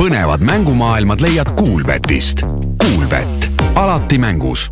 Põnevad mängumaailmad leiad Kuulbetist. Kuulbet. Alati mängus.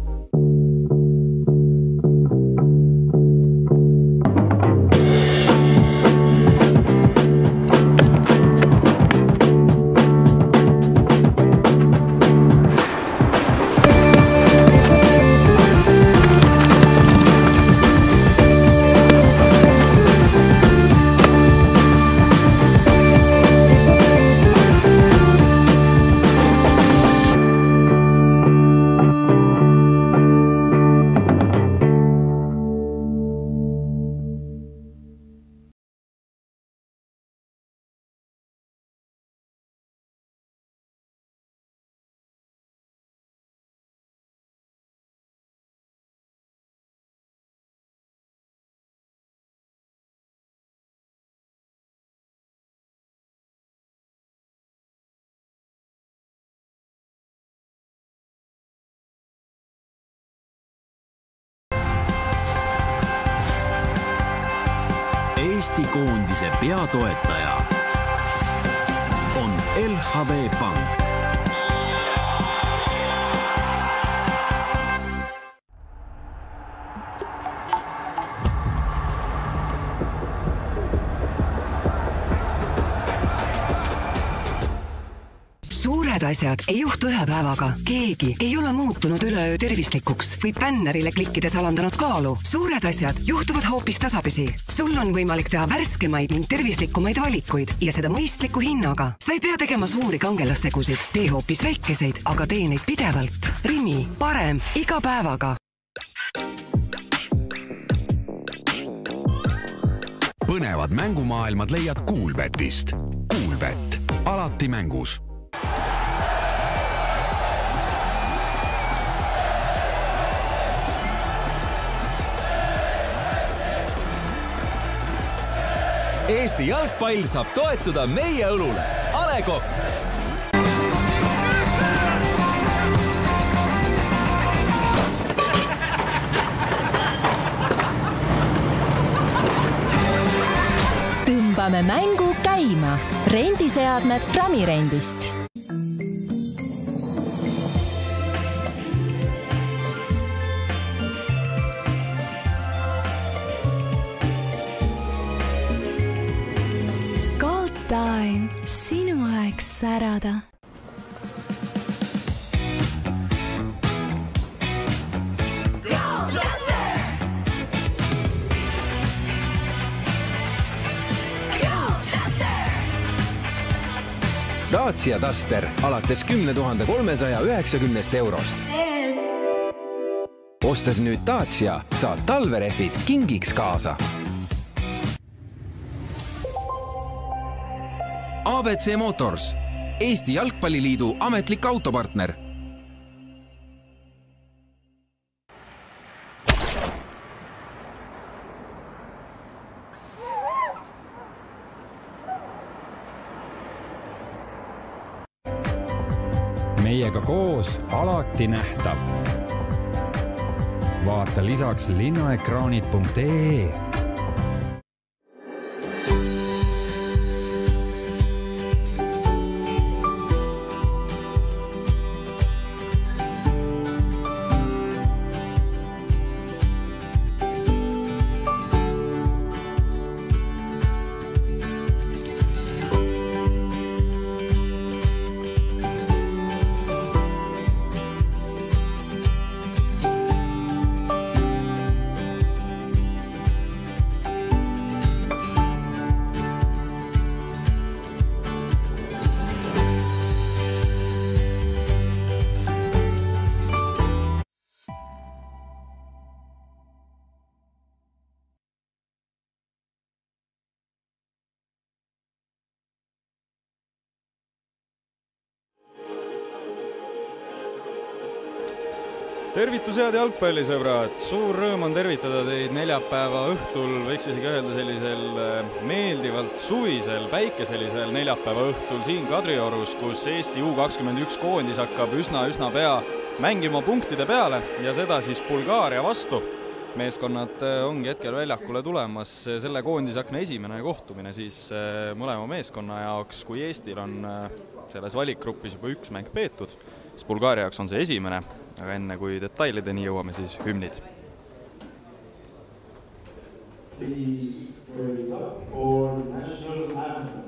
Eesti koondise peatoetaja on LHV Pank. Suured asjad ei juhtu ühe päevaga. Keegi ei ole muutunud üleöö tervislikuks või bännerile klikkides alandanud kaalu. Suured asjad juhtuvad hoopis tasapisi. Sul on võimalik teha värskemaid ning tervislikumaid valikuid ja seda mõistliku hinnaga. Sa ei pea tegema suuri kangelastegusid. Tee hoopis väikeseid, aga tee neid pidevalt. Rimi, parem iga päevaga. Põnevad mängumaailmad leiad Kuulbetist. Kuulbet. Alati mängus. Eesti jalgpall saab toetuda meie õlule. A. Le Coq. Tõmbame mängu käima. Rendiseadmed Ramirendist. Time, sinu aeg särada. Dacia Duster alates 10 390 eurost. Ostes nüüd Dacia, saad talverehvid kingiks kaasa. ABC Motors, Eesti Jalgpalliliidu ametlik autopartner. Meiega koos alati nähtav. Vaata lisaks linnaekraanid.ee. Tervitus head jalgpallisõbrad! Suur rõõm on tervitada teid neljapäeva õhtul, võiks isegi öelda sellisel meeldivalt suvisel, päikeselisel neljapäeva õhtul siin Kadriorus, kus Eesti U21 koondis hakkab üsna pea mängima punktide peale ja seda siis Bulgaaria vastu. Meeskonnad ongi hetkel väljakule tulemas, selle koondisakna esimene kohtumine siis mõlema meeskonna jaoks, kui Eestil on selles valikgrupis juba üks mäng peetud, siis Bulgaaria jaoks on see esimene, aga enne kui detailideni jõuame, siis hümnid. Please raise up for national anthem.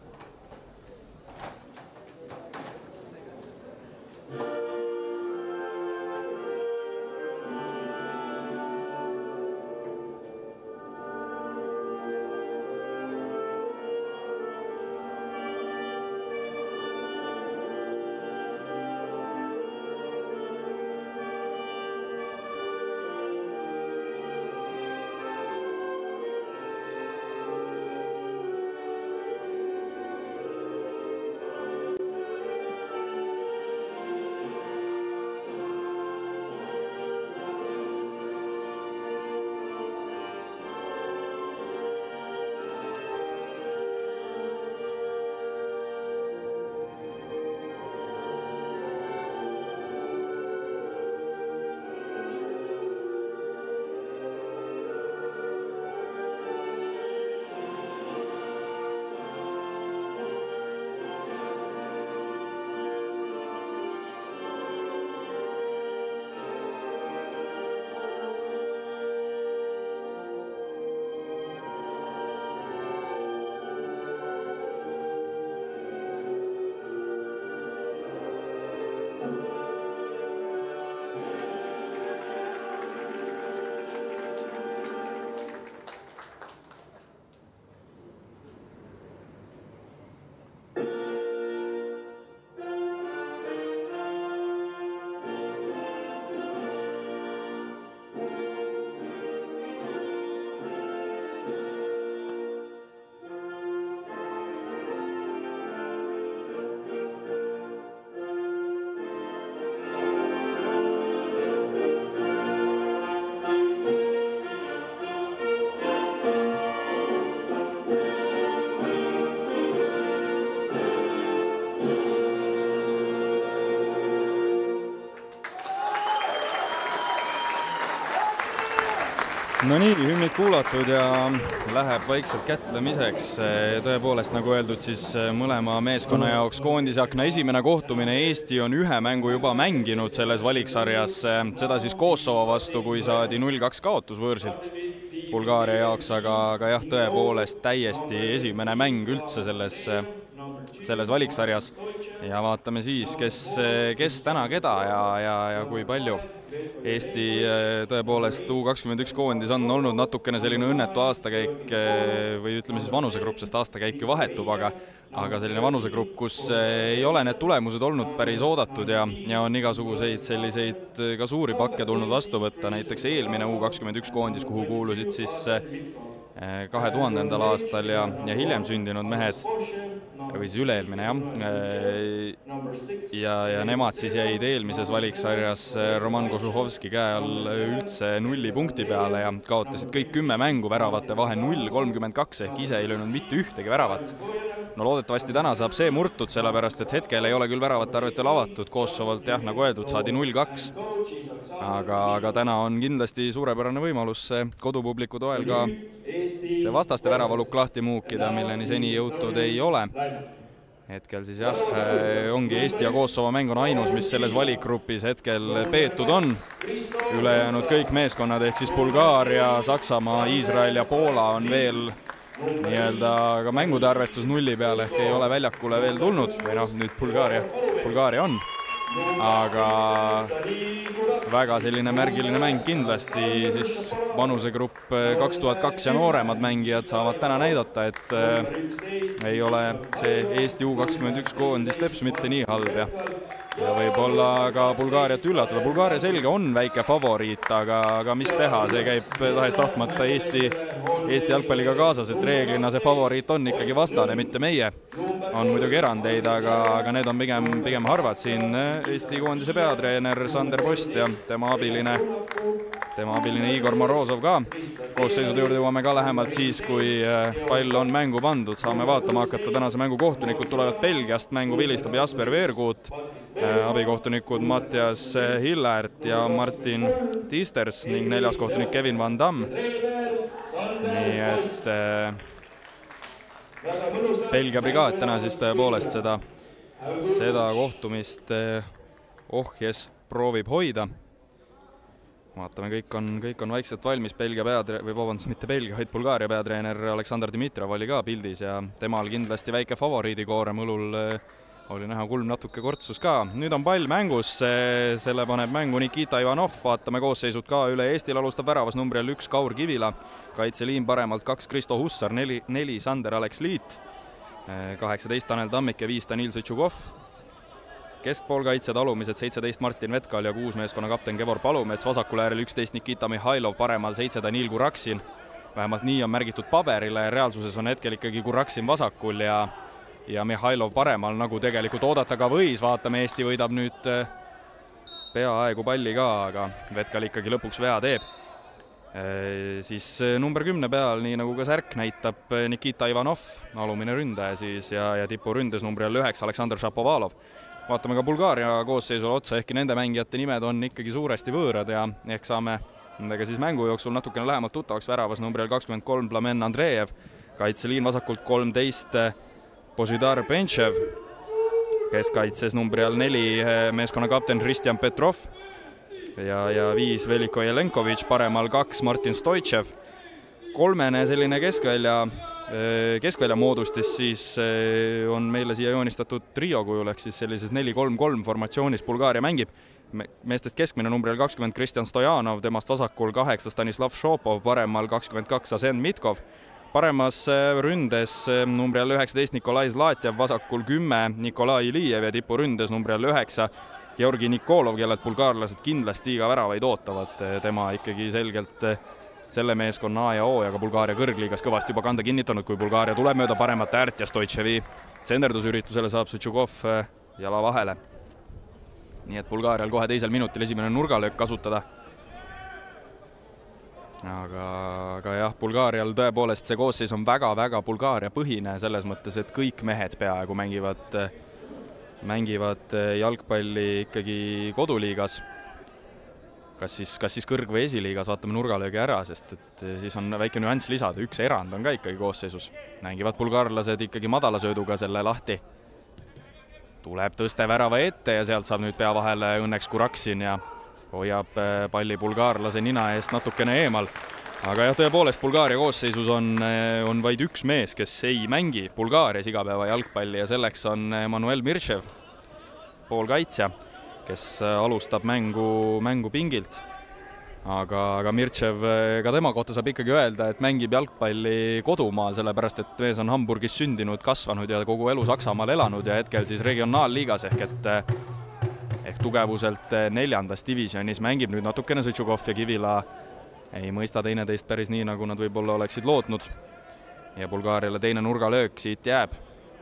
No nii, hümnid kuulatud ja läheb vaikselt kätlemiseks. Tõepoolest, nagu öeldud, siis mõlema meeskonna jaoks koondisakna esimene kohtumine. Eesti on ühe mängu juba mänginud selles valiksarjas, seda siis Kosovo vastu, kui saadi 0-2 kaotus võõrsilt Bulgaaria jaoks, aga jah, tõepoolest täiesti esimene mäng üldse selles valiksarjas. Ja vaatame siis, kes täna keda ja kui palju. Eesti tõepoolest U21 koondis on olnud natukene selline õnnetu aastakäik või ütleme siis vanusegrupp, sest aastakäik ju vahetub, aga selline vanusegrupp, kus ei ole need tulemused olnud päris oodatud ja on igasuguseid selliseid ka suuri pakke tulnud vastu võtta, näiteks eelmine U21 koondis, kuhu kuulusid siis 2000. aastal ja hiljem sündinud mehed, või siis üle-eelmine ja nemad siis jäid eelmises valiksarjas Roman Kožuhovski käe all üldse 0 punkti peale ja kaotasid kõik 10 mängu, väravate vahe 0-32 ehk ise ei löönud mitte ühtegi väravat. No loodetavasti täna saab see murtud, sellepärast et hetkel ei ole küll väravate arvet veel avatud Kosovolt, jah, nagu öeldud, saadi 0-2. Aga täna on kindlasti suurepärane võimalus kodupubliku toel ka see vastaste väravaluk lahti muukida, milleni seni jõutud ei ole. Hetkel siis jah, ongi Eesti ja Kosovo mäng on ainus, mis selles valikgrupis hetkel peetud on. Ülejäänud kõik meeskonnad ehk siis Bulgaaria, Saksamaa, Iisrael ja Poola on veel nii-öelda ka mängude arvestus 0 peale ehk ei ole väljakule veel tulnud või noh, nüüd Bulgaaria on. Aga väga selline märgiline mäng kindlasti, siis vanusegrupp 2002 ja nooremad mängijad saavad täna näidata, et ei ole see Eesti U21 koondis teps mitte nii halb ja võib-olla ka Bulgaariat üllatada. Bulgaaria selge on väike favoriit, aga mis teha, see käib tahes tahtmata Eesti jalgpalliga kaasas, et reeglina see favoriit on ikkagi vastane, mitte meie. On muidugi erandeid, aga need on pigem harvad siin. Eesti koondise peatreener Sander Post ja tema abiline Igor Morozov ka. Koosseisude juurde jõuame ka lähemalt siis, kui pall on mängu pandud. Saame vaatama hakata tänase mängu kohtunikud tulevad Belgiast. Mängu vilistab Jasper Veerguut, abikohtunikud Mattias Hillert ja Martin Tiisters ning 4. kohtunik Kevin Van Damme. Nii et Belgia brigaad täna siis tõepoolest seda seda kohtumist ohjes proovib hoida. Vaatame, kõik on vaikselt valmis. Belgia mitte Belgia, vaid Bulgaaria peatreener Aleksandr Dimitrov oli ka pildis ja temal kindlasti väike favoriidikoorem õlul oli näha kulm natuke kortsus ka. Nüüd on pall mängus, selle paneb mängu Nikita Ivanov, vaatame koosseisud ka üle. Eestil alustab väravas numbril 1 Kaur Kivila, kaitseliin paremalt 2 Kristo Hussar, 4 Sander Alex Liit, 18 Tanel Tammik ja 5 Danil Sõtšukov. Keskpoolkaitsjad alumised 17 Martin Vetkal ja 6 meeskonna kapten Kevor Palumets, vasakul äärel 11 Nikita Mihhailov, paremal 7 Danil Kuraksin. Vähemalt nii on märgitud paberile, reaalsuses on hetkel ikkagi Kuraksin vasakul ja Mihhailov paremal, nagu tegelikult oodata ka võis. Vaatame, Eesti võidab nüüd peaaegu palli ka, aga Vetkal ikkagi lõpuks vea teeb. Siis number 10 peal, nii nagu ka särk näitab, Nikita Ivanov, alumine ründaja siis ja tipuründes numbri all 9 Aleksandr Šapovalov. Vaatame ka Bulgaaria koosseisule otsa, ehkki nende mängijate nimed on ikkagi suuresti võõrad ja ehk saame nendega siis mängu jooksul natukene lähemalt tuttavaks. Väravas numbri all 23 Plamen Andreev, kaitseliin vasakult 13 Božidar Benchev, keskkaitses numbri all 4 meeskonna kapten Kristjan Petrov ja 5 Veliko Jelenković, paremal 2 Martin Stoitšev. Kolmene selline keskvälja moodustis siis on meile siia joonistatud trio kujul, ehk siis sellises 4-3-3 formatsioonis Bulgaaria mängib. Meestest keskmine numbri all 20 Kristjan Stojanov, temast vasakul 8 Stanislav Šopov, paremal 22 Asen Mitkov. Paremas ründes numbri all 19 Nikolai Zlatjev, vasakul 10 Nikolai Ilijev ja tipuründes numbri all 9 Georgi Nikolov, kellelt bulgaarlased kindlasti iga väravaid ootavad. Tema ikkagi selgelt selle meeskonna A ja O ja ka Bulgaaria kõrgliigas kõvasti juba kanda kinnitanud, kui Bulgaaria tuleb mööda paremat äärt ja Stoitševi tsenderdusüritusele saab Sõtšukov jala vahele. Nii et Bulgaarial kohe teisel minutil esimene nurgalöök kasutada. Aga jah, Bulgaarial tõepoolest see koosseis on väga-väga Bulgaaria põhine selles mõttes, et kõik mehed peaaegu mängivad jalgpalli ikkagi koduliigas. Kas siis kõrg- või esiliigas, vaatame nurgalöögi ära, sest et siis on väike nüanss lisada. Üks erand on ka ikkagi koosseisus. Mängivad bulgaarlased ikkagi madala sööduga selle lahti. Tuleb tõste värava ette ja sealt saab nüüd pea vahele õnneks Kuraksin ja hoiab palli bulgaarlase nina eest natukene eemal. Aga jah, tõepoolest Bulgaaria koosseisus on vaid üks mees, kes ei mängi Bulgaarias igapäeva jalgpalli ja selleks on Manuel Miršev, poolkaitsja, kes alustab mängu pingilt. Aga Miršev, ka tema kohta saab ikkagi öelda, et mängib jalgpalli kodumaal, sellepärast et mees on Hamburgis sündinud, kasvanud ja kogu elu Saksamaal elanud ja hetkel siis regionaalliigas ehk tugevuselt 4. divisionis mängib nüüd natukene Sõtšukov ja Kivila ei mõista teineteist päris nii, nagu nad võib-olla oleksid lootnud. Ja Bulgaariale teine nurgalöök siit jääb.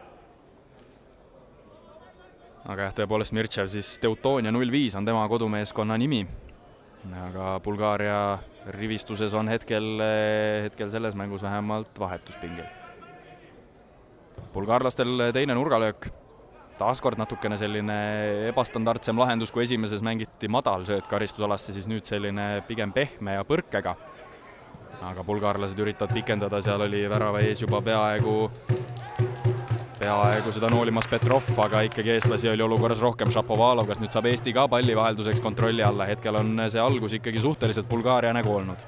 Aga jah, tõepoolest Miršev siis Teutonia 05 on tema kodumeeskonna nimi. Aga Bulgaaria rivistuses on hetkel selles mängus vähemalt vahetuspingil. Bulgaarlastel teine nurgalöök. Taaskord natukene selline ebastandardsem lahendus, kui esimeses mängiti madal sööt karistusalasse, siis nüüd selline pigem pehme ja põrkega. Aga bulgaarlased üritavad pikendada, seal oli värava ees juba peaaegu seda noolimas Petrov, aga ikkagi eestlasi oli olukorras rohkem. Šapovalov, kas nüüd saab Eesti ka palli vahelduseks kontrolli alla? Hetkel on see algus ikkagi suhteliselt Bulgaaria nägu olnud.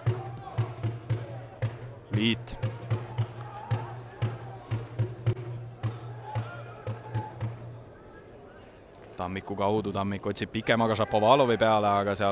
Liit. Tammiku kaudu, Tammik otsib pikemaga Šapovalovi peale, aga seal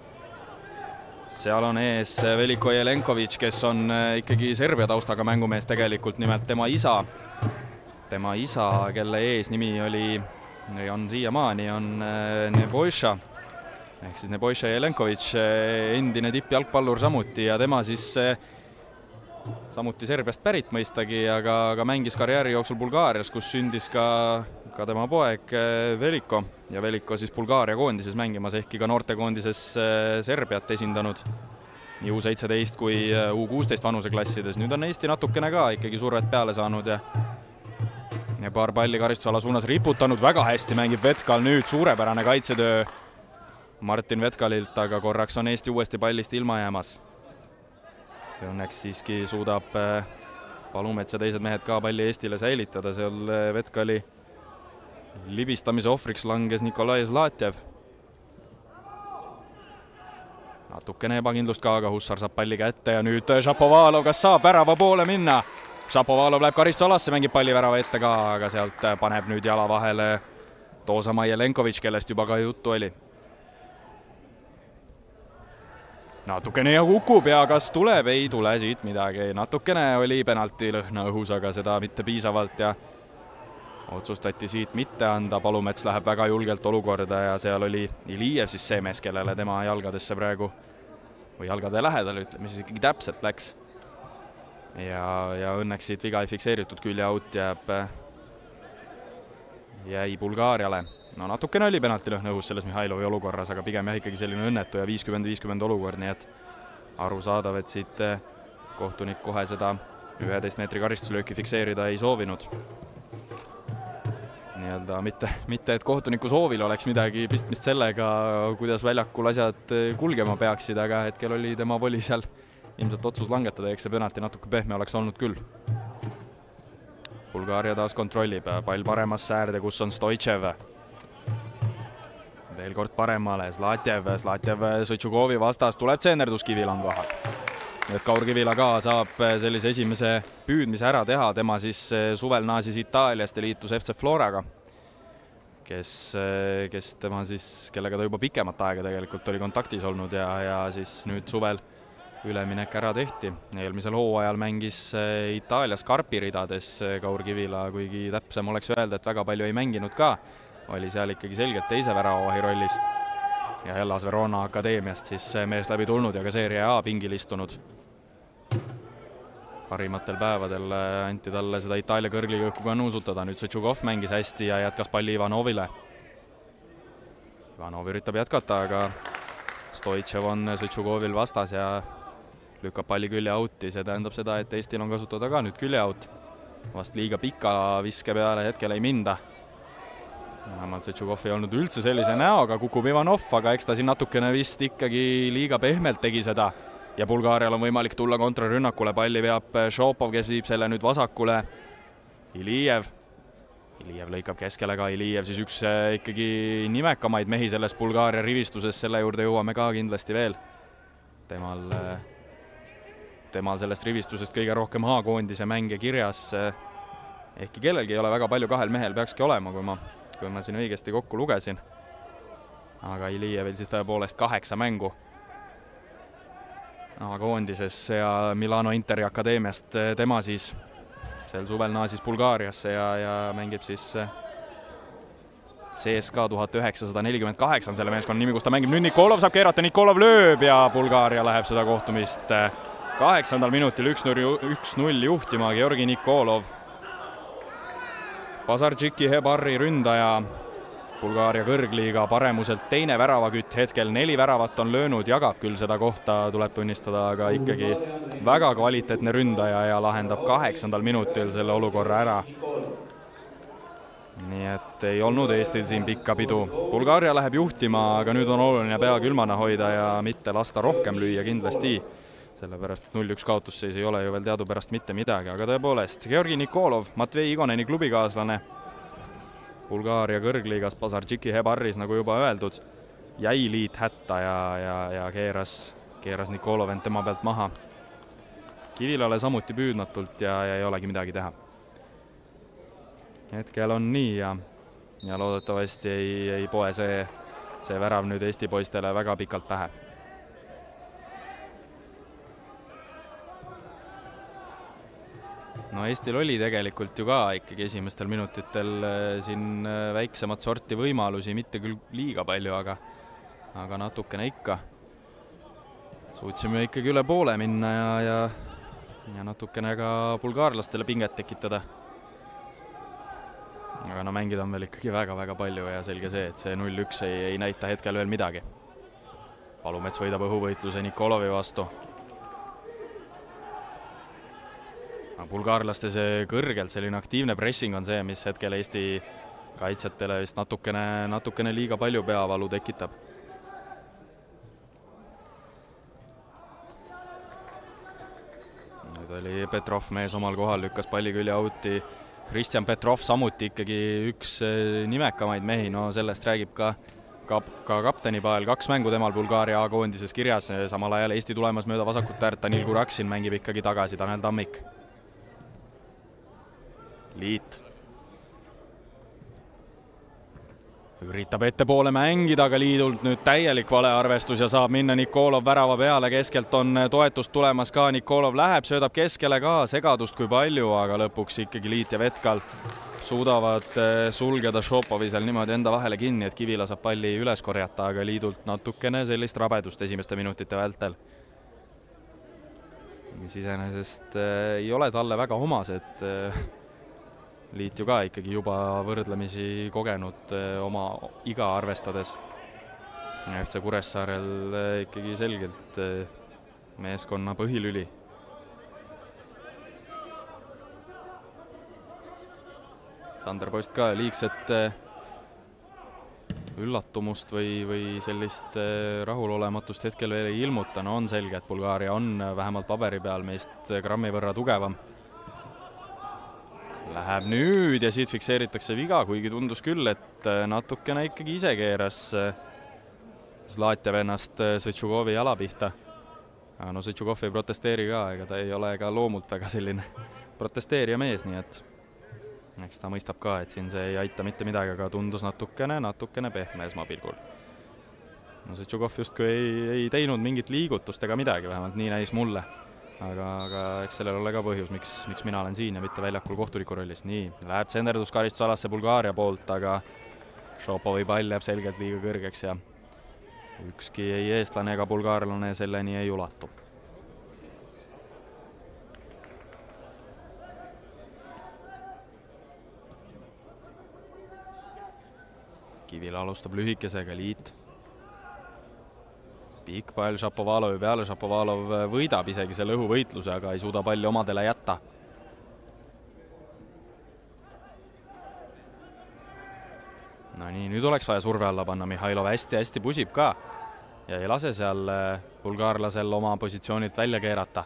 on ees Veliko Jelenković, kes on ikkagi Serbia taustaga mängumees tegelikult, nimelt tema isa, kelle eesnimi on siiamaani Nebojša, ehk siis Nebojša Jelenković, endine tippjalgpallur samuti ja tema siis samuti Serbiast pärit mõistagi, aga mängis karjääri jooksul Bulgaarias, kus sündis ka tema poeg Veliko ja Veliko siis Bulgaaria koondises mängimas, ehkki ka noortekoondises Serbiat esindanud nii U17 kui U16 vanuseklassides. Nüüd on Eesti natukene ka ikkagi survet peale saanud ja paar palli karistusala suunas riputanud. Väga hästi mängib Vetkal nüüd, suurepärane kaitsetöö Martin Vetkalilt, aga korraks on Eesti uuesti pallist ilma jäämas. Õnneks siiski suudab Palumets ja teised mehed ka palli Eestile säilitada, seal libistamise ohvriks langes Nikolai Zlatjev. Natukene ebakindlust ka, aga Hussar saab palli kätte ja nüüd Šapovalov, kas saab värava poole minna? Šapovalov läheb karistusalasse, mängib palli värava ette ka, aga sealt paneb nüüd jala vahele Toosa Maielenkovitš, kellest juba ka juttu oli. Natukene ja kukub ja kas tuleb? Ei tule siit midagi. Natukene oli penalti lõhna õhus, aga seda mitte piisavalt ja otsustati siit mitte anda. Palumets läheb väga julgelt olukorda ja seal oli Ilijev siis see mees, kellele tema jalgadesse praegu või jalgade lähedal, ütleme siis ikkagi täpselt läks. Ja õnneks siit viga ei fikseeritud, külje out jäi Bulgaariale. No natukene oli penalti lõhna õhus selles Mihhailovi olukorras, aga pigem jah ikkagi selline õnnetu ja 50-50 olukord, nii et arusaadav, et siit kohtunik kohe seda 11 meetri karistuslööki fikseerida ei soovinud. Nii-öelda mitte, et kohtuniku soovil oleks midagi pistmist sellega, kuidas väljakul asjad kulgema peaksid, aga hetkel oli tema voli seal ilmselt otsus langetada, eks see penalti natuke pehme oleks olnud küll. Bulgaaria taas kontrollib, pall paremasse äärde, kus on Stoitšev. Veel kord paremale, Zlatjev Sõtšukovi vastas, tuleb Tseenerdus, Kivila on kohal. Nüüd Kaur Kivila ka saab sellise esimese püüdmise ära teha, tema siis suvel naasis Itaaliast ja liitus FC Floraga, kes tema siis, kellega ta juba pikemat aega tegelikult oli kontaktis olnud ja siis nüüd suvel üleminek ära tehti. Eelmisel hooajal mängis Itaalias Karpi ridades Kaur Kivila, kuigi täpsem oleks öelda, et väga palju ei mänginud ka. Oli seal ikkagi selgelt teise väravavahi rollis. Ja Hellas Verona akadeemiast siis mees läbi tulnud ja ka Serie A pingil istunud. Parimatel päevadel anti talle seda Itaalia kõrgliga õhku ka nuusutada. Nüüd Sõtšukov mängis hästi ja jätkas palli Ivanovile. Ivanov üritab jätkata, aga Stoitšev on Sõtšukovil vastas ja lükkab palli külje outi. See tähendab seda, et Eestil on kasutada ka nüüd külje out. Vast liiga pika viske peale hetkel ei minda. Vähemalt Sõtšukov ei olnud üldse sellise näoga, kukub Ivanov, aga eks ta siin natukene vist ikkagi liiga pehmelt tegi seda. Ja Bulgaarial on võimalik tulla kontrarünnakule, palli veab Šopov, kes viib selle nüüd vasakule. Ilijev lõikab keskele ka, Ilijev siis üks ikkagi nimekamaid mehi selles Bulgaaria rivistuses, selle juurde jõuame ka kindlasti veel. Temal sellest rivistusest kõige rohkem A-koondise mänge kirjas. Ehkki kellelgi ei ole väga palju, kahel mehel peakski olema, kui ma siin õigesti kokku lugesin. Aga Ilijevil siis tõepoolest 8 mängu koondises ja Milano Interi akadeemiast tema siis sel suvel naasis Bulgaariasse ja mängib siis CSKA 1948 on selle meeskonna nimi, kus ta mängib. Nüüd Nikolov saab keerata, Nikolov lööb ja Bulgaaria läheb seda kohtumist 8. minutil 1-0 juhtima. Georgi Nikolov, Pasartšiki Hebarri ründaja, Bulgaaria kõrgliiga paremuselt teine väravakütt hetkel, 4 väravat on löönud, jagab küll seda kohta, tuleb tunnistada, aga ikkagi väga kvaliteetne ründaja ja lahendab 8. minutil selle olukorra ära. Nii et ei olnud Eestil siin pikka pidu. Bulgaaria läheb juhtima, aga nüüd on oluline pea külmana hoida ja mitte lasta rohkem lüüa kindlasti. Sellepärast, et 0-1 kaotusseis ei ole ju veel teadupärast mitte midagi, aga tõepoolest Georgi Nikolov, Matvei Igoneni klubikaaslane, Bulgaaria kõrgliigas Pasartšiki Hebarris, nagu juba öeldud, jäi liit hätta ja keeras Nikolov end tema pealt maha. Kivilale samuti püüdmatult ja ei olegi midagi teha. Hetkel on nii ja loodetavasti ei poe see värav nüüd Eesti poistele väga pikalt pähe. No Eestil oli tegelikult ju ka ikkagi esimestel minutitel siin väiksemat sorti võimalusi, mitte küll liiga palju, aga natukene ikka. Suutsime ikkagi üle poole minna ja natukene ka bulgaarlastele pinget tekitada. Aga no mängida on veel ikkagi väga-väga palju ja selge see, et see 0-1 ei näita hetkel veel midagi. Palumets võidab õhuvõitluse Nikolovi vastu. Bulgaarlaste see kõrgelt selline aktiivne pressing on see, mis hetkel Eesti kaitsjatele vist natukene liiga palju peavalu tekitab. Nüüd oli Petrov mees omal kohal, lükkas palli külje outi Kristjan Petrov samuti ikkagi üks nimekamaid mehi, no sellest räägib ka kaptenipael, 2 mängu temal Bulgaaria A-koondises kirjas, samal ajal Eesti tulemas mööda vasakut äärt, Danil Kuraksin mängib ikkagi tagasi, Tanel Tammik. Liit üritab ettepoole mängida, aga Liidult nüüd täielik valearvestus ja saab minna Nikolov värava peale, keskelt on toetust tulemas ka, Nikolov läheb, söödab keskele ka, segadust kui palju, aga lõpuks ikkagi Liit ja Vetkal suudavad sulgeda Šopovi seal niimoodi enda vahele kinni, et Kivila saab palli üles korjata, aga Liidult natukene sellist rabedust esimeste minutite vältel. Mis iseenesest ei ole talle väga omas, et Liit ju ka ikkagi juba võrdlemisi kogenud oma iga arvestades. FC Kuressaarel ikkagi selgelt meeskonna põhilüli. Sander Post ka liigset üllatumust või sellist rahulolematust hetkel veel ei ilmuta. No on selge, et Bulgaaria on vähemalt paberi peal meist grammi võrra tugevam. Läheb nüüd ja siit fikseeritakse viga, kuigi tundus küll, et natukene ikkagi ise keeras Zlatjev ennast Sõtšukovi jala pihta. Aga no Sõtšukov ei protesteeri ka, ega ta ei ole ka loomult väga selline protesteerija mees, nii et eks ta mõistab ka, et siin see ei aita mitte midagi, aga tundus natukene pehme esmapilgul. No Sõtšukov justkui ei teinud mingit liigutust ega midagi, vähemalt nii näis mulle. Aga eks sellel ole ka põhjus, miks mina olen siin ja mitte väljakul kohtuniku rollis. Nii, läheb tsenderdus karistusalasse Bulgaaria poolt, aga Šopovi pall jääb selgelt liiga kõrgeks ja ükski ei eestlane ega bulgaarlane selleni ei ulatu. Kivila alustab lühikesega, Liit. Pikk pall Šapovalovi peale, Šapovalov võidab isegi selle õhuvõitluse, aga ei suuda palli omadele jätta. No nii, nüüd oleks vaja surve alla panna, Mihhailov hästi pusib ka ja ei lase seal bulgaarlasel oma positsioonilt välja keerata.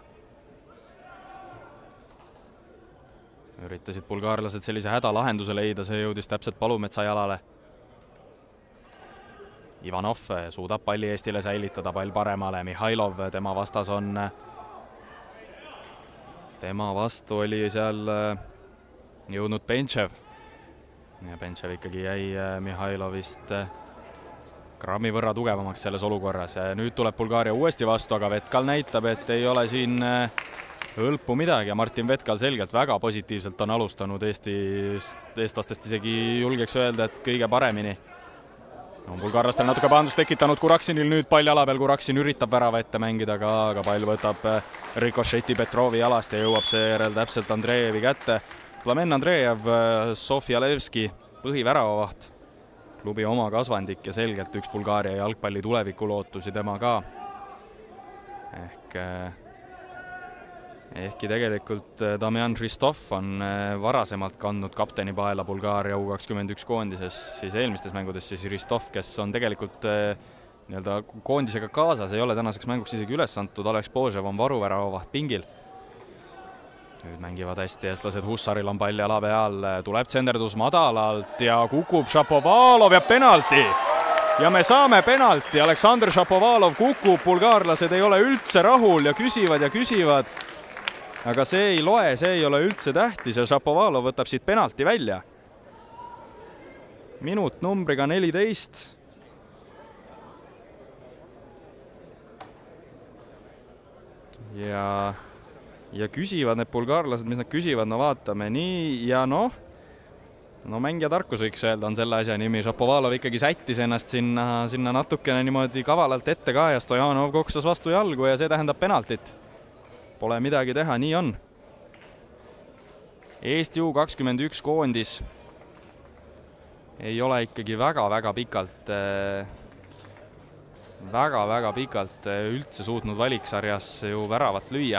Üritasid bulgaarlased sellise hädalahenduse leida, see jõudis täpselt Palumetsa jalale. Ivanov suudab palli Eestile säilitada, pall paremale, Mihhailov, tema vastu oli seal jõudnud Bentšev. Ja Bentšev ikkagi jäi Mihhailovist grammi võrra tugevamaks selles olukorras. Ja nüüd tuleb Bulgaaria uuesti vastu, aga Vetkal näitab, et ei ole siin hõlpu midagi ja Martin Vetkal selgelt väga positiivselt on alustanud eestlastest isegi julgeks öelda, et kõige paremini. On bulgaarlastel natuke pahandust tekitanud Kuraksinil nüüd pall jala peal, Kuraksin üritab värava ette mängida ka, aga pall võtab rikošeti Petrovi jalast ja jõuab seejärel täpselt Andrejevi kätte. Plamen Andrejev, Sofia Levski, põhiväravaht, klubi oma kasvandik ja selgelt üks Bulgaaria jalgpalli tulevikulootusi tema ka. Ehkki tegelikult Damjan Hristov on varasemalt kandnud kapteni paela Bulgaaria U21 koondises, siis eelmistes mängudes siis Hristov, kes on tegelikult koondisega kaasas, ei ole tänaseks mänguks isegi üles antud, Alex Božev on varuväravaht pingil. Nüüd mängivad hästi eestlased, Hussaril on pall jala peal, tuleb tsenderdus madalalt ja kukub Šapovalov ja penalti! Ja me saame penalti, Aleksandr Šapovalov kukub, bulgaarlased ei ole üldse rahul ja küsivad. Aga see ei loe, see ei ole üldse tähtis ja Šapovalov võtab siit penalti välja. Minut numbriga 14. Ja küsivad need bulgaarlased, mis nad küsivad, no vaatame nii ja no mängija tarkus võiks öelda on selle asja nimi. Šapovalov ikkagi sättis ennast sinna natukene niimoodi kavalalt ette ka ja Stojanov koksas vastu jalgu ja see tähendab penaltit. Pole midagi teha, nii on. Eesti U21 koondis ei ole ikkagi väga pikalt üldse suutnud valiksarjas ju väravat lüüa.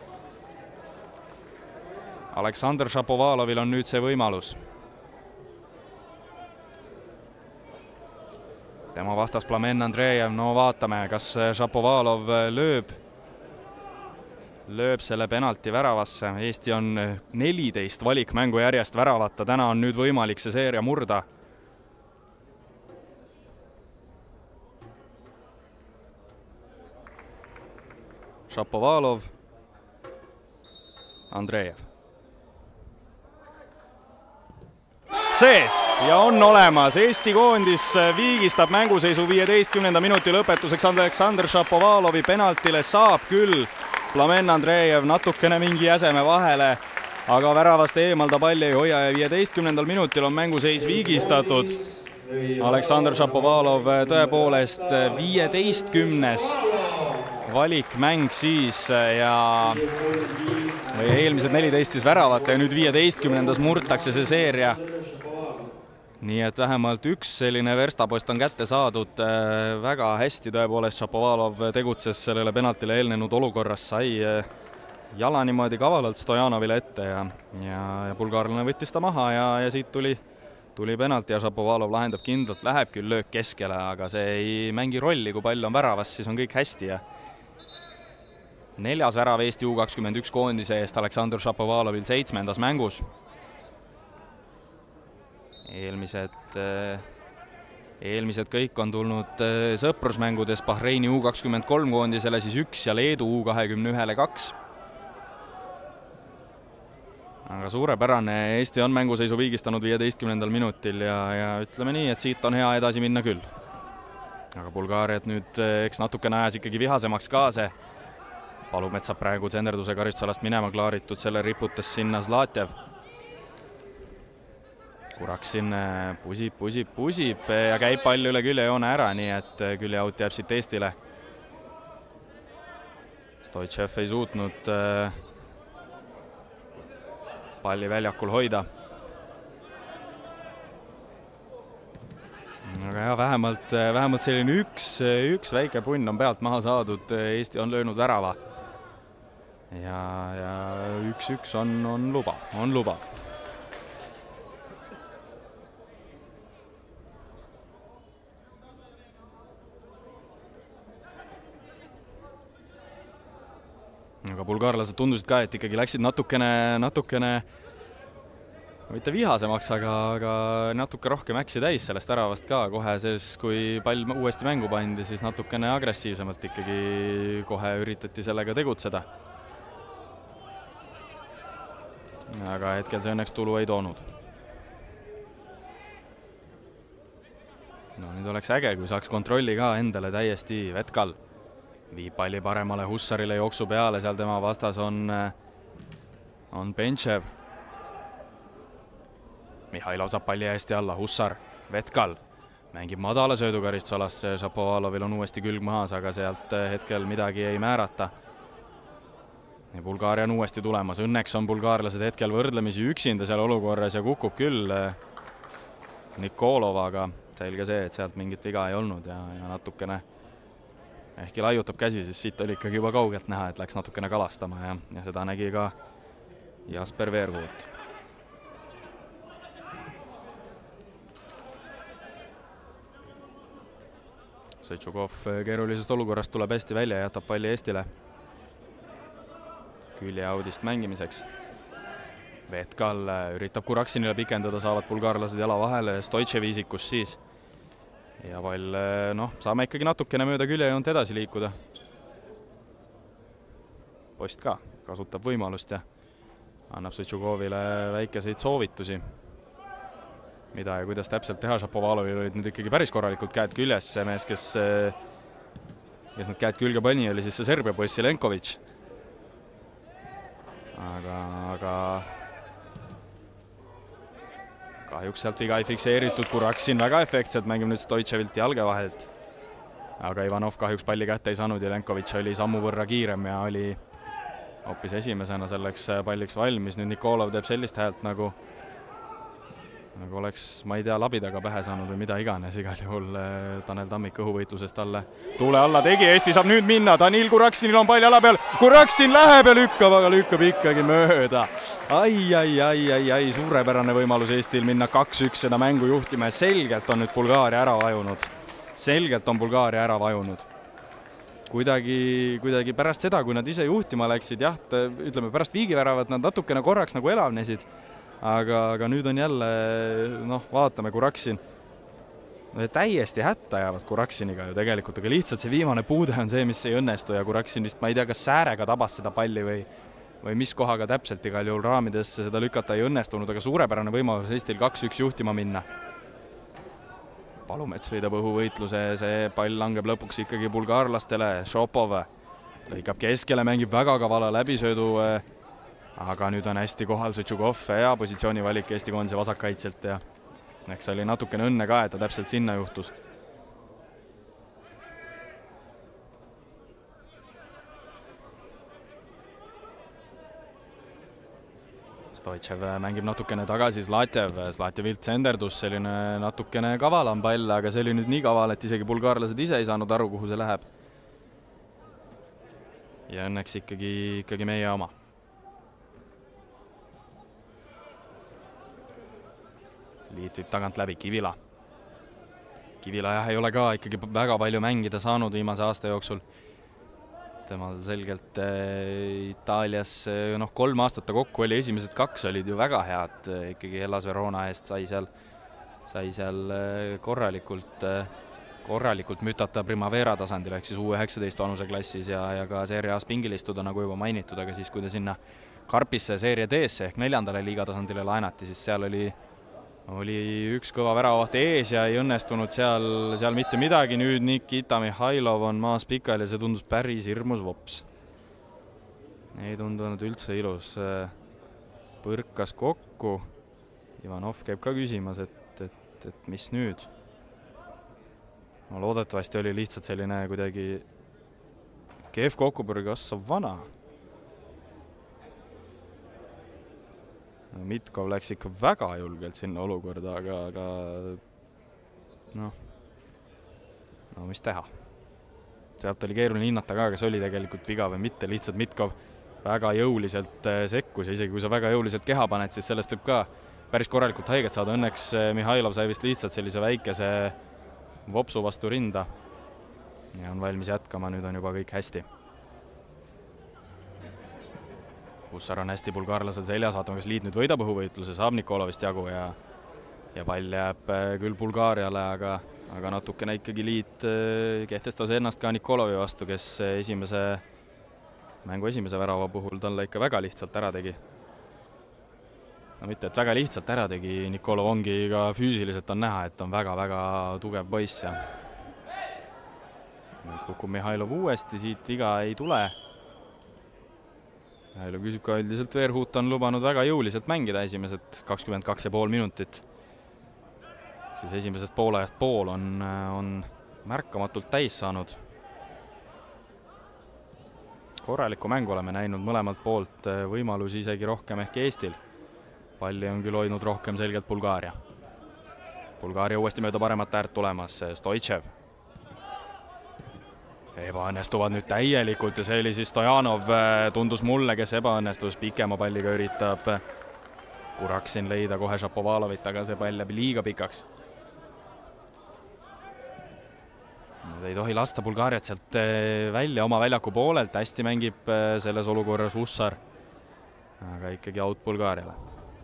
Aleksandr Šapovalovil on nüüd see võimalus. Tema vastas Plamen Andrejev, no vaatame, kas Šapovalov lööb. lööb selle penalti väravasse. Eesti on 14 valikmängu järjest väravata, täna on nüüd võimalik see seeria murda. Šapovalov, Andreev. Sees ja on olemas. Eesti koondis viigistab mänguseisu 15. minuti lõpetuseks Aleksandr Šapovalovi penaltile. Saab küll Plamen Andreev natukene mingi jäseme vahele, aga väravast eemalda palli ei hoia ja 15. minutil on mänguseis viigistatud. Aleksandr Šapovalov tõepoolest 15. valikmäng siis ja eelmised 14 siis väravat ja nüüd 15. murtakse see seeria. Nii et vähemalt üks selline verstapost on kätte saadud. Väga hästi tõepoolest Šapovalov tegutses sellele penaltile eelnenud olukorras, sai jala niimoodi kavalalt Stojanovile ette ja bulgaarlane võttis ta maha ja siit tuli penalti ja Šapovalov lahendab kindlalt, läheb küll löök keskele, aga see ei mängi rolli, kui pall on väravas, siis on kõik hästi ja 4. värav Eesti U21 koondise eest Aleksandr Šapovalovil 7. mängus. Eelmised kõik on tulnud sõprusmängudes Bahreini U23 koondisele siis 1 ja Leedu U21-le 2. Aga suurepärane, Eesti on mänguseisu viigistanud 15. minutil ja ütleme nii, et siit on hea edasi minna küll. Aga Bulgaariat nüüd eks natukene ajas ikkagi vihasemaks ka see. Palumets saab praegu tsenderduse karistusalast minema klaaritud, selle riputas sinna Zlatjev. Kuraksin pusib ja käib pall üle küljejoone ära, nii et küljeaut jääb siit Eestile. Stoitšev ei suutnud palli väljakul hoida. Aga ja vähemalt selline üks väike punn on pealt maha saadud, Eesti on löönud värava. Ja 1-1 on lubav. Aga bulgaarlased tundusid ka, et ikkagi läksid natukene mitte vihasemaks, aga natuke rohkem äksi täis sellest väravast ka kohe, sest kui pall uuesti mängu pandi, siis natukene agressiivsemalt ikkagi kohe üritati sellega tegutseda. Aga hetkel see õnneks tulu ei toonud. No nüüd oleks äge, kui saaks kontrolli ka endale täiesti. Vetkal viib palli paremale Hussarile jooksu peale, seal tema vastas on Bentšev. Mihhailov saab palli hästi alla, Hussar, Vetkal mängib madala söödukaristusalasse, Šapovalovil on uuesti külg mahas, aga sealt hetkel midagi ei määrata. Ja Bulgaaria on uuesti tulemas, õnneks on bulgaarlased hetkel võrdlemisi üksinda seal olukorras ja kukub küll Nikolov, aga selge see, et sealt mingit viga ei olnud ja natukene ehkki laiutab käsi, siis siit oli ikkagi juba kaugelt näha, et läks natukene kalastama ja seda nägi ka Jasper Veerkuut. Sõitšukov keerulisest olukorrast tuleb hästi välja ja jätab palli Eestile küljeaudist mängimiseks. Vetkal üritab Kuraksinile pikendada, saavad bulgaarlased jala vahele, Stoitševi isikus siis. Ja pall, saame ikkagi natukene mööda küljejoont edasi liikuda. Post ka kasutab võimalust ja annab Sõitšukovile väikeseid soovitusi. Mida ja kuidas täpselt teha, Šapovalovil olid nüüd ikkagi päris korralikult käed küljes. See mees, kes need käed külge pani, oli siis see Serbia poiss Silenković. Aga kahjuks sealt viga ei fikseeritud, Kuraksin väga efektselt mängib nüüd Stoitševilt jalge vahelt. Aga Ivanov kahjuks palli kätte ei saanud ja Lenković oli sammu võrra kiirem ja oli hoopis esimesena selleks palliks valmis. Nüüd Nikolov teeb sellist häält nagu oleks, ma ei tea, labidaga pähe saanud või mida iganes. Igal juhul Tanel Tammik õhuvõitlusest talle tuule alla tegi. Eesti saab nüüd minna, Danil Kuraksinil on pall jala peal. Kuraksin läheb ja lükkab, aga lükkab ikkagi mööda. Ai, suurepärane võimalus Eestil minna 2-1 seda mängu juhtima ja selgelt on nüüd Bulgaaria ära vajunud. kuidagi pärast seda, kui nad ise juhtima läksid, jah, ütleme pärast viigiväravat nad natukene korraks nagu elavnesid, aga nüüd on jälle, vaatame Kuraksin. Täiesti hätta jäävad Kuraksiniga ju tegelikult, aga lihtsalt see viimane puude on see, mis ei õnnestu ja Kuraksin vist, ma ei tea, kas säärega tabas seda palli või mis kohaga täpselt igal juhul raamidesse seda lükata ei õnnestunud, aga suurepärane võimalus Eestil 2-1 juhtima minna. Palumets võidab õhuvõitluse, see pall langeb lõpuks ikkagi bulgaarlastele, Šopov lõikab keskele, mängib väga kavala läbisöödu, aga nüüd on hästi kohal Sutšukov, hea positsioonivalik Eesti koondise vasakkaitselt ja eks oli natukene õnne ka, et ta täpselt sinna juhtus. Stoitšev mängib natukene tagasi, Zlatjevilt senderdus, selline natukene kavalam pall, aga see oli nüüd nii kaval, et isegi bulgaarlased ise ei saanud aru, kuhu see läheb. Ja õnneks ikkagi meie oma. Liit viib tagant läbi, Kivila. Kivila jah, ei ole ka ikkagi väga palju mängida saanud viimase aasta jooksul. Temal selgelt Itaalias 3 aastat kokku oli, esimesed 2 olid ju väga head, ikkagi Hellas Verona eest sai seal korralikult mütata Primavera tasandil, ehk siis U19 vanuseklassis ja ka Serie A-s pingilistuda, nagu juba mainitud, aga siis kui ta sinna Karpisse Serie D-sse ehk 4. liiga tasandile laenati, siis seal oli üks kõva väravaht ees ja ei õnnestunud seal mitte midagi. Nüüd Nikita Mihhailov on maas pikal ja see tundus päris hirmus vops. Ei tundunud üldse ilus. Põrkas kokku. Ivanov käib ka küsimas, et mis nüüd? Loodetavasti oli lihtsalt selline kuidagi kehv kokkupõrg, ossa vana. Mitkov läks ikka väga julgelt sinna olukorda, aga mis teha. Sealt oli keeruline hinnata ka, kas oli tegelikult viga või mitte, lihtsalt Mitkov väga jõuliselt sekkus ja isegi kui sa väga jõuliselt keha paned, siis sellest võib ka päris korralikult haiget saada. Õnneks Mihhailov sai vist lihtsalt sellise väikese vopsu vastu rinda ja on valmis jätkama, nüüd on juba kõik hästi. Hussar on hästi bulgaarlasel seljas, vaatame, kas Liit nüüd võidab õhuvõitluse, saab Nikolovist jagu ja pall jääb küll Bulgaariale, aga natukene ikkagi Liit kehtestas ennast ka Nikolovi vastu, kes mängu esimese värava puhul talle ikka väga lihtsalt ära tegi. No mitte, et väga lihtsalt ära tegi, Nikolov ongi ka füüsiliselt on näha, et on väga-väga tugev poiss. Nüüd kukub Mihhailov uuesti, siit viga ei tule. Mihhailov küsib ka üldiselt, Verhut on lubanud väga jõuliselt mängida esimesed 22,5 minutit. Siis esimesest poolajast pool on märkamatult täis saanud. Korralikku mängu oleme näinud mõlemalt poolt, võimalusi isegi rohkem ehk Eestil. Palli on küll hoidnud rohkem selgelt Bulgaaria. Bulgaaria uuesti mööda paremat äärt tulemas, Stoitšev. Ebaõnnestuvad nüüd täielikult ja see oli siis Stojanov, tundus mulle, kes ebaõnnestus, pikema palliga üritab Kuraksin leida kohe Šapovalovit, aga see pall läbi liiga pikaks. Nüüd ei tohi lasta Bulgaariat sealt välja oma väljaku poolelt, hästi mängib selles olukorras Hussar, aga ikkagi out Bulgaariale.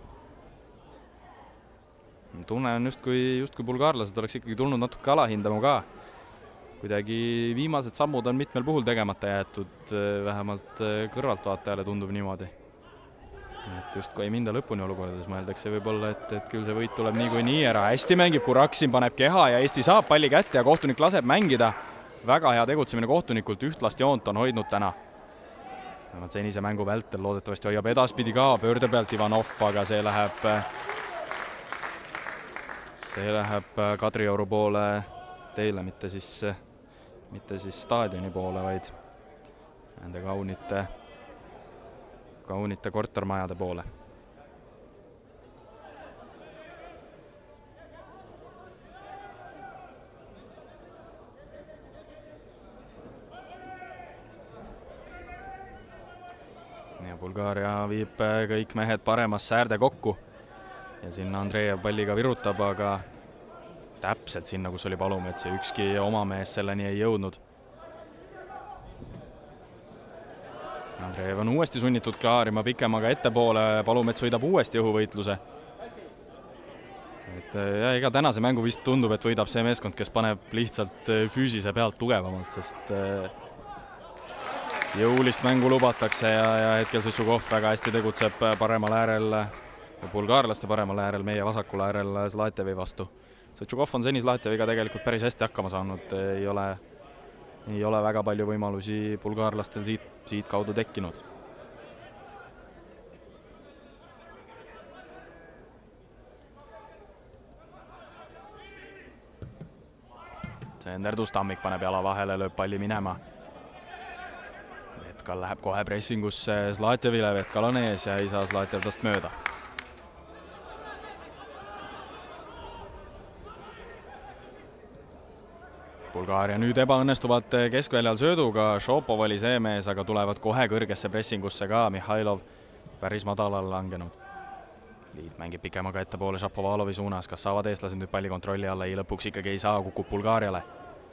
Tunne on justkui bulgaarlased oleks ikkagi tulnud natuke alahindama ka. Kuidagi viimased sammud on mitmel puhul tegemata jäetud, vähemalt kõrvaltvaatajale tundub niimoodi. Et justkui ei minda lõpuni olukordades, mõeldakse võib-olla, et küll see võit tuleb nii ära. Hästi mängib Kuraksin, paneb keha ja Eesti saab palli kätte ja kohtunik laseb mängida. Väga hea tegutsemine kohtunikult, ühtlast joont on hoidnud täna. Senise mängu vältel loodetavasti hoiab edaspidi ka pöörde pealt Ivanov, aga see läheb Kadrioru poole teile, mitte siis staadioni poole, vaid nende kaunite kortermajade poole. Ja Bulgaaria viib kõik mehed paremas säärde kokku ja sinna Andreev palliga virutab, aga täpselt sinna, kus oli Palumets ja ükski oma mees selleni ei jõudnud. Andreev on uuesti sunnitud klaarima pikemaga ettepoole, Palumets võidab uuesti õhuvõitluse. Ja ega tänase mängu vist tundub, et võidab see meeskond, kes paneb lihtsalt füüsise pealt tugevamalt, sest jõulist mängu lubatakse ja hetkel Sotšukov väga hästi tegutseb paremal äärel, bulgaarlaste paremal äärel, meie vasakul äärel Zlatevi vastu. Sotšukov on seni Zlateviga tegelikult päris hästi hakkama saanud, ei ole väga palju võimalusi bulgaarlastel siit kaudu tekkinud. Senderdus Tammik paneb jala vahele, lööb palli minema. Vetkal läheb kohe pressingusse Zlatevile, Vetkal on ees ja ei saa Zlatev tast mööda. Bulgaaria nüüd ebaõnnestuvalt keskväljal sööduga, Šopov oli see mees, aga tulevad kohe kõrgesse pressingusse ka, Mihhailov päris madalale langenud. Liit mängib pikemaga ettepoole Šapovalovi suunas, kas saavad eestlased nüüd palli kontrolli alla, ei lõpuks ikkagi ei saa, kukub Bulgaariale.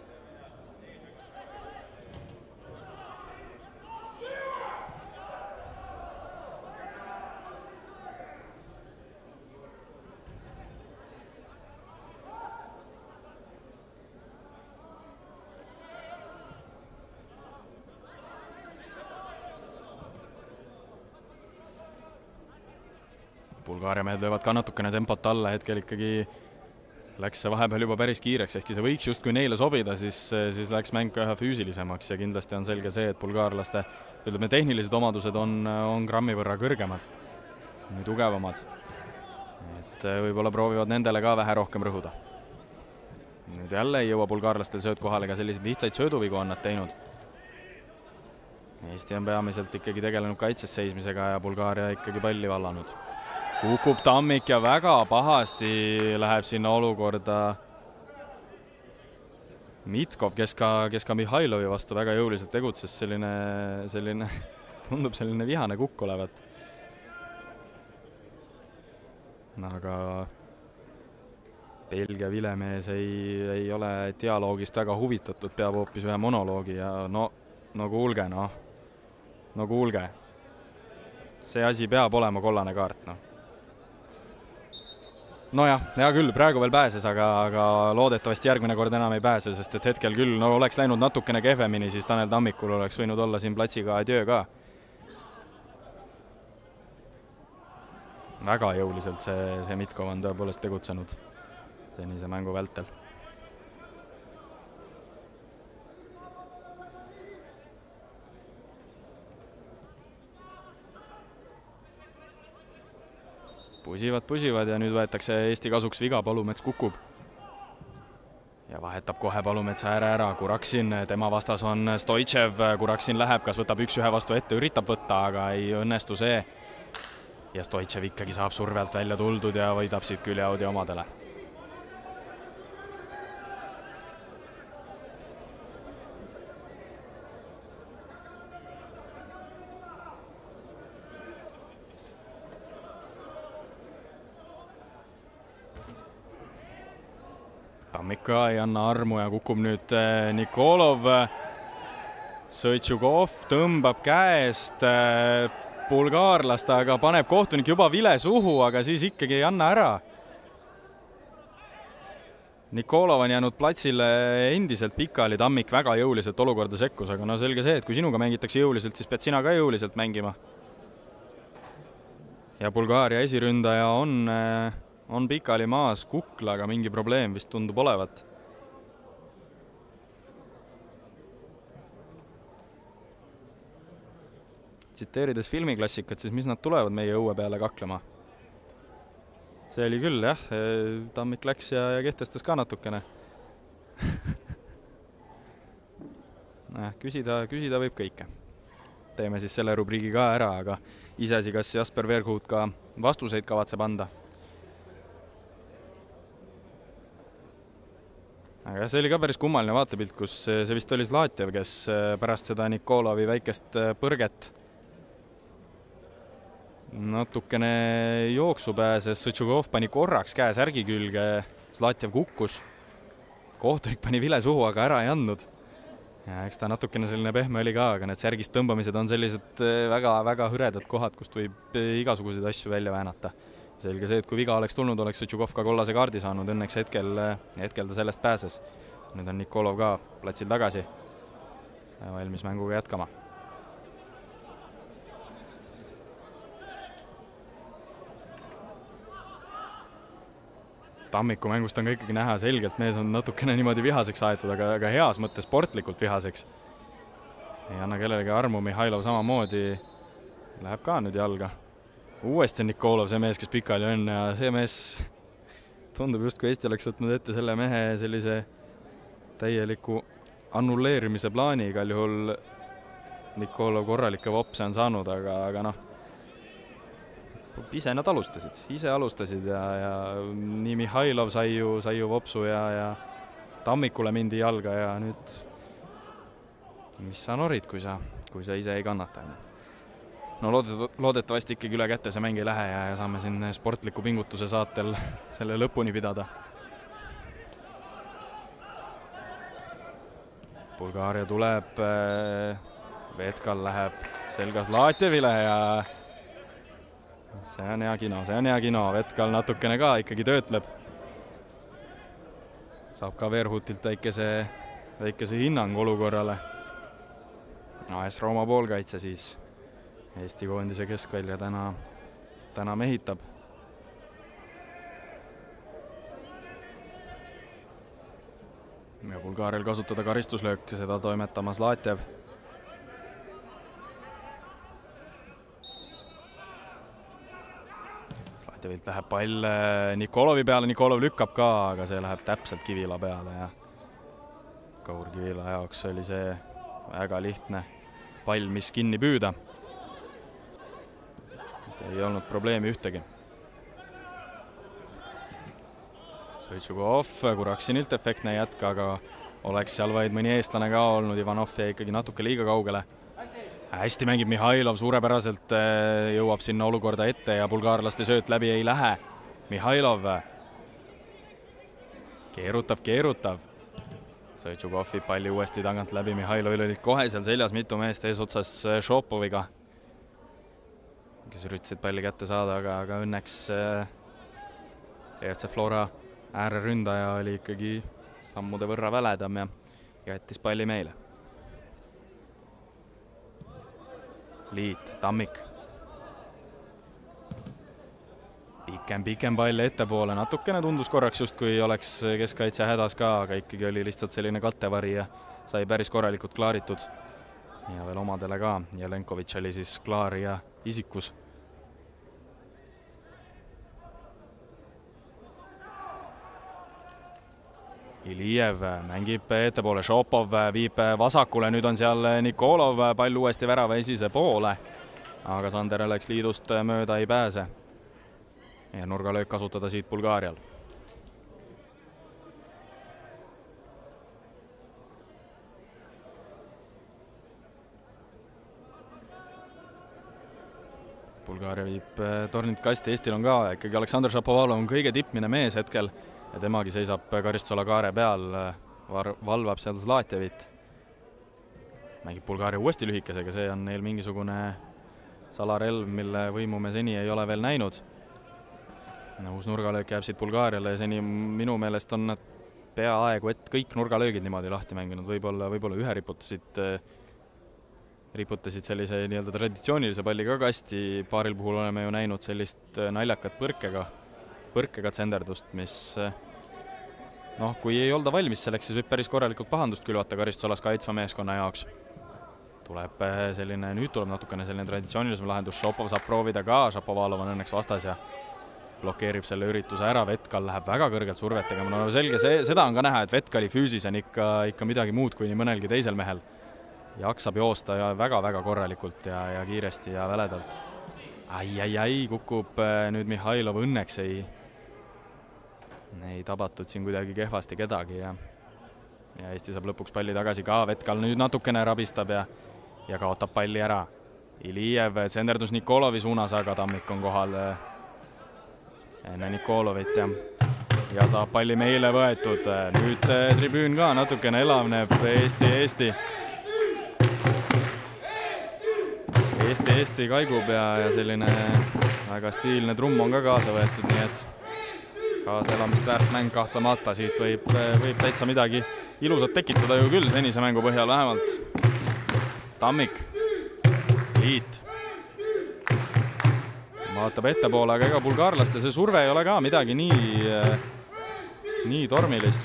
Bulgaaria mehed löövad ka natukene tempot alla, hetkel ikkagi läks see vahepeal juba päris kiireks, ehkki see võiks justkui neile sobida, siis läks mäng ka ühe füüsilisemaks ja kindlasti on selge see, et bulgaarlaste tehnilised omadused on grammi võrra kõrgemad, nii tugevamad. Et võib-olla proovivad nendele ka vähe rohkem rõhuda. Nüüd jälle ei jõua bulgaarlastel sööd kohale, ka selliseid lihtsaid sööduvigu on nad teinud. Eesti on peamiselt ikkagi tegelenud kaitses seismisega ja Bulgaaria ikkagi palli vallanud. Kukub Tammik ja väga pahasti läheb sinna olukorda Mitkov, kes ka Mihhailovi vastu väga jõuliselt tegutses, tundub selline vihane kukk olevat. Aga Belgia vilemees ei ole dialoogist väga huvitatud, peab hoopis ühe monoloogi ja no kuulge. See asi peab olema kollane kaart, Nojah, hea küll, praegu veel pääses, aga loodetavasti järgmine kord enam ei pääse, sest et hetkel küll oleks läinud natukene kehvemini, siis Tanel Tammikul oleks võinud olla siin platsiga adjöö ka. Väga jõuliselt see Mitkov on tõepoolest tegutsenud senise mängu vältel. Pusivad ja nüüd võetakse Eesti kasuks viga, Palumets kukub. Ja vahetab kohe Palumets ääre ära, Kuraksin, tema vastas on Stoitšev, Kuraksin läheb, kas võtab 1-1 vastu ette, üritab võtta, aga ei õnnestu see. Ja Stoitšev ikkagi saab survelt välja tuldud ja võidab siit küljeaudi omadele. Tammik ka ei anna armu ja kukub nüüd Nikolov. Sotšukov tõmbab käest bulgaarlast, aga paneb kohtunik juba vile suhu, aga siis ikkagi ei anna ära. Nikolov on jäänud platsile endiselt pikali, Tammik väga jõuliselt olukorda sekkus, aga selge see, et kui sinuga mängitakse jõuliselt, siis pead sina ka jõuliselt mängima. Ja Bulgaaria esiründaja on pikali maas, kuklaga mingi probleem vist tundub olevat. Tsiteerides filmiklassikat, siis mis nad tulevad meie õue peale kaklema? See oli küll, jah. Tammik läks ja kehtestas ka natukene. Küsida võib kõike. Teeme siis selle rubriigi ka ära, aga iseasi, kas Jasper Verhoot ka vastuseid kavatseb anda. Aga see oli ka päris kummaline vaatepilt, kus see vist oli Zlatev, kes pärast seda Nikolovi väikest põrget natukene jooksu pääses. Sotšukov pani korraks käe särgi külge, Zlatev kukkus. Kohtunik pani vile suhu, aga ära ei andnud. Ja eks ta natukene selline pehme oli ka, aga need särgist tõmbamised on sellised väga-väga hõredad kohad, kust võib igasuguseid asju välja väänata. Selge see, et kui viga oleks tulnud, oleks Sotšukov ka kollase kaardi saanud, õnneks hetkel ta sellest pääses. Nüüd on Nikolov ka platsil tagasi ja valmis mänguga jätkama. Tammiku mängust on ka ikkagi näha selgelt, mees on natukene niimoodi vihaseks aetud, aga heas mõttes sportlikult vihaseks. Ei anna kellelegi armu, Mihhailov samamoodi läheb ka nüüd jalga. Uuesti on Nikolov see mees, kes pikali on ja see mees tundub just, kui Eesti oleks võtnud ette selle mehe sellise täieliku annulleerimise plaani, igal juhul Nikolov korralikke vopse on saanud, aga ise nad alustasid ja nii Mihhailov sai ju vopsu ja Tammikule mindi jalga ja nüüd mis sa norid, kui sa ise ei kannata. No loodetavasti ikkagi üle kätte see mäng ei lähe ja saame siin sportliku pingutuse saatel selle lõpuni pidada. Bulgaaria tuleb, Vetkal läheb selgas Laatjevile ja see on hea kino, Vetkal natukene ka ikkagi töötleb. Saab ka Verhutilt väikese hinnangu olukorrale. AS Rooma poolkaitse siis Eesti koondise keskvälja täna mehitab. Ja Bulgaarial kasutada karistuslöök, seda toimetamas Laatjev. Laatjevilt läheb pall Nikolovi peale, Nikolov lükkab ka, aga see läheb täpselt Kivila peale ja Kaur Kivila jaoks oli see väga lihtne pall, mis kinni püüda. Ei olnud probleemi ühtegi. Sotšukov, Kuraksinilt efektne jätk, aga oleks seal vaid mõni eestlane ka olnud, Ivanov jäi ikkagi natuke liiga kaugele. Hästi mängib Mihhailov, suurepäraselt jõuab sinna olukorda ette ja bulgaarlaste sööt läbi ei lähe. Mihhailov keerutav. Sotšukovi palli uuesti tagant läbi, Mihhailovil oli kohe seal seljas mitu meest eesotsas Šopoviga, kes üritasid palli kätte saada, aga õnneks ERC Flora ääreründaja oli ikkagi sammude võrra väledam ja jättis palli meile. Liit, Tammik. Pikem pall ettepoole, natukene tundus korraks just, kui oleks keskkaitse hädas ka, aga ikkagi oli lihtsalt selline kattevari ja sai päris korralikult klaaritud. Ja veel omadele ka, Jelenkovitš oli siis klaar ja isikus. Ilijev mängib ettepoole, Šopov viib vasakule, nüüd on seal Nikolov, pall uuesti värava esise poole, aga Sander Alex liidust mööda ei pääse. Ja nurgalöök kasutada siit Bulgaarial. Bulgaaria viib tornid kasti, Eestil on ka ikkagi Aleksandr Šapovalov on kõige tippmine mees hetkel ja temagi seisab karistusala kaare peal, valvab seal Zlatjevit. Mängib Bulgaaria uuesti lühikesega, see on neil mingisugune salarelv, mille võimu me seni ei ole veel näinud. Uus nurgalöök jääb siit Bulgaariale ja seni minu meelest on nad peaaegu, et kõik nurgalöögid niimoodi lahti mänginud, võib-olla ühe riputasid sellise nii-öelda traditsioonilise palli ka kasti, paaril puhul oleme ju näinud sellist naljakat põrkega tsenderdust, mis kui ei olda valmis selleks, siis võib päris korralikult pahandust külvata karistusalas kaitsva meeskonna jaoks. Nüüd tuleb natukene selline traditsioonilisem lahendus, Šopov saab proovida ka, Šapovalov on õnneks vastas ja blokeerib selle ürituse ära, Vetkal läheb väga kõrgelt survet tegema, selge, seda on ka näha, et Vetkali füüsis on ikka midagi muud kui nii mõnelgi teisel mehel. Jaksab joosta ja väga-väga korralikult ja kiiresti ja väledalt. Kukub nüüd Mihhailov, õnneks ei tabatud siin kuidagi kehvasti kedagi ja Eesti saab lõpuks palli tagasi ka, Vetkal nüüd natukene rabistab ja kaotab palli ära. Ilijev tsenderdus Nikolovi suunas, aga Tammik on kohal enne Nikolovit ja ja saab palli meile võetud. Nüüd tribüün ka natukene elavneb. Eesti kaigub ja selline väga stiilne trumm on ka kaasa võetud, nii et kaasaelamist väärt mäng kahtlemata. Siit võib täitsa midagi ilusat tekitada ju küll senise mängu põhjal vähemalt. Tammik, Liit vaatab ettepoole, aga ega bulgaarlaste see surve ei ole ka midagi nii tormilist.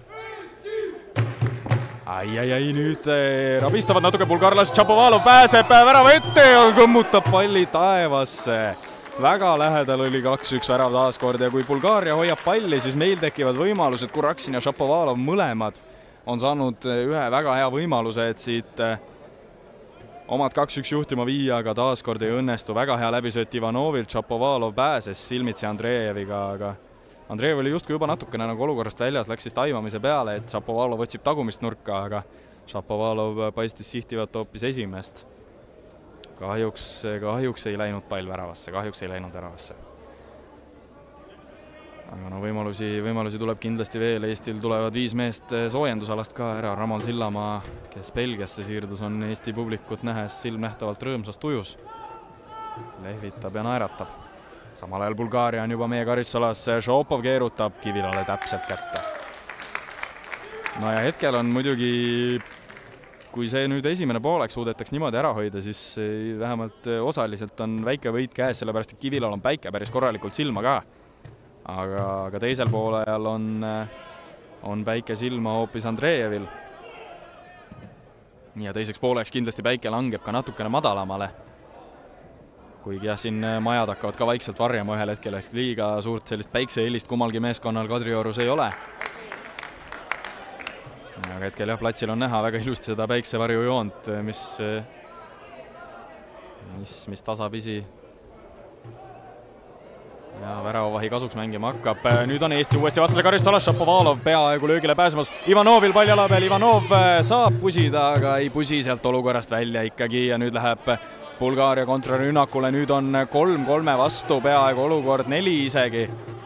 Ai, nüüd rabistavad natuke bulgaarlased. Šapovalov pääseb värava ette ja kõmmutab palli taevasse. Väga lähedal oli 2-1 värav taaskord ja kui Bulgaaria hoiab palli, siis meil tekivad võimalused. Kuraksin ja Šapovalov mõlemad on saanud ühe väga hea võimaluse, et siit omad 2-1 juhtima viia, aga taaskord ei õnnestu. Väga hea läbisööt Ivanovilt, Šapovalov pääses silmitsi Andreeviga, aga Andreev oli justkui juba natukene nagu olukorrast väljas, läks siis taimamise peale, et Šapovalov otsib tagumist nurka, aga Šapovalov paistis sihtivat hoopis esimest. Kahjuks ei läinud pall väravasse, Aga no võimalusi tuleb kindlasti veel. Eestil tulevad 5 meest soojendusalast ka ära. Ramal Sillamaa, kes Belgiasse siirdus, on Eesti publikut nähes silmnähtavalt rõõmsas tujus. Lehvitab ja naeratab. Samal ajal Bulgaaria on juba meie karistusalas. Šopov keerutab Kivilale täpselt kätte. No ja hetkel on muidugi, kui see nüüd esimene poolek suudetaks niimoodi ära hoida, siis vähemalt osaliselt on väike võit käes, sellepärast et Kivilal on päike päris korralikult silma ka. Aga teisel poolejal on päike silma hoopis Andreevil. Ja teiseks pooleks kindlasti päike langeb ka natukene madalamale. Kuigi jah, siin majad hakkavad ka vaikselt varjama ühel hetkel, ehk liiga suurt sellist päiksehelist kummalgi meeskonnal Kadriorus ei ole. Aga hetkel jah, platsil on näha väga ilusti seda päiksevarjujoont, mis tasapisi ja väravavahi kasuks mängima hakkab. Nüüd on Eesti uuesti vastase karistusalas. Šapovalov peaaegu löögile pääsemas. Ivanovil pall jala peal. Ivanov saab pusida, aga ei pusi sealt olukorrast välja ikkagi. Ja nüüd läheb Bulgaaria kontrarünnakule. Nüüd on 3-3 vastu peaaegu olukord, 4 isegi.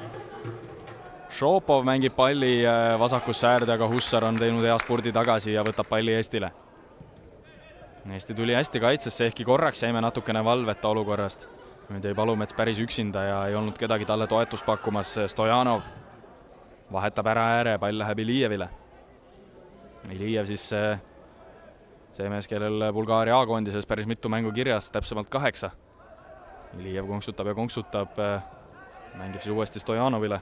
Šopov mängib palli vasakusse äärde, aga Hussar on teinud hea spurdi tagasi ja võtab palli Eestile. Eesti tuli hästi kaitsesse, ehkki korraks jäime natukene valveta olukorrast. Nüüd ei Palumets päris üksinda ja ei olnud kedagi talle toetust pakkumas. Stojanov vahetab ära ääre, pall läheb Ilijevile. Ilijev siis see mees, kellel Bulgaaria A-koondises päris mitu mängu kirjas, täpsemalt 8. Ilijev konksutab ja konksutab, mängib siis uuesti Stojanovile.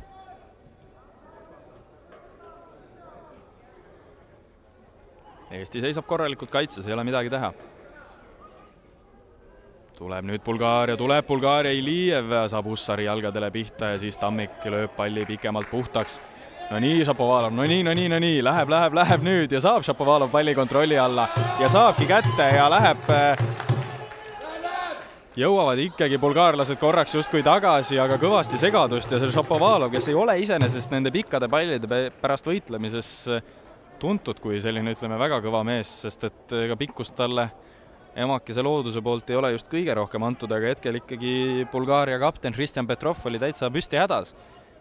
Eesti seisab korralikult kaitses, ei ole midagi teha. Tuleb nüüd Bulgaaria, Ilijev saab Hussari jalgadele pihta ja siis Tammik lööb palli pikemalt puhtaks. No nii, Šapovalov, no nii, läheb nüüd ja saab Šapovalov palli kontrolli alla ja saabki kätte ja läheb. Jõuavad ikkagi bulgaarlased korraks justkui tagasi, aga kõvasti segadust ja see Šapovalov, kes ei ole iseenesest nende pikkade pallide pärast võitlemises tuntud kui selline, ütleme, väga kõva mees, sest et ega pikkust talle emakese looduse poolt ei ole just kõige rohkem antud, aga hetkel ikkagi Bulgaaria kapten Kristjan Petrov oli täitsa püsti hädas.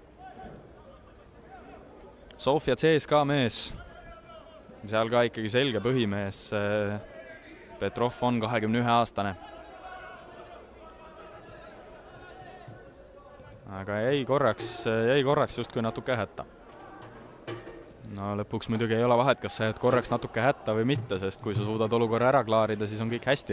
Sofia CSKA mees, seal ka ikkagi selge põhimees. Petrov on 21-aastane. Aga jäi korraks justkui natuke hätta. No lõpuks muidugi ei ole vahet, kas sa jääd korraks natuke hätta või mitte, sest kui sa suudad olukorra ära klaarida, siis on kõik hästi.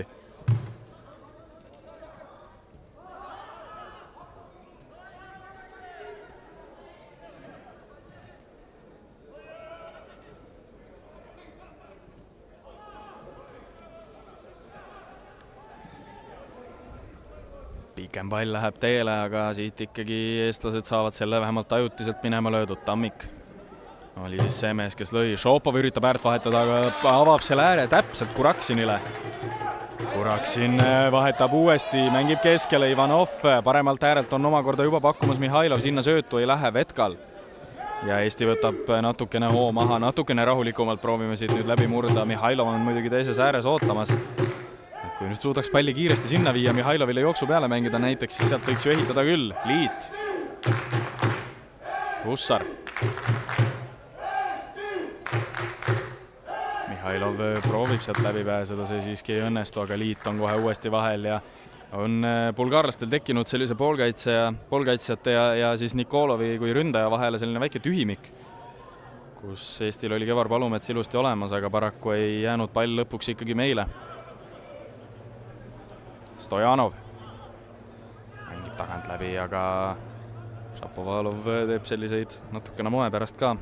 Pikem pall läheb teele, aga siit ikkagi eestlased saavad selle vähemalt ajutiselt minema löödud. Tammik oli siis see mees, kes lõi. Šopov üritab äärt vahetada, aga avab selle ääre täpselt Kuraksinile. Kuraksin vahetab uuesti, mängib keskele Ivanov. Paremalt äärelt on omakorda juba pakkumas Mihhailov, sinna söötu ei lähe Vetkal. Ja Eesti võtab natukene hoo maha, natukene rahulikumalt proovime siit nüüd läbi murda. Mihhailov on muidugi teises ääres ootamas. Kui nüüd suudaks palli kiiresti sinna viia, Mihhailovile jooksu peale mängida näiteks, siis sealt võiks ju ehitada küll. Liit. Hussar. Mihhailov proovib sealt läbi pääseda, see siiski ei õnnestu, aga liit on kohe uuesti vahel ja on bulgaarlastel tekkinud sellise poolkaitsjate ja siis Nikolovi kui ründaja vahele selline väike tühimik, kus Eestil oli Kevar Palumets ilusti olemas, aga paraku ei jäänud pall lõpuks ikkagi meile. Stojanov mängib tagant läbi, aga Šapovalov teeb selliseid natukene moe pärast ka.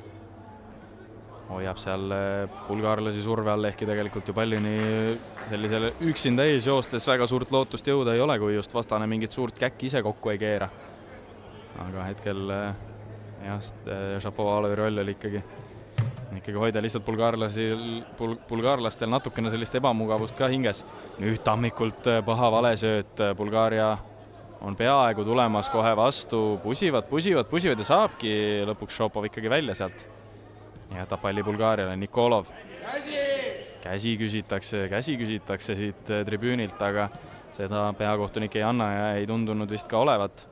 Hoiab seal bulgaarlasi surve all, ehkki tegelikult ju pallini sellisele üksinda ees joostes väga suurt lootust jõuda ei ole, kui just vastane mingit suurt käkki ise kokku ei keera. Aga hetkel Šapovalovi roll oli ikkagi hoida lihtsalt bulgaarlastel natukene sellist ebamugavust ka hinges. Nüüd tammikult paha valesööt, Bulgaaria on peaaegu tulemas kohe vastu, pusivad ja saabki lõpuks Šopov ikkagi välja sealt. Jätab palli Bulgaariale, Nikolov. Käsi küsitakse siit tribüünilt, aga seda peakohtunik ei anna ja ei tundunud vist ka olevat.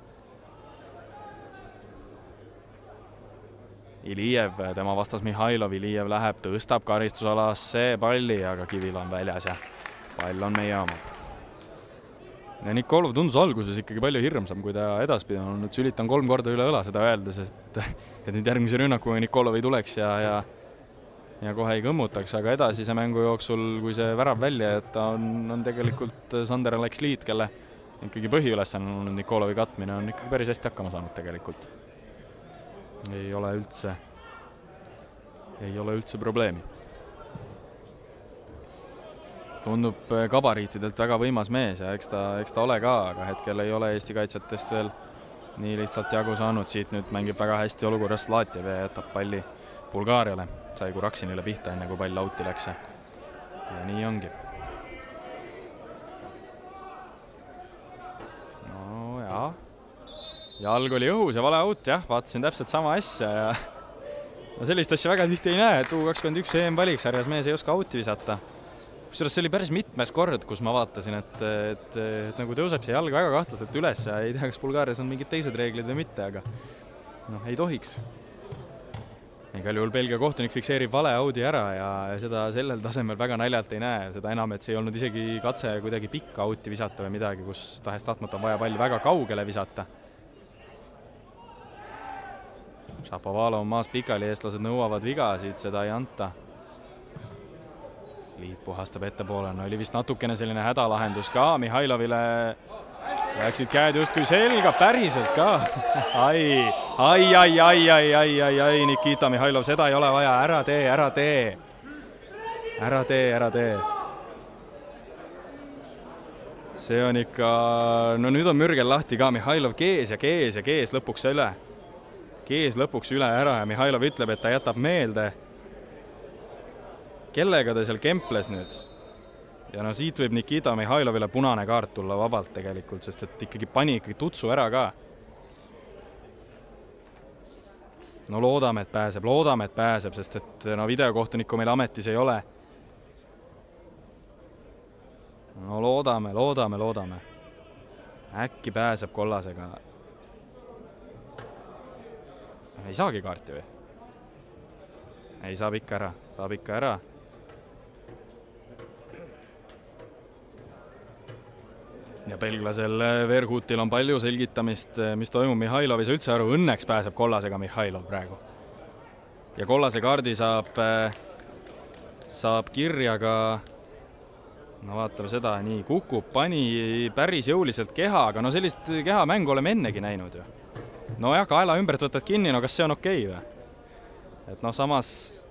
Ilijev, tema vastas Mihhailov, Ilijev läheb, tõstab karistusalasse palli, aga Kivil on väljas ja pall on meie oma. Ja Nikolov tundus alguses ikkagi palju hirmsam, kui ta edaspidi on olnud. Sülitan 3 korda üle õla seda öeldes, et nüüd järgmise rünnakuga Nikolov ei tuleks ja kohe ei kõmmutaks, aga edasise mängu jooksul, kui see värav välja, et ta on tegelikult Sander Aleksliit, kelle ikkagi põhiülesanne on olnud Nikolovi katmine, on ikkagi päris hästi hakkama saanud tegelikult. Ei ole üldse probleemi. Tundub gabariitidelt väga võimas mees ja eks ta ole ka, aga hetkel ei ole Eesti kaitsjatest veel nii lihtsalt jagu saanud. Siit nüüd mängib väga hästi olukorras Latjev ja jätab palli Bulgaariale. Sai Kuraksinile pihta enne, kui pall auti läks. Ja nii ongi. No jaa. Jalg oli õhus ja vale aut, jah, vaatasin täpselt sama asja ja sellist asja väga tihti ei näe, et U21 EM-valiksarjas mees ei oska auti visata. Kusjuures see oli päris mitmes kord, kus ma vaatasin, et nagu tõuseb see jalg väga kahtlaselt üles ja ei tea, kas Bulgaarias on mingid teised reeglid või mitte, aga ei tohiks. Igal juhul Belgia kohtunik fikseerib vale audi ära ja seda sellel tasemel väga naljalt ei näe. Seda enam, et see ei olnud isegi katse kuidagi pikka auti visata või midagi, kus tahes tahtmata on vaja palli väga kaugele visata. Šapovalov on maas pikali, eestlased nõuavad viga, siit seda ei anta. Liit puhastab ettepoole, oli vist natukene selline hädalahendus ka Mihhailovile. Läksid käed justkui selga, päriselt ka. Ai, Nikita Mihhailov, seda ei ole vaja, ära tee. See on ikka, nüüd on mürgel lahti ka, Mihhailov kees lõpuks üle. Kees lõpuks üle ära ja Mihhailov ütleb, et ta jätab meelde, kellega ta seal kemples nüüd. Ja siit võib Nikita Mihhailovile punane kaart tulla vabalt tegelikult, sest et pani tutsu ära ka. No loodame, et pääseb, sest et videokohtuniku meil ametis ei ole. No loodame. Äkki pääseb kollasega. Ei saagi kaarti või? Ei, saab ikka ära. Ja belglasel Verhutil on palju selgitamist, mis toimub. Mihhailov ei saa üldse aru, õnneks pääseb kollasega Mihhailov praegu. Ja kollase kaardi saab kirja ka, vaatame seda, nii kukub, pani päris jõuliselt keha, aga sellist keha mängu oleme ennegi näinud ju. No jah, kaela ümbert võtad kinni, kas see on okei või? Et samas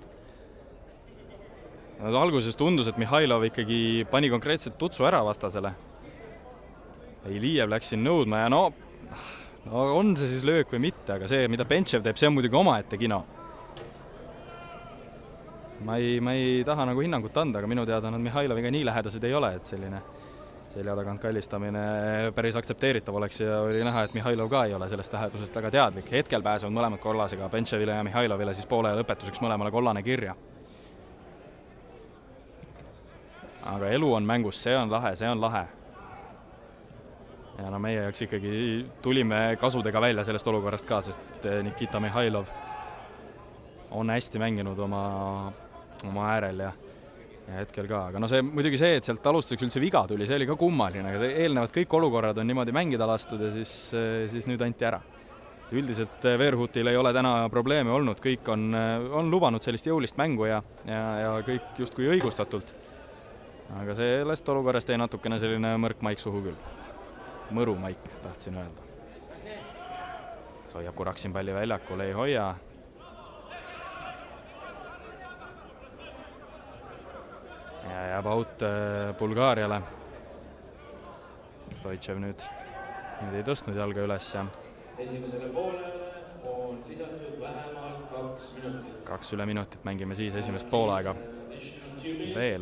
alguses tundus, et Mihhailov ikkagi pani konkreetselt tutsu ära vastasele. Ilijev läks siin nõudma ja on see siis löök või mitte, aga see, mida Bentšev teeb, see on muidugi omaette kino. Ma ei taha hinnangut anda, aga minu teada nad Mihhailoviga nii lähedased ei ole, et selline selja tagant kallistamine päris aktsepteeritav oleks ja oli näha, et Mihhailov ka ei ole sellest lähedusest väga teadlik. Hetkel pääsevad mõlemad kollasega, Bentševile ja Mihhailovile siis poole lõpetuseks mõlemale kollane kirja. Aga elu on mängus, see on lahe. Ja meie jaoks ikkagi tulime kasudega välja sellest olukorrast ka, sest Nikita Mihhailov on hästi mänginud oma äärel ja hetkel ka, aga no see muidugi see, et sealt alustuseks üldse viga tuli, see oli ka kummaline, aga eelnevad kõik olukorrad on niimoodi mängida lastud ja siis nüüd anti ära. Üldiselt Verhutil ei ole täna probleeme olnud, kõik on lubanud sellist jõulist mängu ja kõik justkui õigustatult. Aga sellest olukorrast ei natukene selline mõrk maik suhu küll. Mõru maik, tahtsin öelda. Hoiab Kuraksin palli väljakul, ei hoia. Ja jääb out Bulgaariale. Stoitšev nüüd ei tõstnud jalga üles ja esimesele poolele on lisatud vähemalt 2 minutit. 2 üle minutit mängime siis esimest poolaega veel.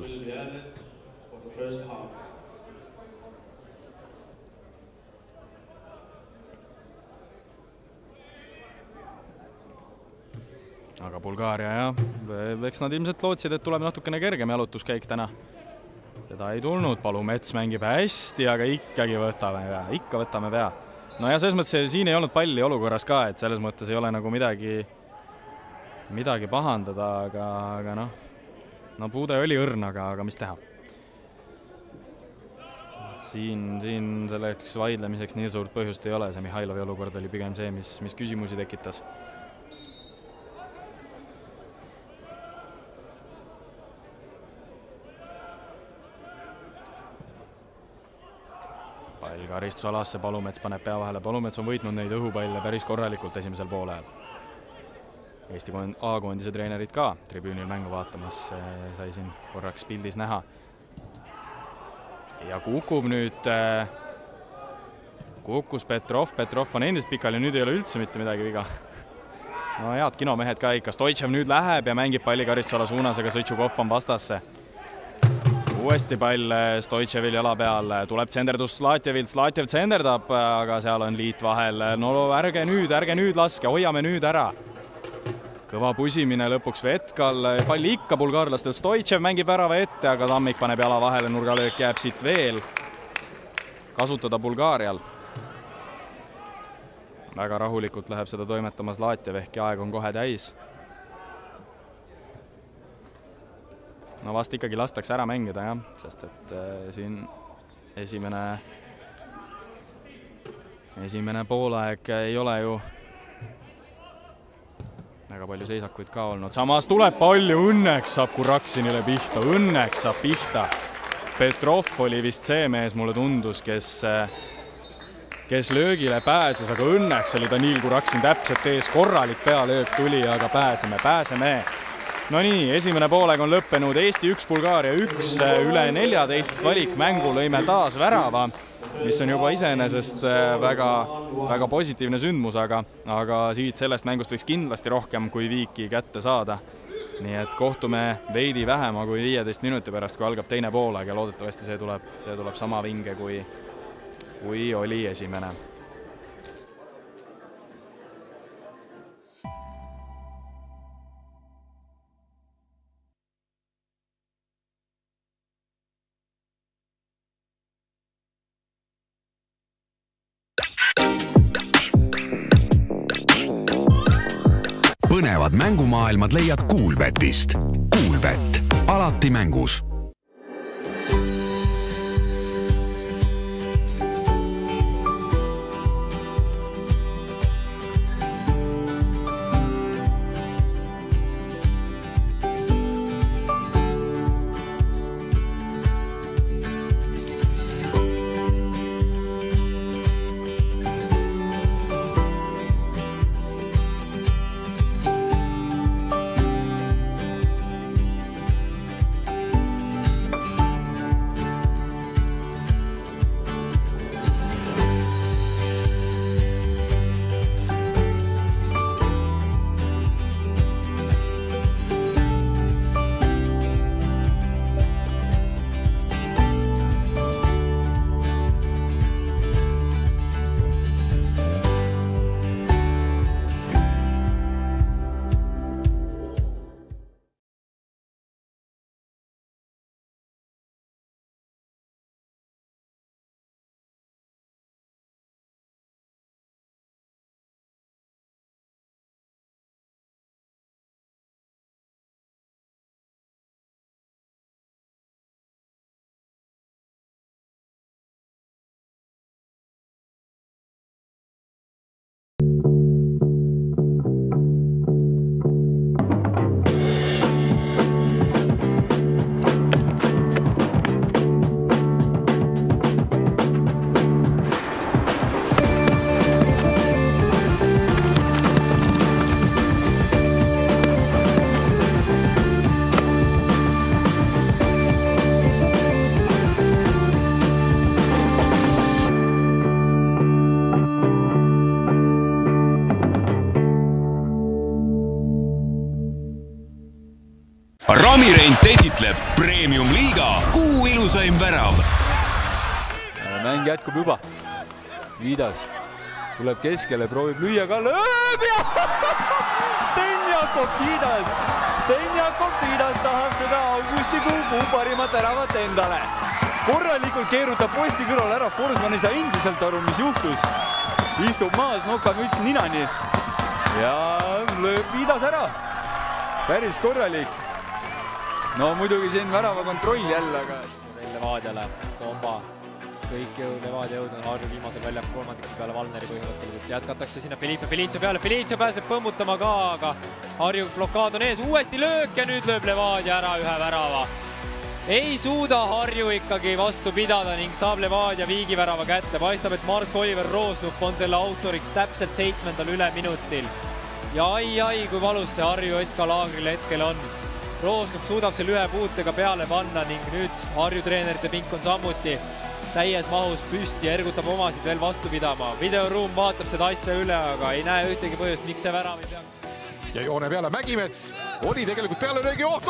Aga Bulgaaria jah, eks nad ilmselt lootsid, et tuleb natukene kergem jalutuskäik täna. Seda ei tulnud, Palumets mängib hästi, aga ikkagi võtame pea. No ja selles mõttes siin ei olnud palli olukorras ka, et selles mõttes ei ole nagu midagi pahandada, aga no puude oli õrn, aga mis teha. Siin selleks vaidlemiseks nii suurt põhjust ei ole, see Mihhailovi olukord oli pigem see, mis küsimusi tekitas. Pall karistusalasse, Palumets paneb pea vahele. Palumets on võitnud neid õhupalle päris korralikult esimesel poolel. Eesti A-koondise treenerid ka tribüünil mängu vaatamas sai siin korraks pildis näha. Ja kukub nüüd, kukkus Petrov on endist pikal ja nüüd ei ole üldse mitte midagi viga. No head kinomehed ka ikka, Stoitšev nüüd läheb ja mängib palli karistusala suunas, aga Sõtšukov on vastasse. Uuesti pall Stoitševil jala peal, tuleb tsenderdus Slatjevilt, Slatjev tsenderdab, aga seal on liit vahel. No ärge nüüd laske, hoiame nüüd ära. Kõva pusimine lõpuks Vetkal, palli ikka bulgaarlastel, Stoitšev mängib värava ette, aga Tammik paneb jala vahele, nurgalöök jääb siit veel kasutada Bulgaarial. Väga rahulikult läheb seda toimetama Zlatjev, ehkki aeg on kohe täis. No vast ikkagi lastakse ära mängida, jah, sest et siin esimene poolaeg ei ole ju väga palju seisakuid ka olnud. Samas tuleb palju, õnneks saab Kuraksinile pihta, õnneks saab pihta. Petrov oli vist see mees, mulle tundus, kes löögile pääses, aga õnneks oli Danil Kuraksin täpselt ees, korralik pealöök tuli, aga pääseme. No nii, esimene poolega on lõppenud Eesti 1, Bulgaaria 1, üle 14 valikmängu lõime taas värava, mis on juba iseenesest väga positiivne sündmus, aga siit sellest mängust võiks kindlasti rohkem kui viiki kätte saada. Nii et kohtume veidi vähema kui 15 minuti pärast, kui algab teine poolega ja loodetavasti see tuleb sama vinge, kui oli esimene. Põnevad mängumaailmad leiad Kuulbetist. Kuulbet, alati mängus. Ramirent esitleb Premium Liiga kuu ilusaim värav. Mäng jätkub juba. Viidas tuleb keskele, proovib lüüa ka, lööb ja Stenjakov Viidas tahab seda augustikuu parimat väravat endale. Korralikult keerutab posti kõrval ära, Forsman ei saa endiselt aru, mis juhtus. Istub maas, nokamüts ninani ja lööb Viidas ära. Päris korralik. No muidugi siin värava kontroll jälle, aga Levaadiale, Komba. Kõik Levadia jõud on Harju viimasel väljak kolmandiku peale Valneri põhimõtteliselt. Jätkatakse sinna Felicio peale. Felicio pääseb põmmutama ka, aga Harju blokaad on ees. Uuesti löök ja nüüd lööb Levadia ära ühe värava. Ei suuda Harju ikkagi vastu pidada ning saab Levadia viigivärava kätte. Paistab, et Mark-Oliver Roosnup on selle autoriks täpselt 7. üle minutil. Ja ai, kui valus see Harju Etka laagrile hetkel on. Roosnup suudab selle ühe puutega peale panna ning nüüd Harju treenerite pink on sammuti täies mahus püsti ja ergutab omasid veel vastu pidama. Videoruum vaatab seda asja üle, aga ei näe ühtegi põhjust, miks see värav ei peaks. Ja joone peale Mägimets oli tegelikult peale löögi oht.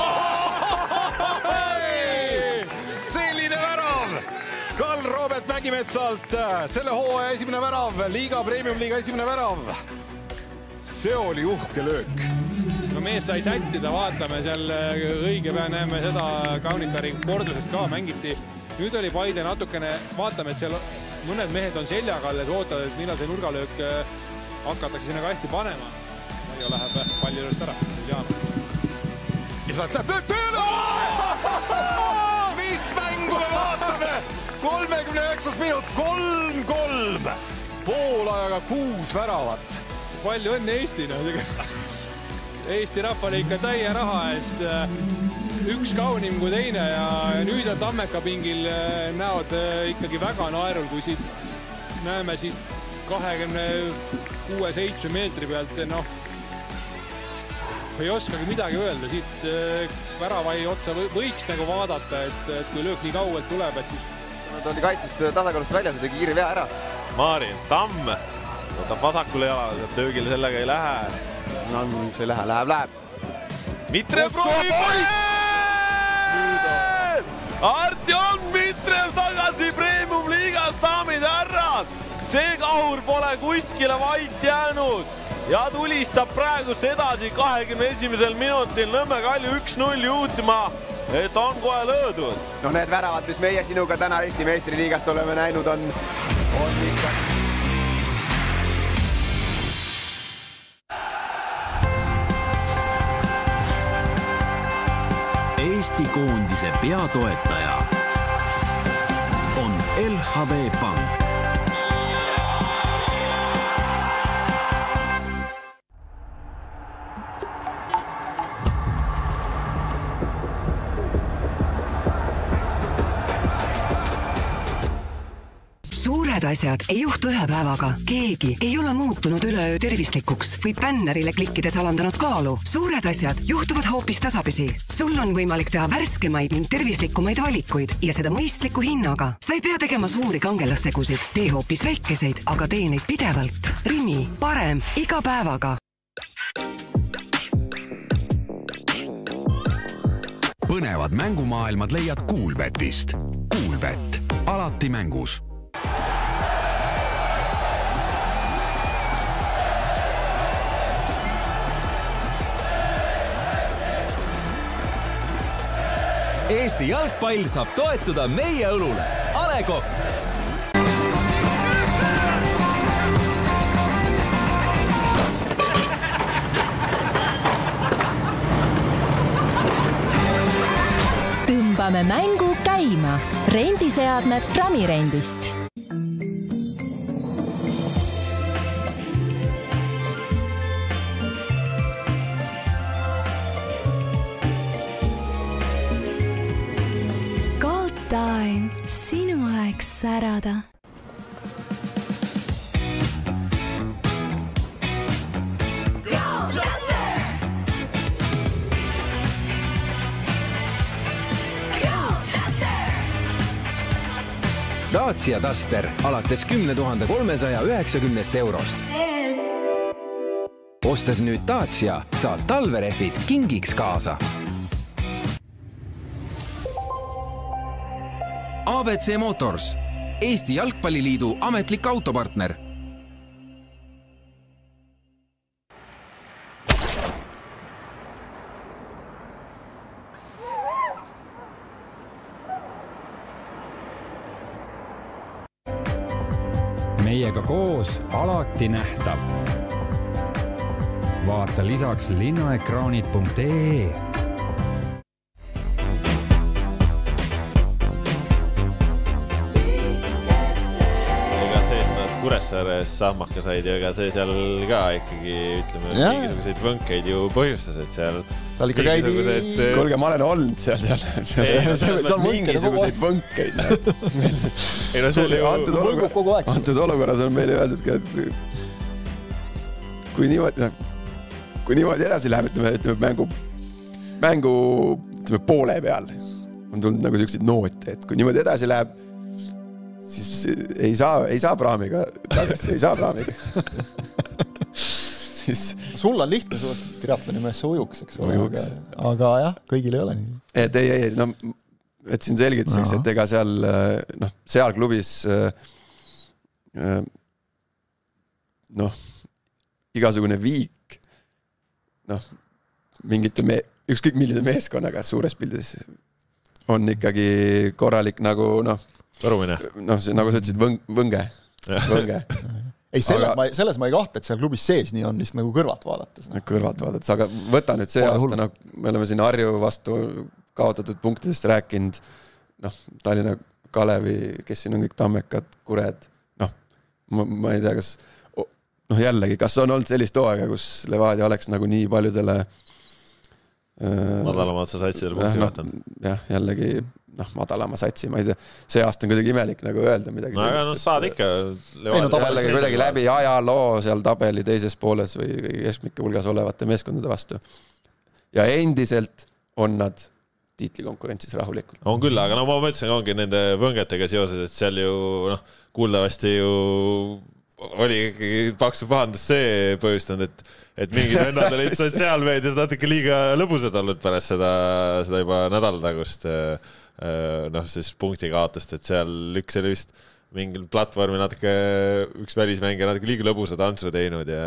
Selline värav Karl Robert Mägimetsalt. Selle hooaja esimene värav, Premium Liiga esimene värav. See oli uhke löök. No mees sai sättida, vaatame seal õige pea, näeme seda Kaunitari kordusest ka mängiti. Nüüd oli Paide natukene, vaatame, et seal mõned mehed on seljaga alles, ootavad, et millal see nurgalöök hakatakse sinna kasti panema. Marjo läheb palli üles ära. Ja sealt läheb löök tööle! Mis mängu me vaatame? 39 minut, 3-3. Poolajaga 6 väravat. Palju õnne Eestina. Eesti rahvale ikka täie raha eest. Üks kaunim kui teine ja nüüd on Tammeka pingil näod ikkagi väga naerul, kui siit näeme siit 26-7 meetri pealt, noh, ei oskagi midagi öelda, siit väravai otsa võiks nagu vaadata, et kui löök nii kauelt tuleb, et siis... Ta oli kaitses tasakaalust väljas, tegi kiire vea ära. Maarin, Tamm võtab vasakule jala, töögile sellega ei lähe. No, see läheb. Mitrev proovib! Artjom Mitrev tagasi Premium Liigas, daamid ja härrad! See kahur pole kuskile vait jäänud ja tulistab praegu sedasi 21. minutil Nõmme Kalju 1-0 juhtima, et on kohe löödud. No need väravad, mis meie sinuga täna Eesti meistriliigast oleme näinud, on ikka... Eesti koondise peatoetaja on LHV Pank. Suured asjad ei juhtu ühe päevaga. Keegi ei ole muutunud üleöö tervislikuks või bännerile klikkides alandanud kaalu. Suured asjad juhtuvad hoopis tasapisi. Sul on võimalik teha värskemaid ning tervislikumaid valikuid ja seda mõistliku hinnaga. Sa ei pea tegema suuri kangelastegusid. Tee hoopis väikeseid, aga tee neid pidevalt. Rimi, parem iga päevaga. Põnevad mängumaailmad leiad Kuulbetist. Kuulbet, alati mängus. Eesti jalgpall saab toetuda meie õlule. A. Le Coq. Tõmbame mängu käima. Rendiseadmed Ramirendist. Sinu aeg särada. Dacia Duster alates 10 390 eurost. Ostes nüüd Dacia, saad talverehvid kingiks kaasa. ABC Motors, Eesti Jalgpalliliidu ametlik autopartner. Meiega koos alati nähtav. Vaata lisaks linnaekraanid.ee. Kuressaares sahmaka said ja ega see seal ka ikkagi, ütleme, mingisuguseid võnkeid ju põhjustas, et seal ikka käidi, kuulge, ma olen olnud seal mingisuguseid võnkeid. Antud olukorras on meile öeldud, et kui niimoodi edasi läheb, ütleme mängu poole peal on tulnud nagu selliseid noote, et kui niimoodi edasi läheb, siis ei saa praamiga tagasi, ei saa praamiga. Sul on lihtne suht triatloni mees ujuks, eks ole, aga jah, kõigil ei ole nii. Ei, no, et siin selgituseks, et ega seal klubis igasugune viik mingite ükskõik millise meeskonnaga suures pildis on ikkagi korralik nagu Kõrumine. Nagu sa ütlesid, võnge. Ei, selles ma ei kahta, et seal klubis sees nii on lihtsalt nagu kõrvalt vaadates. Kõrvalt vaadates, aga võta nüüd see aasta, me oleme siin Harju vastu kaotatud punktidest rääkinud, Tallinna Kalevi, kes siin on kõik Tammekad, Kured, ma ei tea, kas jällegi, kas on olnud sellist hooaega, kus Levadia oleks nagu nii paljudele madalama otsa satsidele punkti vaatanud. Jah, jällegi madalama satsi, ma ei tea, see aasta on kuidagi imelik nagu öelda midagi sellist. Saad ikka jällegi kuidagi läbi ajaloo seal tabeli teises pooles või keskmike hulgas olevate meeskondade vastu. Ja endiselt on nad tiitlikonkurentsis rahulikult. On küll, aga ma mõtlesin, ongi nende võngetega seoses, et seal ju kuuldavasti ju oli ikkagi paksu pahandus see põhjustanud, et mingid vennad olid sotsiaalmeedias natuke liiga lõbusad olnud pärast seda juba nädalatagust siis punkti kaotust, et seal üks oli vist mingil platvormi natuke üks välismängija natuke liiga lõbusa tantsu teinud ja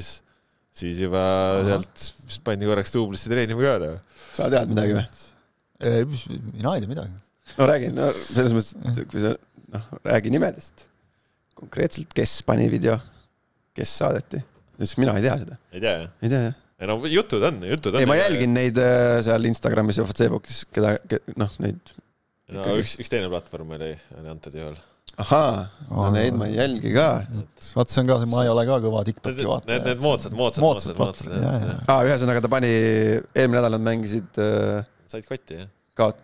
siis juba sealt pandi korraks tuublisse treenima ka. Sa tead midagi või? Mina ei tea midagi. No räägi, selles mõttes, kui sa räägi nimedest konkreetselt, kes pani video, kes saadeti. Mina ei tea seda. Ei tea, jah? Ei tea, jah. No jutud on. Ei, ma jälgin neid seal Instagramis ja Facebookis, neid... Üks teine platvorm oli antud juhul. Ahaa, neid ma ei jälgi ka. Vaat see on ka see, ma ei ole ka kõva TikToki vaata. Need moodsad. Ühesõnaga ta pani, eelmine nädal nad mängisid... Said kotti, jah?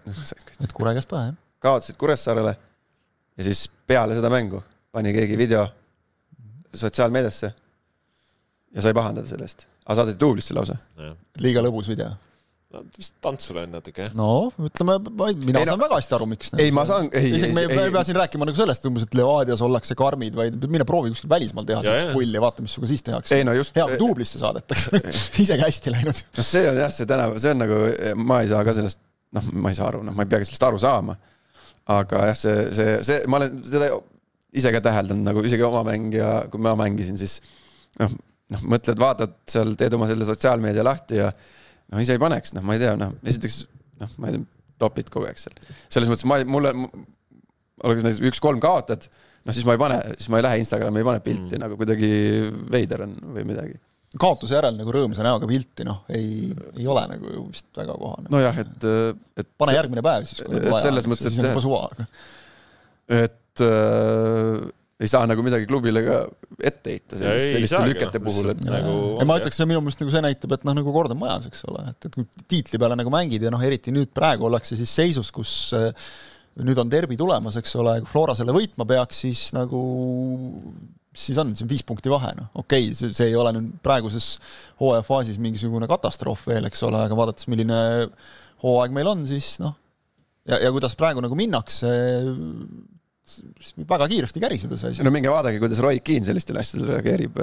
Et Kure käest pähe, jah? Kaotasid Kuressaarele ja siis peale seda mängu pani keegi video sotsiaalmeediasse ja sai pahandada sellest. Aga saadeti tuublisse lausa. Liiga lõbus video. Vist tantsule on natuke. No, ütleme, mina saan väga hästi aru, miks. Ei, ma saan... Isegi me ei pea siin rääkima nagu sellest, et Levadias ollakse karmid, vaid mine proovi kuskil välismaal teha sellist pulli ja vaata, mis suga siis tehakse. Hea, kui tuublisse saadetakse. Isegi hästi läinud. See on jah, see on nagu, ma ei saa ka sellest, ma ei saa aru, ma ei peagi sellest aru saama. Aga jah, see ma olen seda ise ka täheldanud, nagu isegi oma mängija, kui ma mängisin, siis mõtled, vaatad seal, teed oma selle sotsiaalmeedia lahti ja ise ei paneks, ma ei tea, esiteks, ma ei tea, topid kogu aeg seal. Selles mõttes, mulle oleks 1-3 kaotad, siis ma ei pane, siis ma ei lähe Instagrami, ei pane pilti, nagu kuidagi veider on või midagi. Kaotuse järel nagu rõõmsa näoga pilti, ei ole nagu vist väga kohane. No jah, et pane järgmine päev siis, kui nagu vaja, siis on juba suva. Et ei saa nagu midagi klubile ka ette heita selliste lükete puhul. Ma ütleks, see minu mõelest see näitab, et nagu kord on majas, eks ole. Et kui tiitli peale nagu mängid ja eriti nüüd praegu ollakse siis seisus, kus nüüd on derbi tulemas, eks ole, kui Flora selle võitma peaks, siis nagu siis on 5 punkti vahe. Okei, see ei ole nüüd praeguses hooaja faasis mingisugune katastroof veel, eks ole, aga vaadates, milline hooaeg meil on, siis ja kuidas praegu nagu minnakse väga kiiresti käriseda see asi. No minge vaadagi, kuidas Roy Keane sellistele asjadele reageerib,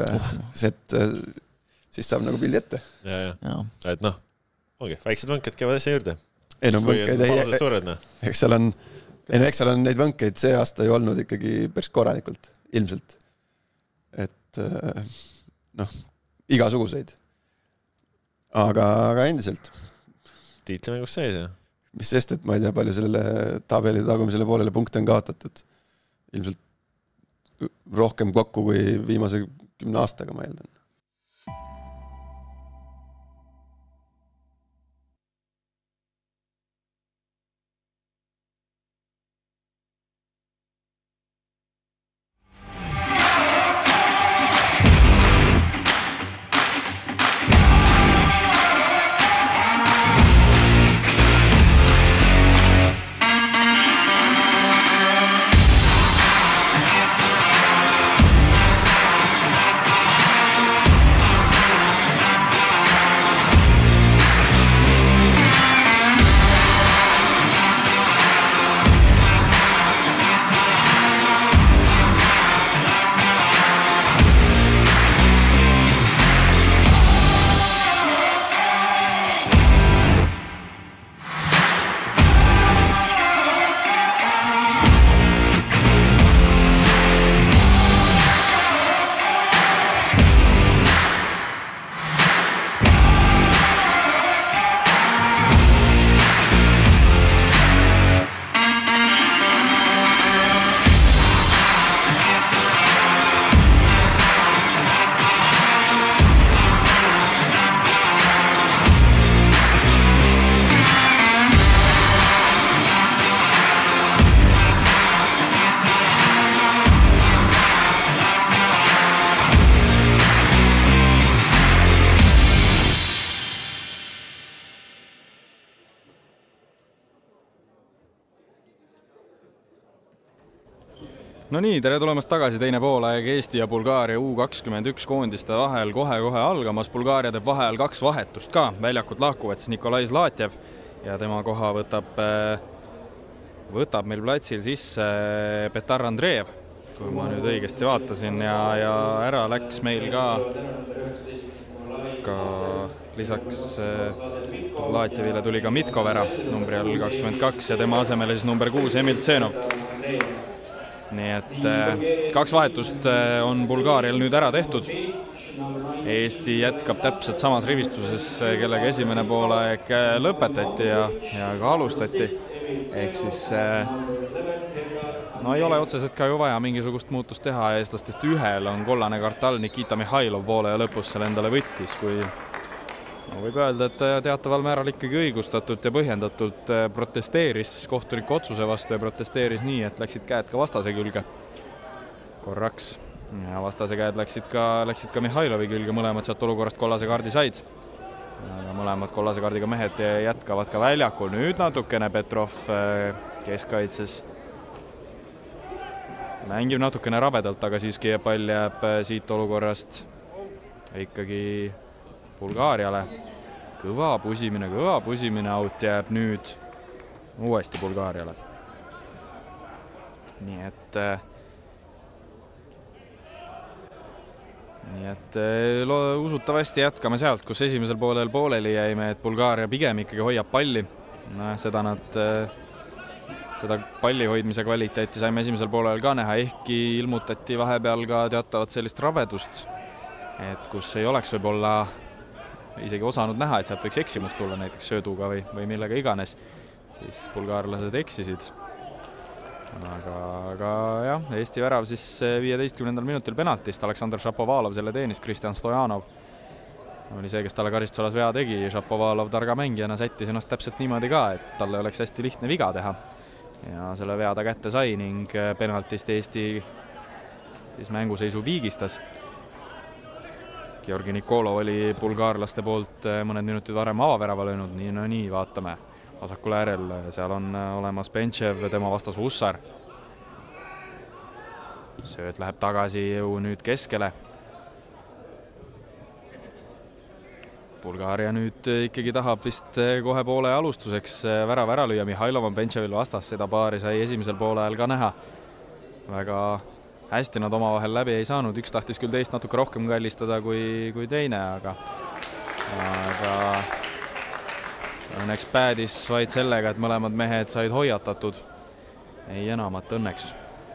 siis saab nagu pildi ette. Ja. Et ongi, väiksed võnked käivad asja juurde. Ei, võnked, eks seal on Ei, eks seal on neid võnkeid see aasta ju olnud ikkagi päris korralikult, ilmselt. Et igasuguseid. Aga endiselt. Tiitlemängus sees, jah? Mis sest, et ma ei tea, palju sellele tabeli tagumisele poolele punkte on kaotatud. Ilmselt rohkem kokku kui viimase 10 aastaga, ma eeldan. No nii, tere tulemast tagasi, teine poolaeg Eesti ja Bulgaaria U21 koondiste vahel kohe-kohe algamas. Bulgaaria teeb vahel 2 vahetust ka, väljakut lahkuvad siis Nikolai Zlatjev ja tema koha võtab meil platsil sisse Petar Andreev, kui ma nüüd õigesti vaatasin ja ära läks meil ka lisaks Zlatjevile tuli ka Mitkovera numbri all 22 ja tema asemele siis number 6 Emil Tsenov. Nii et 2 vahetust on Bulgaarial nüüd ära tehtud. Eesti jätkab täpselt samas rivistuses, kellega esimene poolaeg lõpetati ja ka alustati. Ehk siis ei ole otseselt ka ju vaja mingisugust muutust teha. Eestlastest ühel on kollane kartall Nikita Mihhailov poole ja lõpus selle endale võttis, kui võib öelda, et teataval määral ikkagi õigustatult ja põhjendatult protesteeris kohtuniku otsuse vastu ja protesteeris nii, et läksid käed ka vastase külge korraks. Ja vastase käed läksid ka Mihhailovi külge, mõlemad sealt olukorrast kollase kaardi said. Ja mõlemad kollase kaardiga mehed jätkavad ka väljakul. Nüüd natukene Petrov keskkaitses. Mängib natukene rabedalt, aga siiski pall jääb siit olukorrast ikkagi Bulgaariale. Kõva pusimine, out jääb nüüd uuesti Bulgaariale. Nii et usutavasti jätkame sealt, kus esimesel poolel pooleli jäime, et Bulgaaria pigem ikkagi hoiab palli. Seda palli hoidmise kvaliteeti saime esimesel poolel ka näha, ehkki ilmutati vahepeal ka teatavat sellist rabedust, et kus ei oleks võib-olla isegi osanud näha, et sealt võiks eksimust tulla näiteks sööduga või millega iganes, siis bulgaarlased eksisid. Aga jah, Eesti värav siis 15. minutil penaltist, Aleksandr Šapovalov selle teenis, Kristjan Stojanov oli see, kes talle karistusalas vea tegi. Šapovalov targa mängijana sättis ennast täpselt niimoodi ka, et talle oleks hästi lihtne viga teha. Ja selle vea ta kätte sai ning penaltist Eesti siis mänguseisu viigistas. Georgi Nikolov oli bulgaarlaste poolt mõned minutid varem avavärava löönud, nii vaatame vasakul äärel, seal on olemas Bentšev, tema vastas Hussar. Sööt läheb tagasi ju nüüd keskele. Bulgaaria nüüd ikkagi tahab vist kohe poole alustuseks värava ära lüüa. Mihhailov on Bentševil vastas, seda paari sai esimesel poole ajal ka näha. Väga hästi nad omavahel läbi ei saanud, üks tahtis küll teist natuke rohkem kallistada kui teine, aga õnneks päädis vaid sellega, et mõlemad mehed said hoiatatud ei enamat õnneks.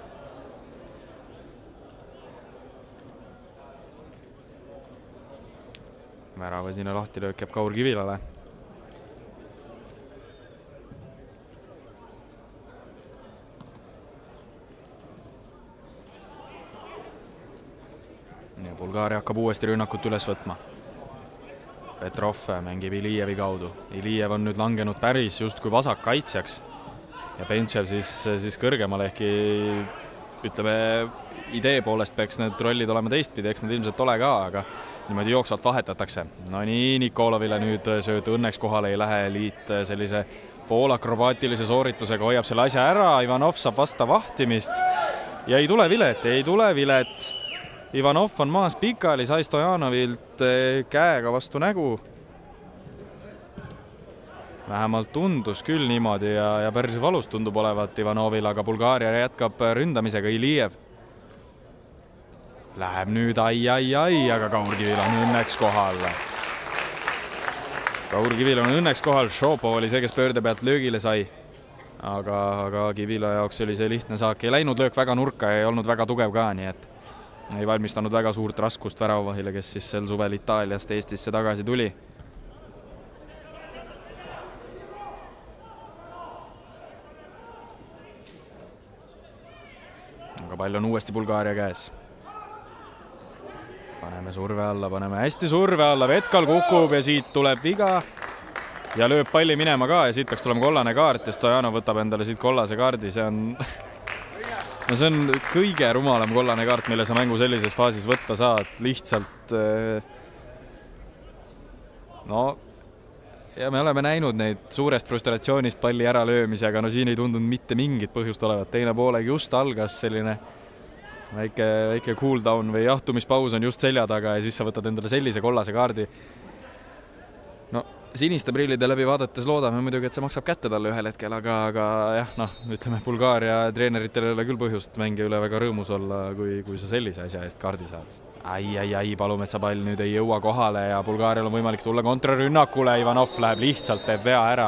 Väravasine lahtilöök jääb Kaur Kivilale. Ja Bulgaaria hakkab uuesti rünnakut üles võtma. Petrov mängib Ilijevi kaudu. Ilijev on nüüd langenud päris justkui vasak kaitsjaks. Ja Bentšev siis kõrgemale, ehkki ütleme, idee poolest peaks need rollid olema teistpidi, eks need ilmselt ole ka, aga niimoodi jooksvalt vahetatakse. No nii, Nikolovile nüüd sööd õnneks kohale ei lähe, Liit sellise poolakrobaatilise sooritusega hoiab selle asja ära, Ivanov saab vasta vahtimist ja ei tule vilet. Ivanov on maas pikali, sai Stojanovilt käega vastu nägu. Vähemalt tundus küll niimoodi ja päris valus tundub olevat Ivanovil, aga Bulgaaria jätkab ründamisega. Ilijev läheb nüüd ai, aga Kaur Kivil on õnneks kohal. Kaur Kivil on õnneks kohal, Šopov oli see, kes pöörde pealt löögile sai. Aga Kivila jaoks oli see lihtne saak. Ei läinud löök väga nurka ja ei olnud väga tugev ka, nii et ei valmistanud väga suurt raskust väravahile, kes siis sel suvel Itaaliast Eestisse tagasi tuli. Aga pall on uuesti Bulgaaria käes. Paneme surve alla, paneme hästi surve alla, Vetkal kukub ja siit tuleb viga ja lööb palli minema ka ja siit peaks tulema kollane kaart ja Stojanov võtab endale siit kollase kaardi, see on kõige rumalam kollane kaart, mille sa mängu sellises faasis võtta saad, lihtsalt ja me oleme näinud neid suurest frustratsioonist palli ära löömise, aga siin ei tundunud mitte mingit põhjust olevat. Teine poolega just algas selline väike cool down või jahtumispaus on just selja taga ja siis sa võtad endale sellise kollase kaardi. Siniste prillide läbi vaadates loodame muidugi, et see maksab kätte talle ühel hetkel, aga jah, ütleme, Bulgaaria treeneritel ei ole küll põhjust mängija üle väga rõõmus olla, kui sa sellise asja eest kaardi saad. Ai, Palumetsa pall nüüd ei jõua kohale ja Bulgaarial on võimalik tulla kontrarünnakule, Ivanov läheb lihtsalt, teeb vea ära.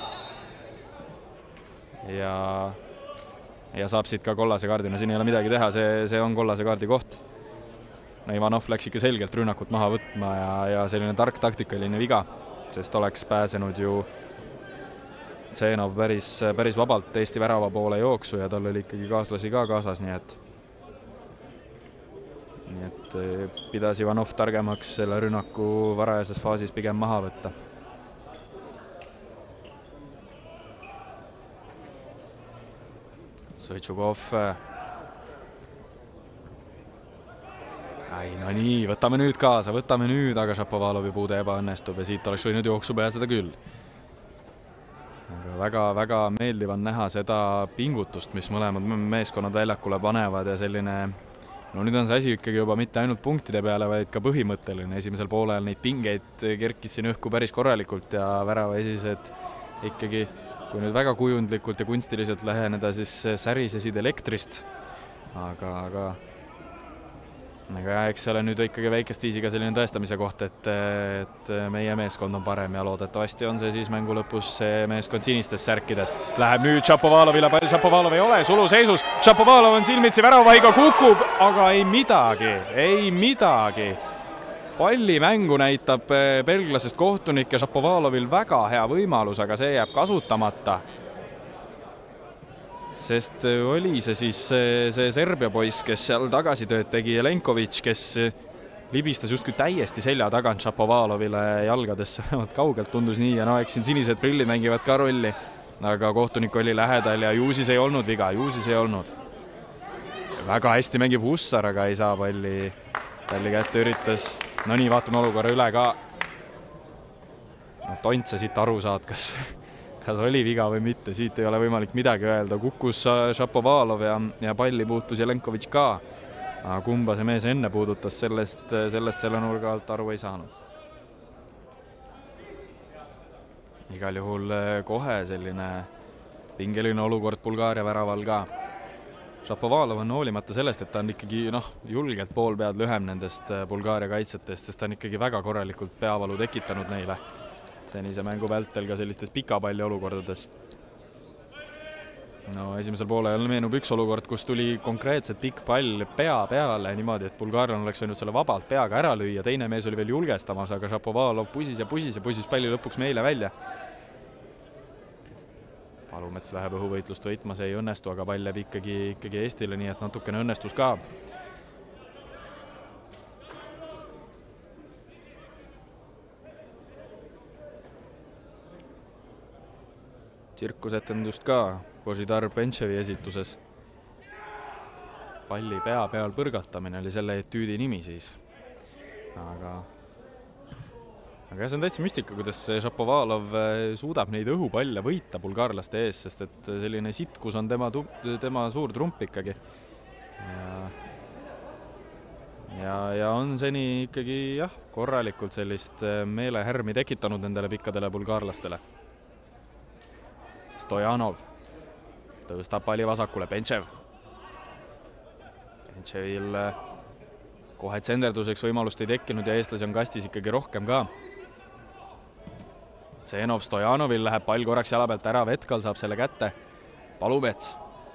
Ja saab siit ka kollase kaardi, siin ei ole midagi teha, see on kollase kaardi koht. Ivanov läks ikka selgelt rünnakut maha võtma ja selline tark taktikaline viga, sest oleks pääsenud ju Tsenov päris vabalt Eesti värava poole jooksu ja tal oli ikkagi kaaslasi ka kaasas, nii et pidas Ivanov targemaks selle rünnaku varajases faasis pigem maha võtta. Sõitsukov. Nii, võtame nüüd kaasa, aga Šapovalovi puude ebaõnnestub ja siit oleks võinud jooksu pääseda küll. Aga väga meeldiv on näha seda pingutust, mis mõlemad meeskonnad väljakule panevad ja selline, nüüd on see asi ikkagi juba mitte ainult punktide peale, vaid ka põhimõtteline. Esimesel poolel neid pingeid kerkis siin õhku päris korralikult ja värava esised ikkagi, kui nüüd väga kujundlikult ja kunstiliselt läheneda, siis särisesid elektrist, aga eks see ole nüüd ikkagi väikest viisi ka selline tõestamise koht, et meie meeskond on parem ja loodetavasti on see siis mängu lõpus see meeskond sinistes särkides. Läheb nüüd Šapovalovile pall, Šapovalov ei ole suluseisus, Šapovalov on silmitsi väravahiga, kukub, aga ei midagi. Palli mängu näitab belglasest kohtunik ja Šapovalovil väga hea võimalus, aga see jääb kasutamata. Sest oli see siis see Serbia poiss, kes seal tagasitööd tegi, Jelenkovic, kes libistas justkui täiesti selja tagant Šapovalovile jalgadesse, kaugelt tundus nii ja eks siin sinised prillid mängivad ka rolli, aga kohtunik oli lähedal ja ju siis ei olnud viga, Väga hästi mängib Hussar, aga ei saa palli kätte üritas. Nii, vaatame olukorra üle ka. Tont sa siit aru saad, kas oli viga või mitte, siit ei ole võimalik midagi öelda. Kukkus Šapovalov ja palli puutus Jelenkovic ka. Kumba see mees enne puudutas, sellest selle nurga alt aru ei saanud. Igal juhul kohe selline pingeline olukord Bulgaaria väraval ka. Šapovalov on hoolimata sellest, et ta on ikkagi julgelt pool pead lühem nendest Bulgaaria kaitsetest, sest ta on ikkagi väga korralikult peavalu tekitanud neile senise mängu vältel ka sellistes pika palli olukordades. No esimesel poolel meenub üks olukord, kus tuli konkreetselt pikk pall pea peale niimoodi, et bulgaarlane oleks võinud selle vabalt peaga ära lüüa, teine mees oli veel julgestamas, aga Šapovalov pusis ja pusis palli lõpuks meile välja. Palumets läheb õhuvõitlust võitma, see ei õnnestu, aga pall jääb ikkagi Eestile, nii et natukene õnnestus ka. Tsirkusetendust ka Božidar Bentševi esituses. Palli pea peal põrgatamine oli selle etüüdi nimi siis. Aga see on täitsa müstika, kuidas Šapovalov suudab neid õhupalle võita bulgaarlaste ees, sest et selline sitkus on tema suur trump ikkagi. Ja on seni ikkagi korralikult sellist meelehärmi tekitanud nendele pikkadele bulgaarlastele. Stojanov tõustab palli vasakule, Bentšev. Bentševil kohe tsenderduseks võimalust ei tekkinud ja eestlasi on kastis ikkagi rohkem ka. Tsenov Stojanovil läheb pall korraks jala pealt ära, Vetkal saab selle kätte. Palumets.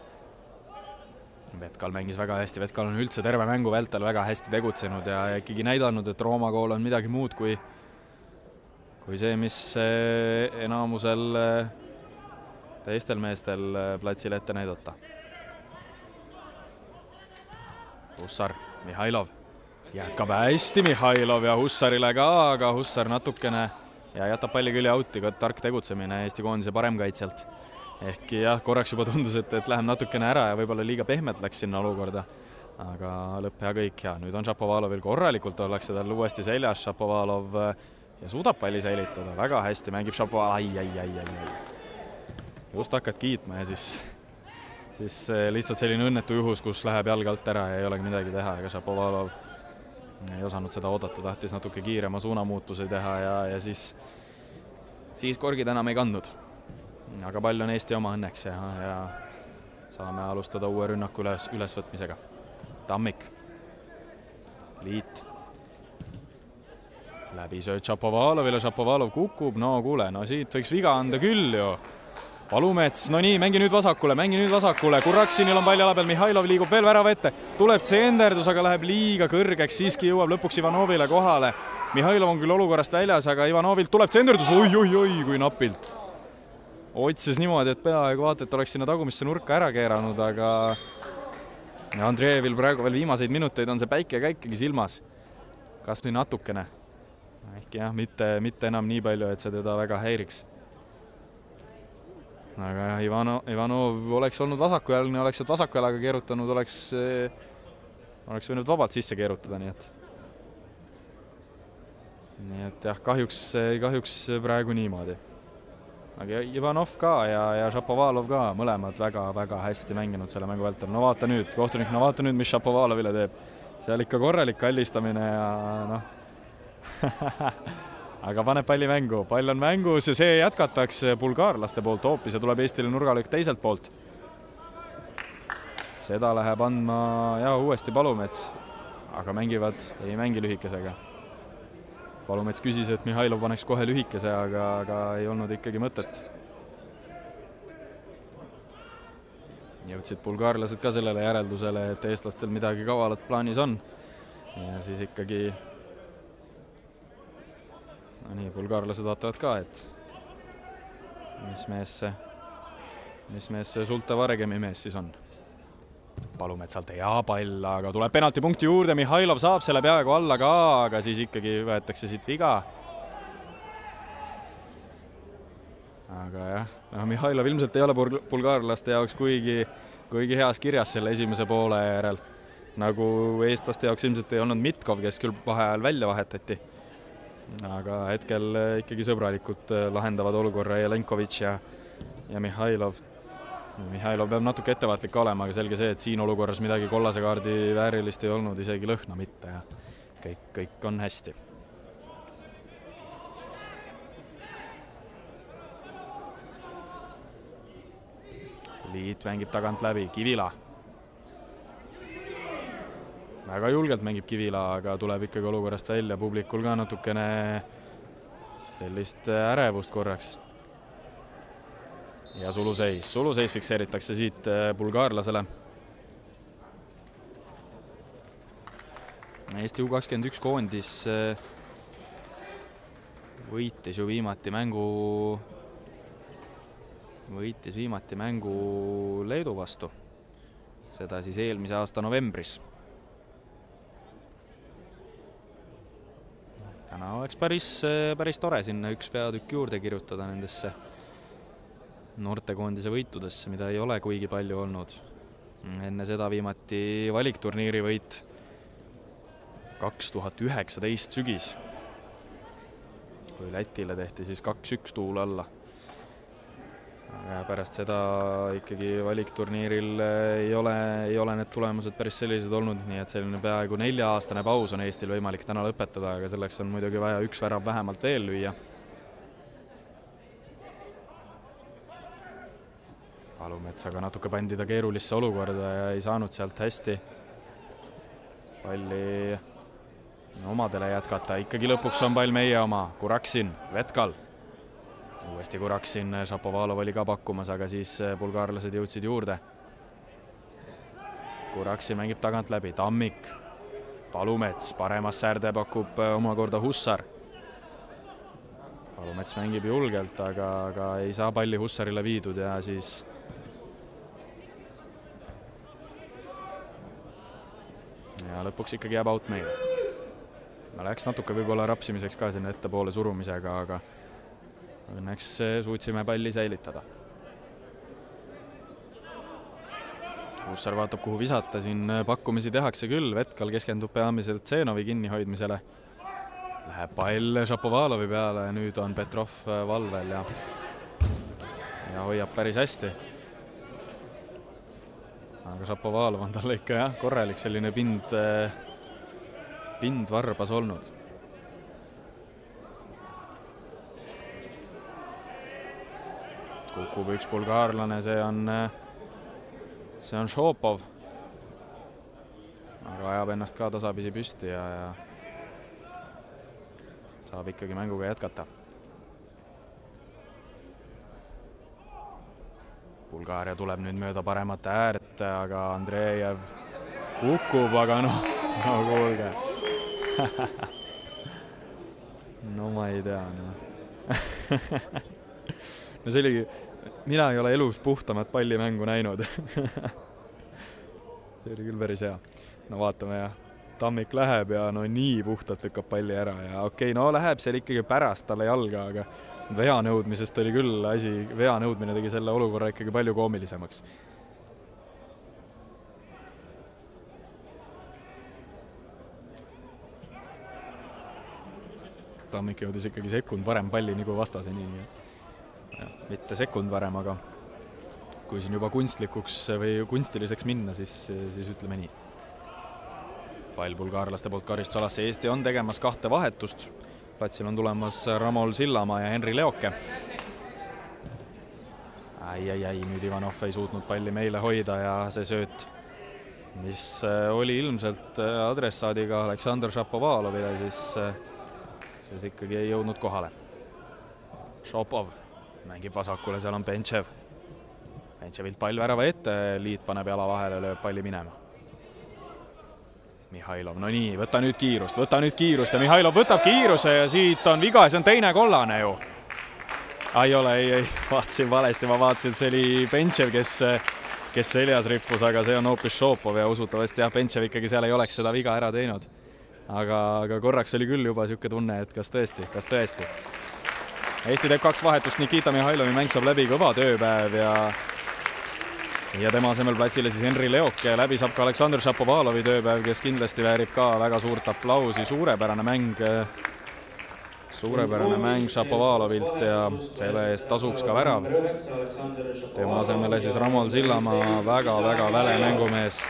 Vetkal mängis väga hästi, Vetkal on üldse terve mängu vältel väga hästi tegutsenud ja ikkagi näidanud, et Rooma kool on midagi muud kui see, mis enamusel teistel meestel platsil ette näidata. Hussar, Mihhailov. Jätkab hästi Mihhailov ja Hussarile ka, aga Hussar natukene ja jätab palli küll auti, tark tegutsemine Eesti koondise paremkaitselt. Ehkki korraks juba tundus, et läheb natukene ära ja võib-olla liiga pehmet läks sinna olukorda. Aga lõpp ja kõik ja nüüd on Šapovalovil korralikult, ollakse tal uuesti seljas Šapovalov ja suudab palli säilitada. Väga hästi mängib Šapovalov. Just hakkad kiitma ja siis lihtsalt selline õnnetu juhus, kus läheb jalg alt ära ja ei olegi midagi teha, ega Šapovalov ei osanud seda oodata, tahtis natuke kiirema suunamuutuse teha ja siis korgid enam ei kandnud. Aga pall on Eesti oma õnneks ja saame alustada uue rünnaku ülesvõtmisega. Tammik. Liit. Läbi sööd Šapovalovile, Šapovalov kukub, no kuule, siit võiks viga anda küll ju. Palumets, no nii, mängi nüüd vasakule, Kuraksinil on pall jala peal, Mihhailov liigub veel värava ette, tuleb tsenderdus, aga läheb liiga kõrgeks, siiski jõuab lõpuks Ivanovile kohale. Mihhailov on küll olukorrast väljas, aga Ivanovilt tuleb tsenderdus, oi, kui napilt. Otsis niimoodi, et peaaegu vaata, et oleks sinna tagumisse nurka ära keeranud, aga Andreevil praegu veel viimaseid minuteid on see päike ka ikkagi silmas. Kas või natukene. Ehkki mitte enam nii palju, et see teda väga häiriks. Aga Ivanov oleks olnud vasakujalgne, oleks sealt vasakujalaga keerutanud, oleks võinud vabalt sisse keerutada, nii et kahjuks praegu niimoodi. Aga Ivanov ka ja Šapovalov ka, mõlemad väga hästi mänginud selle mängu vältel. No vaata nüüd, kohtunik, mis Šapovalovile teeb. Seal ikka korralik kallistamine ja aga paneb palli mängu, pall on mängus ja see jätkatakse bulgaarlaste poolt hoopis ja tuleb Eestile nurgalöök teiselt poolt. Seda läheb andma uuesti Palumets, aga ei mängi lühikesega. Palumets küsis, et Mihhailov paneks kohe lühikese, aga ei olnud ikkagi mõtet. Jõudsid bulgaarlased ka sellele järeldusele, et eestlastel midagi kavalat plaanis on ja siis ikkagi nii, bulgaarlased vaatavad ka, et mis mees see Zulte Varegemi mees siis on. Palumetsalt pall, aga tuleb penaltipunkti juurde, Mihhailov saab selle peaaegu alla ka, aga siis ikkagi võetakse siit viga. Aga Mihhailov ilmselt ei ole bulgaarlaste jaoks kuigi heas kirjas selle esimese poole järel. Nagu eestlaste jaoks ilmselt ei olnud Mitkov, kes küll vaheajal välja vahetati. Aga hetkel ikkagi sõbralikult lahendavad olukorra Jelenkovitš ja Mihhailov. Mihhailov peab natuke ettevaatlik olema, aga selge see, et siin olukorras midagi kollase kaardi väärilist ei olnud, isegi lõhna mitte ja kõik on hästi. Liit mängib tagant läbi, Kivila. Väga julgelt mängib Kivila, aga tuleb ikkagi olukorrast välja, publikul ka natukene sellist ärevust korraks. ja suluseis fikseeritakse siit bulgaarlasele. Eesti U21 koondis võitis viimati mängu Leedu vastu. Seda siis eelmise aasta novembris. Täna oleks päris tore sinna üks peatükk juurde kirjutada nendesse noortekoondise võitudesse, mida ei ole kuigi palju olnud. Enne seda viimati valikturniiri võit 2019 sügis, kui Lätile tehti siis 2-1 tuul alla. Ja pärast seda ikkagi valikturniiril ei ole need tulemused päris sellised olnud, nii et selline peaaegu 4-aastane paus on Eestil võimalik täna lõpetada, aga selleks on muidugi vaja üks värav vähemalt veel lüüa. Palumetsaga natuke pandi ta keerulisse olukorda ja ei saanud sealt hästi palli omadele jätkata. Ikkagi lõpuks on pall meie oma. Kuraksin, Vetkal. Uuesti Kuraksin, Šapovalov oli ka pakkumas, aga siis bulgaarlased jõudsid juurde. Kuraksin mängib tagant läbi. Tammik, Palumets, paremas särde pakub omakorda Hussar. Palumets mängib julgelt, aga ei saa palli Hussarile viidud ja siis ja lõpuks ikkagi jääb out meile. Läks natuke võib-olla rapsimiseks ka sinna ettepoole surumisega, aga õnneks suutsime palli säilitada. Hussar vaatab, kuhu visata, siin pakkumisi tehakse küll, Vetkal keskendub peamiselt Tsenovi kinnihoidmisele. Läheb pall Šapovalovi peale ja nüüd on Petrov valvel ja hoiab päris hästi. Aga Šapovalov on talle ikka korralik selline pind varbas olnud. Kukub üks bulgaarlane, see on Šopov. Aga ajab ennast ka tasapisi püsti ja saab ikkagi mänguga jätkata. Bulgaaria tuleb nüüd mööda paremate äärt, aga Andreejev kukub, aga no kuulge. No ma ei tea. No see oligi, mina ei ole elus puhtamat pallimängu näinud. See oli küll päris hea. No vaatame ja Tammik läheb ja no nii puhtalt lükkab palli ära ja okei, no läheb seal ikkagi pärast talle jalga, aga vea nõudmisest oli küll asi, vea nõudmine tegi selle olukorra ikkagi palju koomilisemaks. Tammik jõudis ikkagi sekund varem pallini kui vastaseni. Mitte sekund varem, aga kui siin juba kunstlikuks või kunstiliseks minna, siis ütleme nii. Pall bulgaarlaste poolt karistusalasse. Eesti on tegemas 2 vahetust. Platsil on tulemas Ramol Sillamaa ja Henri Leoke. Nüüd Ivanov ei suutnud palli meile hoida ja see sööt, mis oli ilmselt adressaadiga Aleksandr Šapovalovile, siis ikkagi ei jõudnud kohale. Šopov mängib vasakule, seal on Bentšev. Bentševilt pall värava ette, Liit paneb jala vahele, lööb palli minema. Mihhailov, no nii, võta nüüd kiirust ja Mihhailov võtab kiiruse ja siit on viga ja see on teine kollane ju. Ei, vaatasin valesti, ma vaatasin, see oli Bentšev, kes seljas rippus, aga see on hoopis Šopov ja usutavasti Bentšev ikkagi seal ei oleks seda viga ära teinud. Aga korraks oli küll juba siuke tunne, et kas tõesti. Eesti teeb 2 vahetust, Nikita Mihhailovi mäng saab läbi, kõva tööpäev ja tema asemel platsile siis Henri Leoke, läbi saab ka Aleksandr Šapovalovi tööpäev, kes kindlasti väärib ka väga suurt aplausi, suurepärane mäng Šapovalovilt ja selle eest tasuks ka värav. Tema asemele siis Ramol Sillamaa, väga väle mängumees.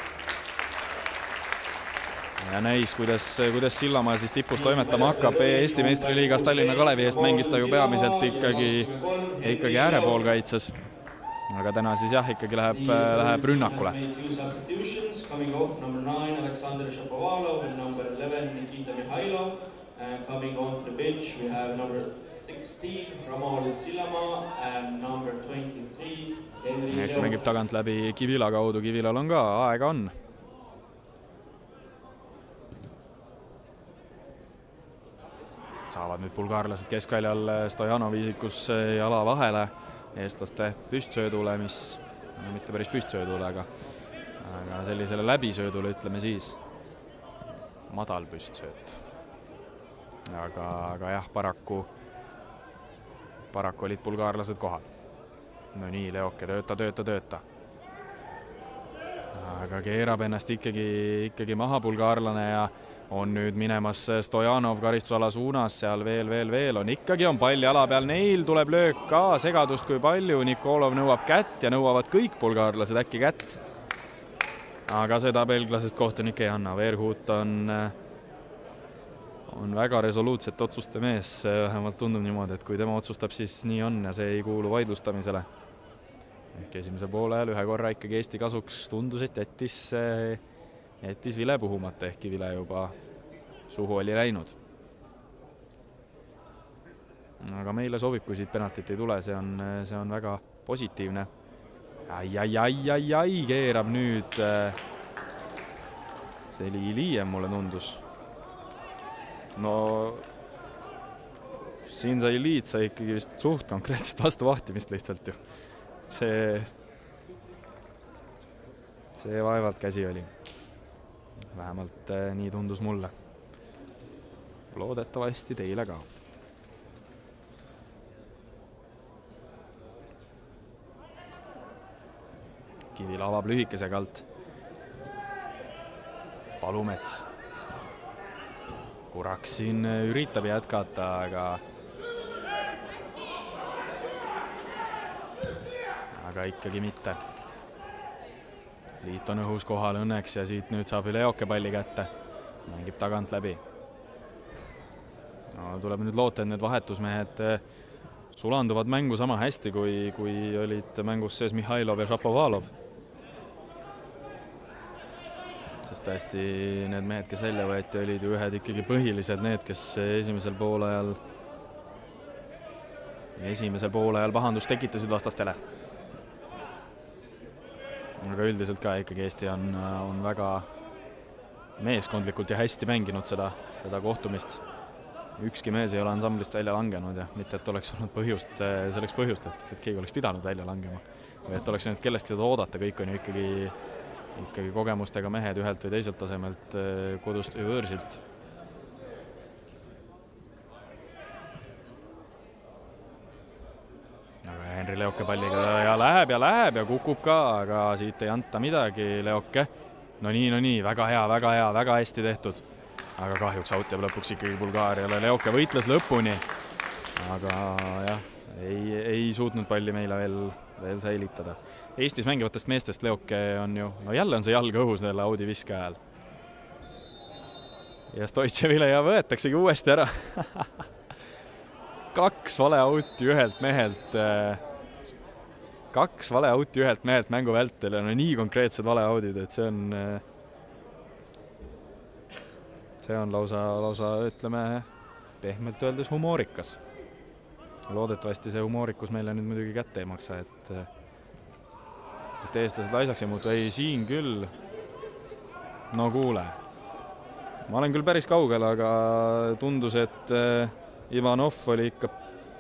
Ja näis, kuidas Sillamaa siis tipus toimetama hakkab. Eesti meistriliigas Tallinna Kalevi eest mängis ta ju peamiselt ikkagi äärepoolkaitses. Aga täna siis ikkagi läheb rünnakule. Coming on the bench, we have number 16, Ramon Sillamaa and number 23, Henri Eesti Leok. mängib tagant läbi Kivila kaudu, Kivilal on ka, aega on. Saavad nüüd bulgaarlased keskväljal Stojanov isikus jala vahele eestlaste püstsöödule, mis mitte päris püstsöödule, aga sellisele läbisöödule ütleme siis madal püstsööt. Aga jah, paraku olid bulgaarlased kohal. No nii, Leoke, tööta. Aga keerab ennast ikkagi maha bulgaarlane ja on nüüd minemas Stojanov karistusala suunas, seal veel on. Ikkagi on pall jala peal, neil tuleb löök ka, segadust kui palju. Nikolov nõuab kätt ja nõuavad kõik bulgaarlased äkki kätt. Aga seda belglasest kohtunik ei anna. Verhoot on väga resoluutset otsuste mees, vähemalt tundub niimoodi, et kui tema otsustab, siis nii on ja see ei kuulu vaidlustamisele. Ehk esimese poole ajal ühe korra ikkagi Eesti kasuks tundus, et jättis vile puhumata, ehkki vile juba suhu oli läinud. Aga meile sobib, kui siit penaltit ei tule, see on väga positiivne. Ai, keerab nüüd. See oli Iliev, mulle tundus. No siin sai Liit sai ikkagi vist suht konkreetselt vastu vahtimist lihtsalt ju. See vaevalt käsi oli. Vähemalt nii tundus mulle. Loodetavasti teile ka. Kivil avab lühikesega alt. Palumets. Kuraks siin üritab jätkata, aga ikkagi mitte. Liit on õhus kohal õnneks ja siit nüüd saab Leoke palli kätte. Mängib tagant läbi. No, tuleb nüüd loota, et need vahetusmehed sulanduvad mängu sama hästi, kui olid mängus sees Mihhailov ja Šapovalov. Sest tõesti need mehed, kes välja võeti, olid ju ühed ikkagi põhilised need, kes esimesel poolajal pahandust tekitasid vastastele. Aga üldiselt ka ikkagi Eesti on väga meeskondlikult ja hästi mänginud seda kohtumist. Ükski mees ei ole ansamblist välja langenud ja mitte, et oleks olnud selleks põhjust, et keegi oleks pidanud välja langema. Või et oleks nüüd kellestki seda oodata, kõik on ju ikkagi kogemustega mehed ühelt või teiselt tasemelt, kodust või võõrsilt. Aga Henri Leoke palliga ja läheb ja kukub ka, aga siit ei anta midagi Leoke. No nii, väga hea, väga hästi tehtud. Aga kahjuks out jääb lõpuks ikkagi Bulgaariale. Leoke võitles lõpuni, aga jah, ei suutnud palli meile veel säilitada. Eestis mängivatest meestest Leoke on ju, no jälle on see jalg õhus selle Audi viske ajal. Ja Stoitševile ja võetaksegi uuesti ära. 2 vale outi ühelt mehelt mängu vältel ja no nii konkreetsed vale audid, et see on lausa ütleme pehmelt öeldes humoorikas. Loodetavasti see humoorikus meile nüüd muidugi kätte ei maksa, et eestlased laisaks ei muutu. Ei, siin küll. No kuule. Ma olen küll päris kaugel, aga tundus, et Ivanov oli ikka...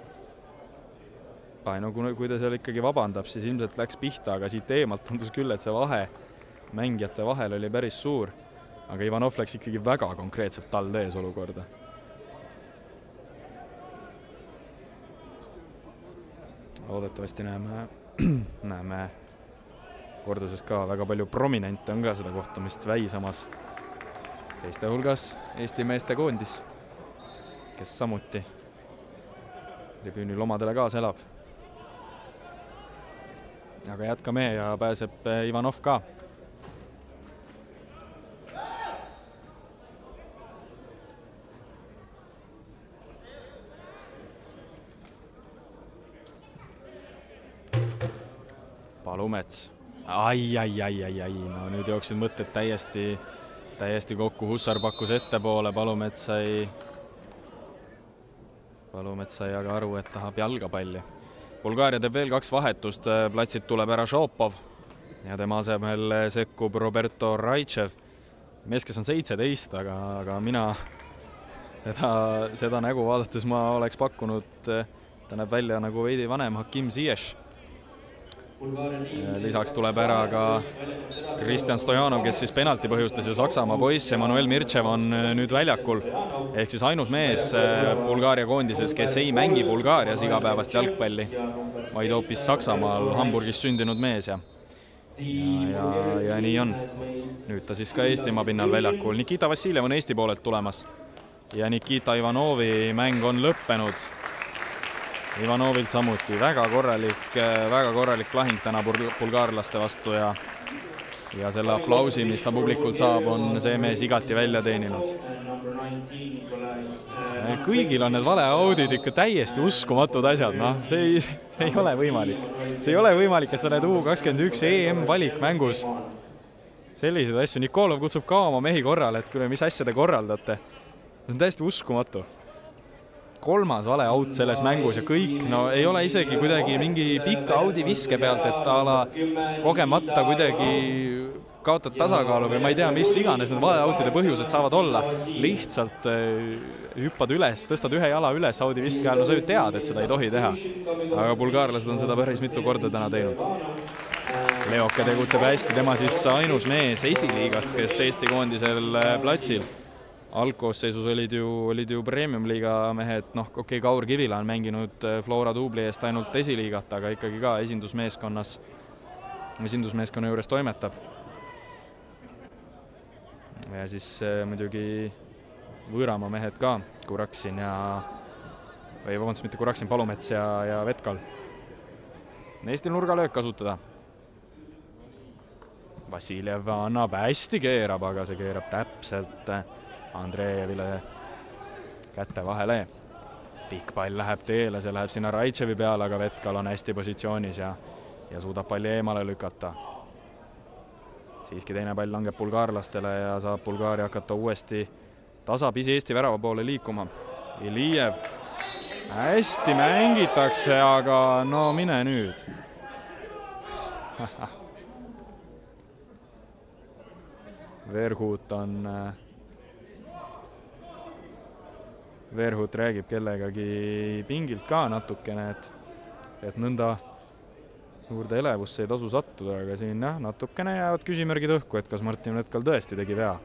No kui ta seal ikkagi vabandab, siis ilmselt läks pihta, aga siit eemalt tundus küll, et see vahe mängijate vahel oli päris suur. Aga Ivanov läks ikkagi väga konkreetselt tal tees olukorda. Loodetavasti näeme kordusest ka väga palju prominente on ka seda kohtumist väisamas. Teiste hulgas Eesti meeste koondis, kes samuti tribüünil omadele kaasa elab. Aga jätkame ja pääseb Ivanov ka. Palumets. Ai. No nüüd jooksid mõtted täiesti kokku. Hussar pakkus ettepoole, Palumets sai Palumets sai aga aru, et tahab jalgapalli. Bulgaaria teeb veel 2 vahetust, platsilt tuleb ära Šopov ja tema asemel sekkub Roberto Raichev. Mees, kes on 17, aga mina seda nägu vaadates ma oleks pakkunud, ta näeb välja nagu veidi vanem Hakim Ziyech. Lisaks tuleb ära ka Kristjan Stojanov, kes siis penalti põhjustas ja Saksamaa poiss Emanuel Mirtšev on nüüd väljakul. Ehk siis ainus mees Bulgaaria koondises, kes ei mängi Bulgaarias igapäevast jalgpalli, vaid hoopis Saksamaal Hamburgis sündinud mees ja nii on. Nüüd ta siis ka Eestimaa pinnal väljakul. Nikita Vassiljev on Eesti poolelt tulemas ja Nikita Ivanovi mäng on lõppenud. Ivanovilt samuti väga korralik lahing täna bulgaarlaste vastu ja selle aplausi, mis ta publikult saab, on see mees igati välja teeninud. Kõigil on need valeaudid ikka täiesti uskumatud asjad, see ei ole võimalik. See ei ole võimalik, et sa need U21 EM valikmängus selliseid asju. Nikolov kutsub ka oma mehi korrale, et mis asja te korraldate. See on täiesti uskumatu. 3. valeaut selles mängus ja kõik, ei ole isegi kuidagi mingi pika audi viske pealt, et ala kogemata kuidagi kaotad tasakaalu või ma ei tea, mis iganes need valeautide põhjused saavad olla. Lihtsalt hüppad üles, tõstad ühe jala üles audi viske ajal, sa ju tead, et seda ei tohi teha. Aga bulgaarlased on seda päris mitu korda täna teinud. Leoke tegutseb hästi, tema siis ainus mees esiliigast, kes Eesti koondisel platsil. Algkoosseisus olid ju Premium-liiga mehed, okei, Kaur Kivila on mänginud Flora Dubli eest ainult esiliigat, aga ikkagi ka esindusmeeskonna juures toimetab. Ja siis muidugi Võõramaa mehed ka, Kuraksin mitte Kuraksin, Palumets ja Vetkal. Eestil nurgalöök kasutada. Vassiljev annab hästi keerab, aga see keerab täpselt Andreevile kätte vahele. Pikk pall läheb teele, see läheb sinna Raichevi peale, aga Vetkal on hästi positsioonis ja suudab palli eemale lükata. Siiski teine pall langeb bulgaarlastele ja saab Bulgaaria hakata uuesti tasapisi Eesti värava poole liikuma. Ilijev. Hästi mängitakse, aga mine nüüd. Verhut räägib kellegagi pingilt ka natukene, et nõnda suurde elevusse ei tasu sattuda, aga siin natukene jäävad küsimärgid õhku, et kas Martin Vetkal tõesti tegi vea.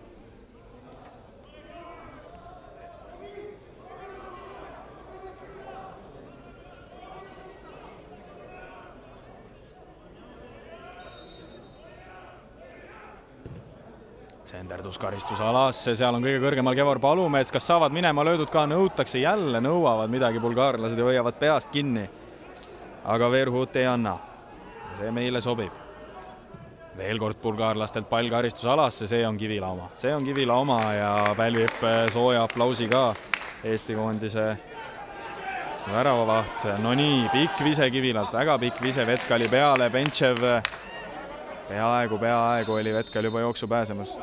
Senderdus karistusalasse, seal on kõige kõrgemal Kevor Palumets, kas saavad minema löödud ka, nõutakse, jälle nõuavad midagi bulgaarlased ja hoiavad peast kinni. Aga Verhut ei anna. See meile sobib. Veel kord bulgaarlastelt pall karistusalasse, see on Kivila oma ja pälvib sooja aplausi ka Eesti koondise väravavaht. No nii, pikk vise Kivilalt, väga pikk vise Vetkali peale, Bentšev peaaegu oli Vetkal juba jooksu pääsemas.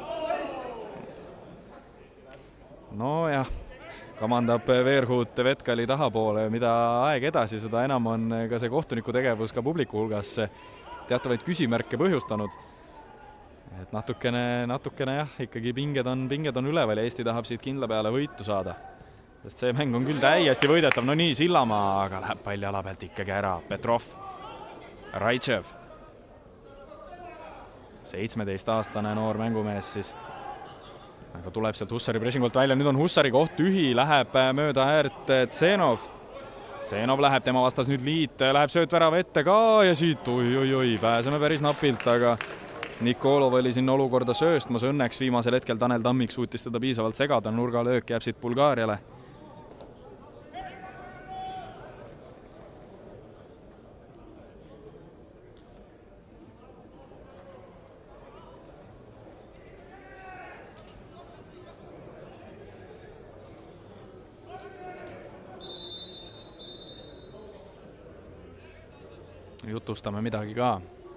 Nojah, kamandab Verhut Vetkali tahapoole, mida aeg edasi, seda enam on ka see kohtuniku tegevus ka publiku hulgas teatavaid küsimärke põhjustanud. Et natukene jah, ikkagi pinged on üleval ja Eesti tahab siit kindla peale võitu saada. Sest see mäng on küll täiesti võidetav, no nii, Sillamaa, aga läheb palli ala pealt ikkagi ära. Petrov, Raichev. 17-aastane noor mängumees siis. Aga tuleb sealt Hussari pressingolt välja, nüüd on Hussari koht tühi, läheb mööda äärt Tsenov. Tsenov läheb, tema vastas nüüd Liit, läheb söötvärava ette ka ja siit, oi, pääseme päris napilt, aga Nikolov oli sinna olukorda sööstmas, õnneks viimasel hetkel Tanel Tammik suutis teda piisavalt segada, nurgalöök jääb siit Bulgaariale. Jutustame midagi ka.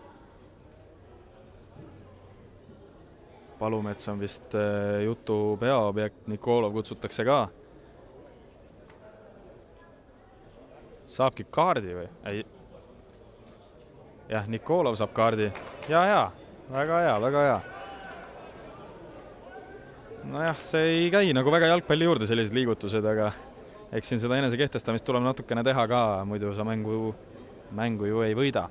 Palumets on vist jutu peaobjekt, Nikolov kutsutakse ka. saabki kaardi või? Ei. Jah, Nikolov saab kaardi. Ja, väga hea, väga hea. Nojah, see ei käi nagu väga jalgpalli juurde sellised liigutused, aga eks siin seda enese kehtestamist tuleb natukene teha ka, muidu sa mängu ju ei võida.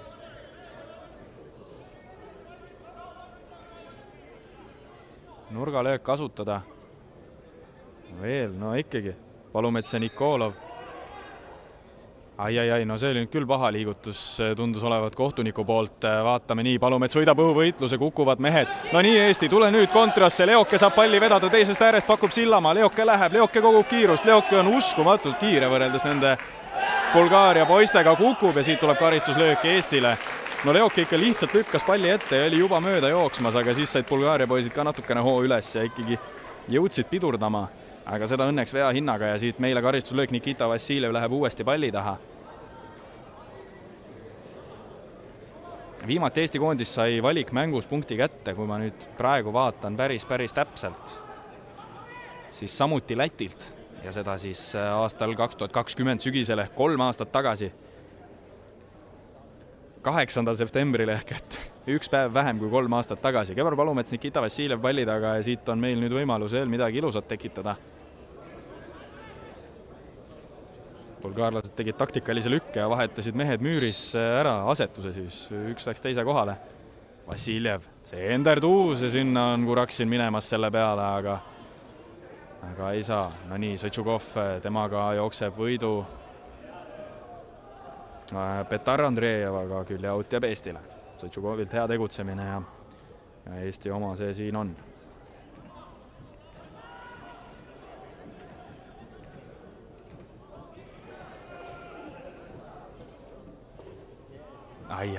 Nurgalöök kasutada. Veel, no ikkagi. Palumets ja Nikolov. Ai, no see oli nüüd küll paha liigutus, tundus olevat kohtuniku poolt. Vaatame nii, Palumets võidab õhuvõitluse, kukuvad mehed. No nii, Eesti, tule nüüd kontrasse. Leoke saab palli vedada teisest äärest, pakub Sillamaa. Leoke läheb, Leoke kogub kiirust. Leoke on uskumatult kiire võrreldes nende Bulgaaria poistega, kukub ja siit tuleb karistuslöök Eestile. No Leoke ikka lihtsalt lükkas palli ette ja oli juba mööda jooksmas, aga siis said Bulgaaria poisid ka natukene hoo üles ja ikkagi jõudsid pidurdama. Aga seda õnneks vea hinnaga ja siit meile karistuslöök Nikita Vassiljev läheb uuesti palli taha. Viimati Eesti koondis sai valik mängus punkti kätte, kui ma nüüd praegu vaatan päris täpselt, siis samuti Lätilt ja seda siis aastal 2020 sügisel ehk 3 aastat tagasi. 8. septembril ehk et üks päev vähem kui 3 aastat tagasi. Kevvar Palumets, Nikita Vassiljev palli taga ja siit on meil nüüd võimalus veel midagi ilusat tekitada. Bulgaarlased tegid taktikalise lükke ja vahetasid mehed müüris ära asetuse, siis üks läks teise kohale. Vassiljev, see Endertuus ja sinna on Kuraksin minemas selle peale, aga ei saa. No nii, Sõtšukov, temaga jookseb võidu Petar Andreevaga küll ja out jääb Eestile. Sõtšukovilt hea tegutsemine ja Eesti oma see siin on. Ai.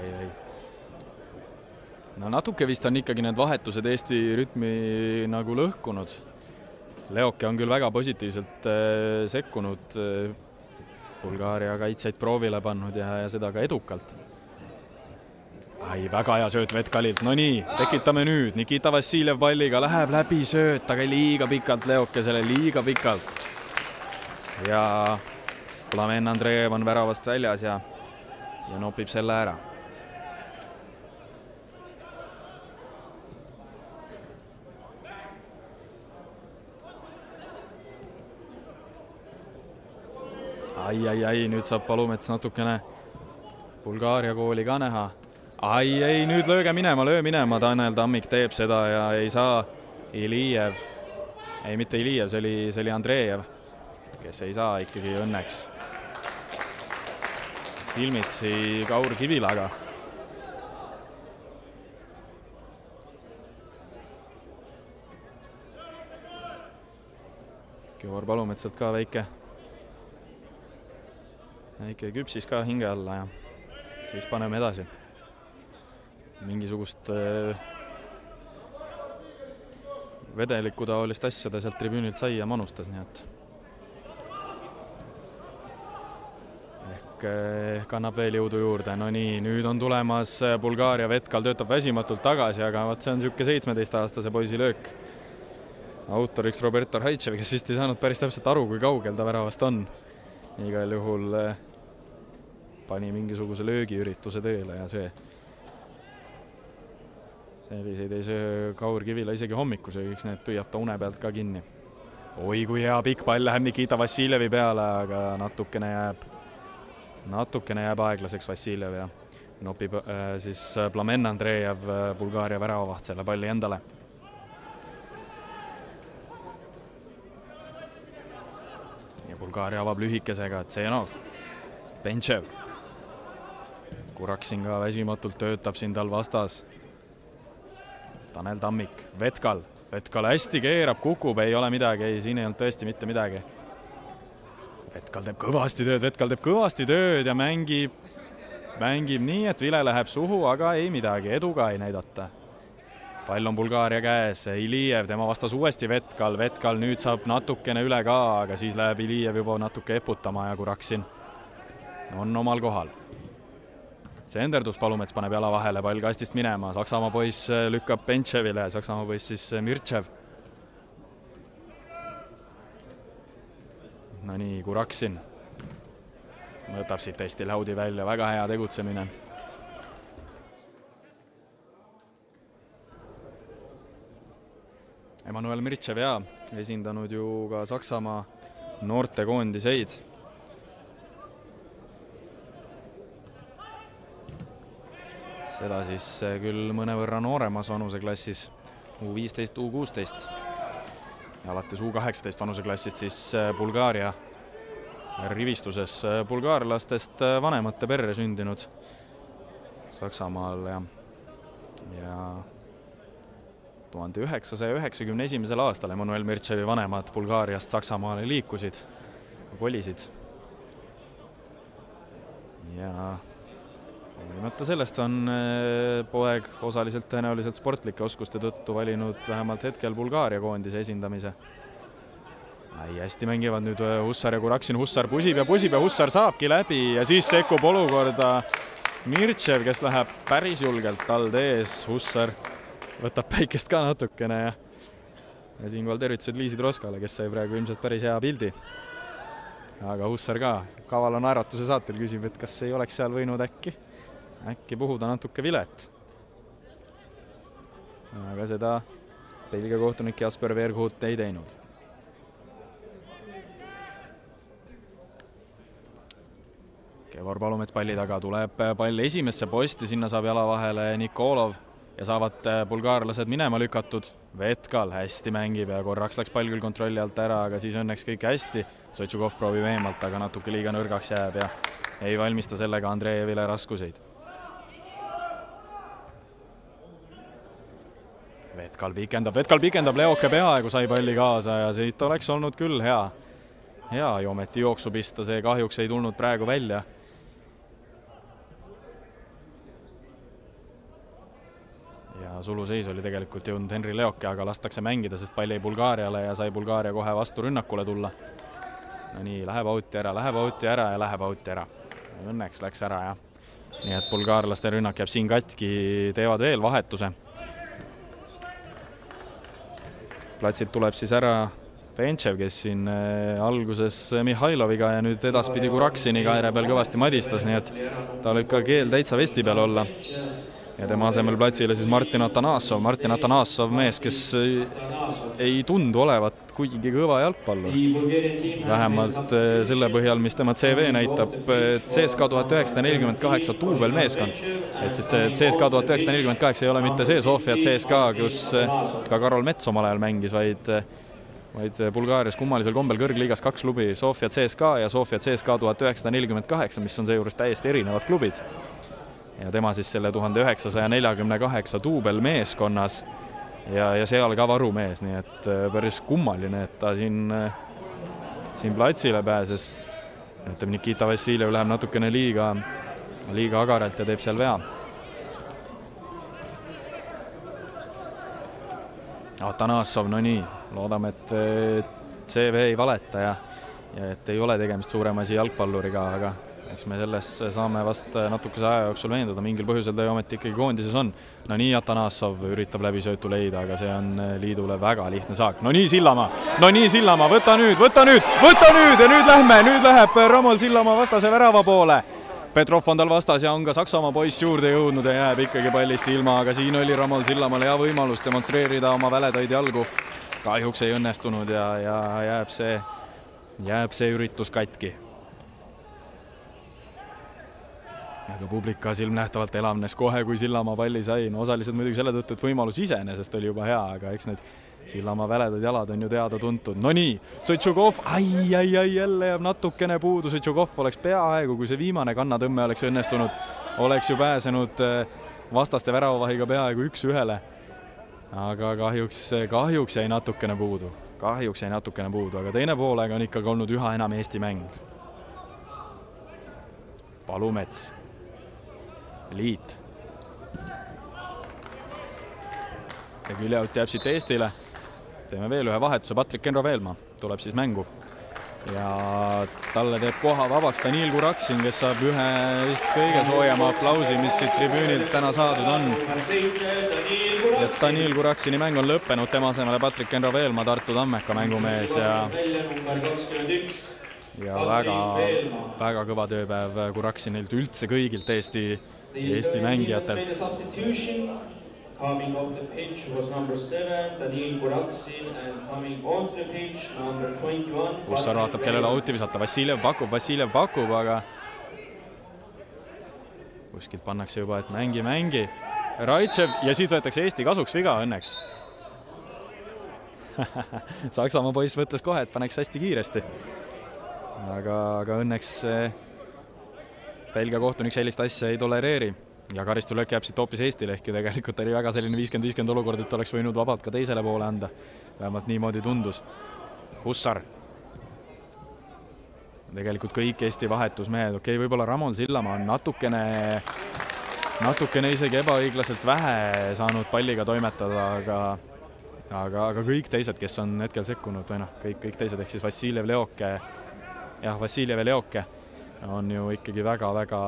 No natuke vist on ikkagi need vahetused Eesti rütmi nagu lõhkunud. Leoke on küll väga positiivselt sekkunud, Bulgaaria kaitseid proovile pannud ja seda ka edukalt. Ai, väga hea sööt Vetkalilt. No nii, tekitame nüüd. Nikita Vassiljev palliga läheb läbi sööt, aga liiga pikalt Leokesele, liiga pikalt. Ja Plamen Andreev on väravast väljas ja nopib selle ära. Ai, nüüd saab Palumets natukene Bulgaaria kooli ka näha. Ai, nüüd löö minema, Tanel Tammik teeb seda ja ei saa Ilijev. Ei, mitte Ilijev, see oli Andreev, kes ei saa ikkagi õnneks silmitsi Kaur Kivilaga. Kevvar Palumetsalt ka väike küpsis ka hinge alla ja siis paneme edasi. Mingisugust vedelikku taolist asja ta sealt tribüünilt sai ja manustas, nii et ehk annab veel jõudu juurde. No nii, nüüd on tulemas Bulgaaria, Vetkal töötab väsimatult tagasi, aga see on niisugune 17-aastase poisi löök. Autoriks Roberto Rajtšev, kes vist ei saanud päris täpselt aru, kui kaugel ta väravast on. Igal juhul pani mingisuguse löögiürituse tööle ja selliseid ei söö Kaur Kivila isegi hommikusöögiks, need püüab ta une pealt ka kinni. Oi, kui hea pikk pall läheb Nikita Vassiljevi peale, aga natukene jääb aeglaseks Vassiljev ja nopib siis Plamen Andreev, Bulgaaria väravavaht, selle palli endale. Ja Bulgaaria avab lühikesega, Tsenov, Bentšev. Kuraksin ka väsimatult töötab siin tal vastas. Tanel Tammik, Vetkal hästi keerab, kukub, ei ole midagi, ei, siin ei olnud tõesti mitte midagi. Vetkal teeb kõvasti tööd ja mängib nii, et vile läheb suhu, aga ei midagi, edu ka ei näidata. Pall on Bulgaaria käes, Ilijev, tema vastas uuesti Vetkal nüüd saab natukene üle ka, aga siis läheb Ilijev juba natuke eputama ja Kuraksin on omal kohal. See Enderdus Palumets paneb jala vahele, pall kastist minema, Saksamaa poiss lükkab Bentševile, Saksamaa poiss siis Mirtšev. No nii, Kuraksin. võtab siit hästi Laudi välja, väga hea tegutsemine. Emmanuel Mirtšev esindanud ju ka Saksamaa noortekoondiseid. Seda siis küll mõnevõrra nooremas vanuseklassis U15, U16. Alates U18 vanuseklassist siis Bulgaaria rivistuses bulgaarlastest vanemate perre sündinud Saksamaal ja 1991. aastal Emmanuel Mirtševi vanemad Bulgaariast Saksamaale liikusid, kolisid. Ja hoolimata sellest on poeg osaliselt tõenäoliselt sportlike oskuste tõttu valinud vähemalt hetkel Bulgaaria koondise esindamise. Hästi mängivad nüüd Hussar ja Kuraksin. Hussar pusib ja Hussar saabki läbi ja siis sekkub olukorda Mirtšev, kes läheb päris julgelt talde ees. Hussar võtab päikest ka natukene ja siinkohal tervitused Liisi Troskale, kes sai praegu ilmselt päris hea pildi. Aga Hussar ka kavala naeratuse saatel küsib, et kas ei oleks seal võinud äkki puhuda natuke vilet. Aga seda Belgia kohtunik Jasper Verhoot ei teinud. Kevor Palumets palli taga, tuleb pall esimesse posti, sinna saab jala vahele Nikolov ja saavad bulgaarlased minema lükatud. Vetkal hästi mängib ja korraks läks pall küll kontrolli alt ära, aga siis õnneks kõik hästi. Sotšukov proovib eemalt, aga natuke liiga nõrgaks jääb ja ei valmista sellega Andreevile raskuseid. Vetkal pikendab, Leoke peaaegu sai palli kaasa ja siit oleks olnud küll hea ju ometi jooksu pista, see kahjuks ei tulnud praegu välja. Ja suluseis oli tegelikult jõudnud Henri Leoke, aga lastakse mängida, sest pall jäi Bulgaariale ja sai Bulgaaria kohe vastu rünnakule tulla. No nii, läheb auti ära. Õnneks läks ära ja nii, et bulgaarlaste rünnak jääb siin katki, teevad veel vahetuse. Platsilt tuleb siis ära Pentšev, kes siin alguses Mihhailoviga ja nüüd edaspidi Kuraksiniga ääre peal kõvasti madistas, nii et tal võib ka keel täitsa vesti peal olla. Ja tema asemel platsile siis Martin Atanassov, mees, kes ei tundu olevat kuigi kõva jalgpallur. Vähemalt selle põhjal, mis tema CV näitab, CSKA 1948 duubelmeeskond. Et sest see CSKA 1948 ei ole mitte see Sofia CSKA, kus ka Karol Mets omal ajal mängis, vaid Bulgaarias kummalisel kombel kõrgliigas 2 klubi, Sofia CSKA ja Sofia CSKA 1948, mis on seejuures täiesti erinevad klubid. Ja tema siis selle 1948 duubelmeeskonnas ja seal ka varumees, nii et päris kummaline, et ta siin platsile pääses. Ütleb Nikita Vassiljev läheb natukene liiga agaralt ja teeb seal vea. Atanassov, no nii, loodame, et CV ei valeta ja et ei ole tegemist suurema asi jalgpalluriga, aga eks me selles saame vast natukese aja jooksul veenduda, mingil põhjusel ta ju ometi ikkagi koondises on. No nii Atanassov üritab läbi söötu leida, aga see on liidule väga lihtne saak. No nii Sillamaa, võta nüüd ja nüüd läheb Ramol Sillamaa vastase värava poole. Petrov on tal vastas ja on ka Saksamaa poiss juurde jõudnud ja jääb ikkagi pallist ilma, aga siin oli Ramol Sillamaale hea võimalus demonstreerida oma väledaid jalgu. Kahjuks ei õnnestunud ja jääb see üritus katki. Aga publika silmnähtavalt elavnes kohe, kui Sillamaa palli sai. No osaliselt muidugi selle tõttu, et võimalus iseenesest oli juba hea, aga eks need Sillamaa väledad jalad on ju teada tuntud. No nii, Sotšukov, jälle jääb natukene puudu. Sotšukov oleks peaaegu, kui see viimane kannatõmme oleks õnnestunud, oleks ju pääsenud vastaste väravavahiga peaaegu 1-1. Aga kahjuks jäi natukene puudu. Aga teine poolega on ikkagi olnud üha enam Eesti mäng. Palumets. Liit. Ja küljeaut jääb siit Eestile. Teeme veel ühe vahetuse. Patrik Enro-Veelmaa tuleb siis mängu. Ja talle teeb koha vabaks Daniil Kuraksin, kes saab ühe kõige soojama aplausi, mis siit tribüünilt täna saadud on. Et Daniil Kuraksini mäng on lõppenud, tema asemele Patrik Enro-Veelmaa, Tartu Tammeka mängumees ja ja väga kõva tööpäev Kuraksinilt, üldse kõigilt Eesti mängijatelt. Coming off the pitch was number 7, Daniil Kuraksin, and coming onto the pitch, number 21. Hussar vaatab, kellele auti visata. Vassiljev pakub, aga kuskilt pannakse juba, et mängi. Raitšev ja siit võetakse Eesti kasuks viga õnneks. Saksamaa poiss võtles kohe, et paneks hästi kiiresti. Aga õnneks Belgia kohtunik sellist asja ei tolereeri. Ja karistuslöök jääb siit hoopis Eestile, ehkki tegelikult oli väga selline 50-50 olukord, et oleks võinud vabalt ka teisele poole anda. Vähemalt niimoodi tundus. Hussar. Tegelikult kõik Eesti vahetusmehed. Okei, võib-olla Ramon Sillamaa on natukene isegi ebaõiglaselt vähe saanud palliga toimetada, aga kõik teised, kes on hetkel sekkunud, või kõik teised, ehk siis Vassiljev ja Leoke on ju ikkagi väga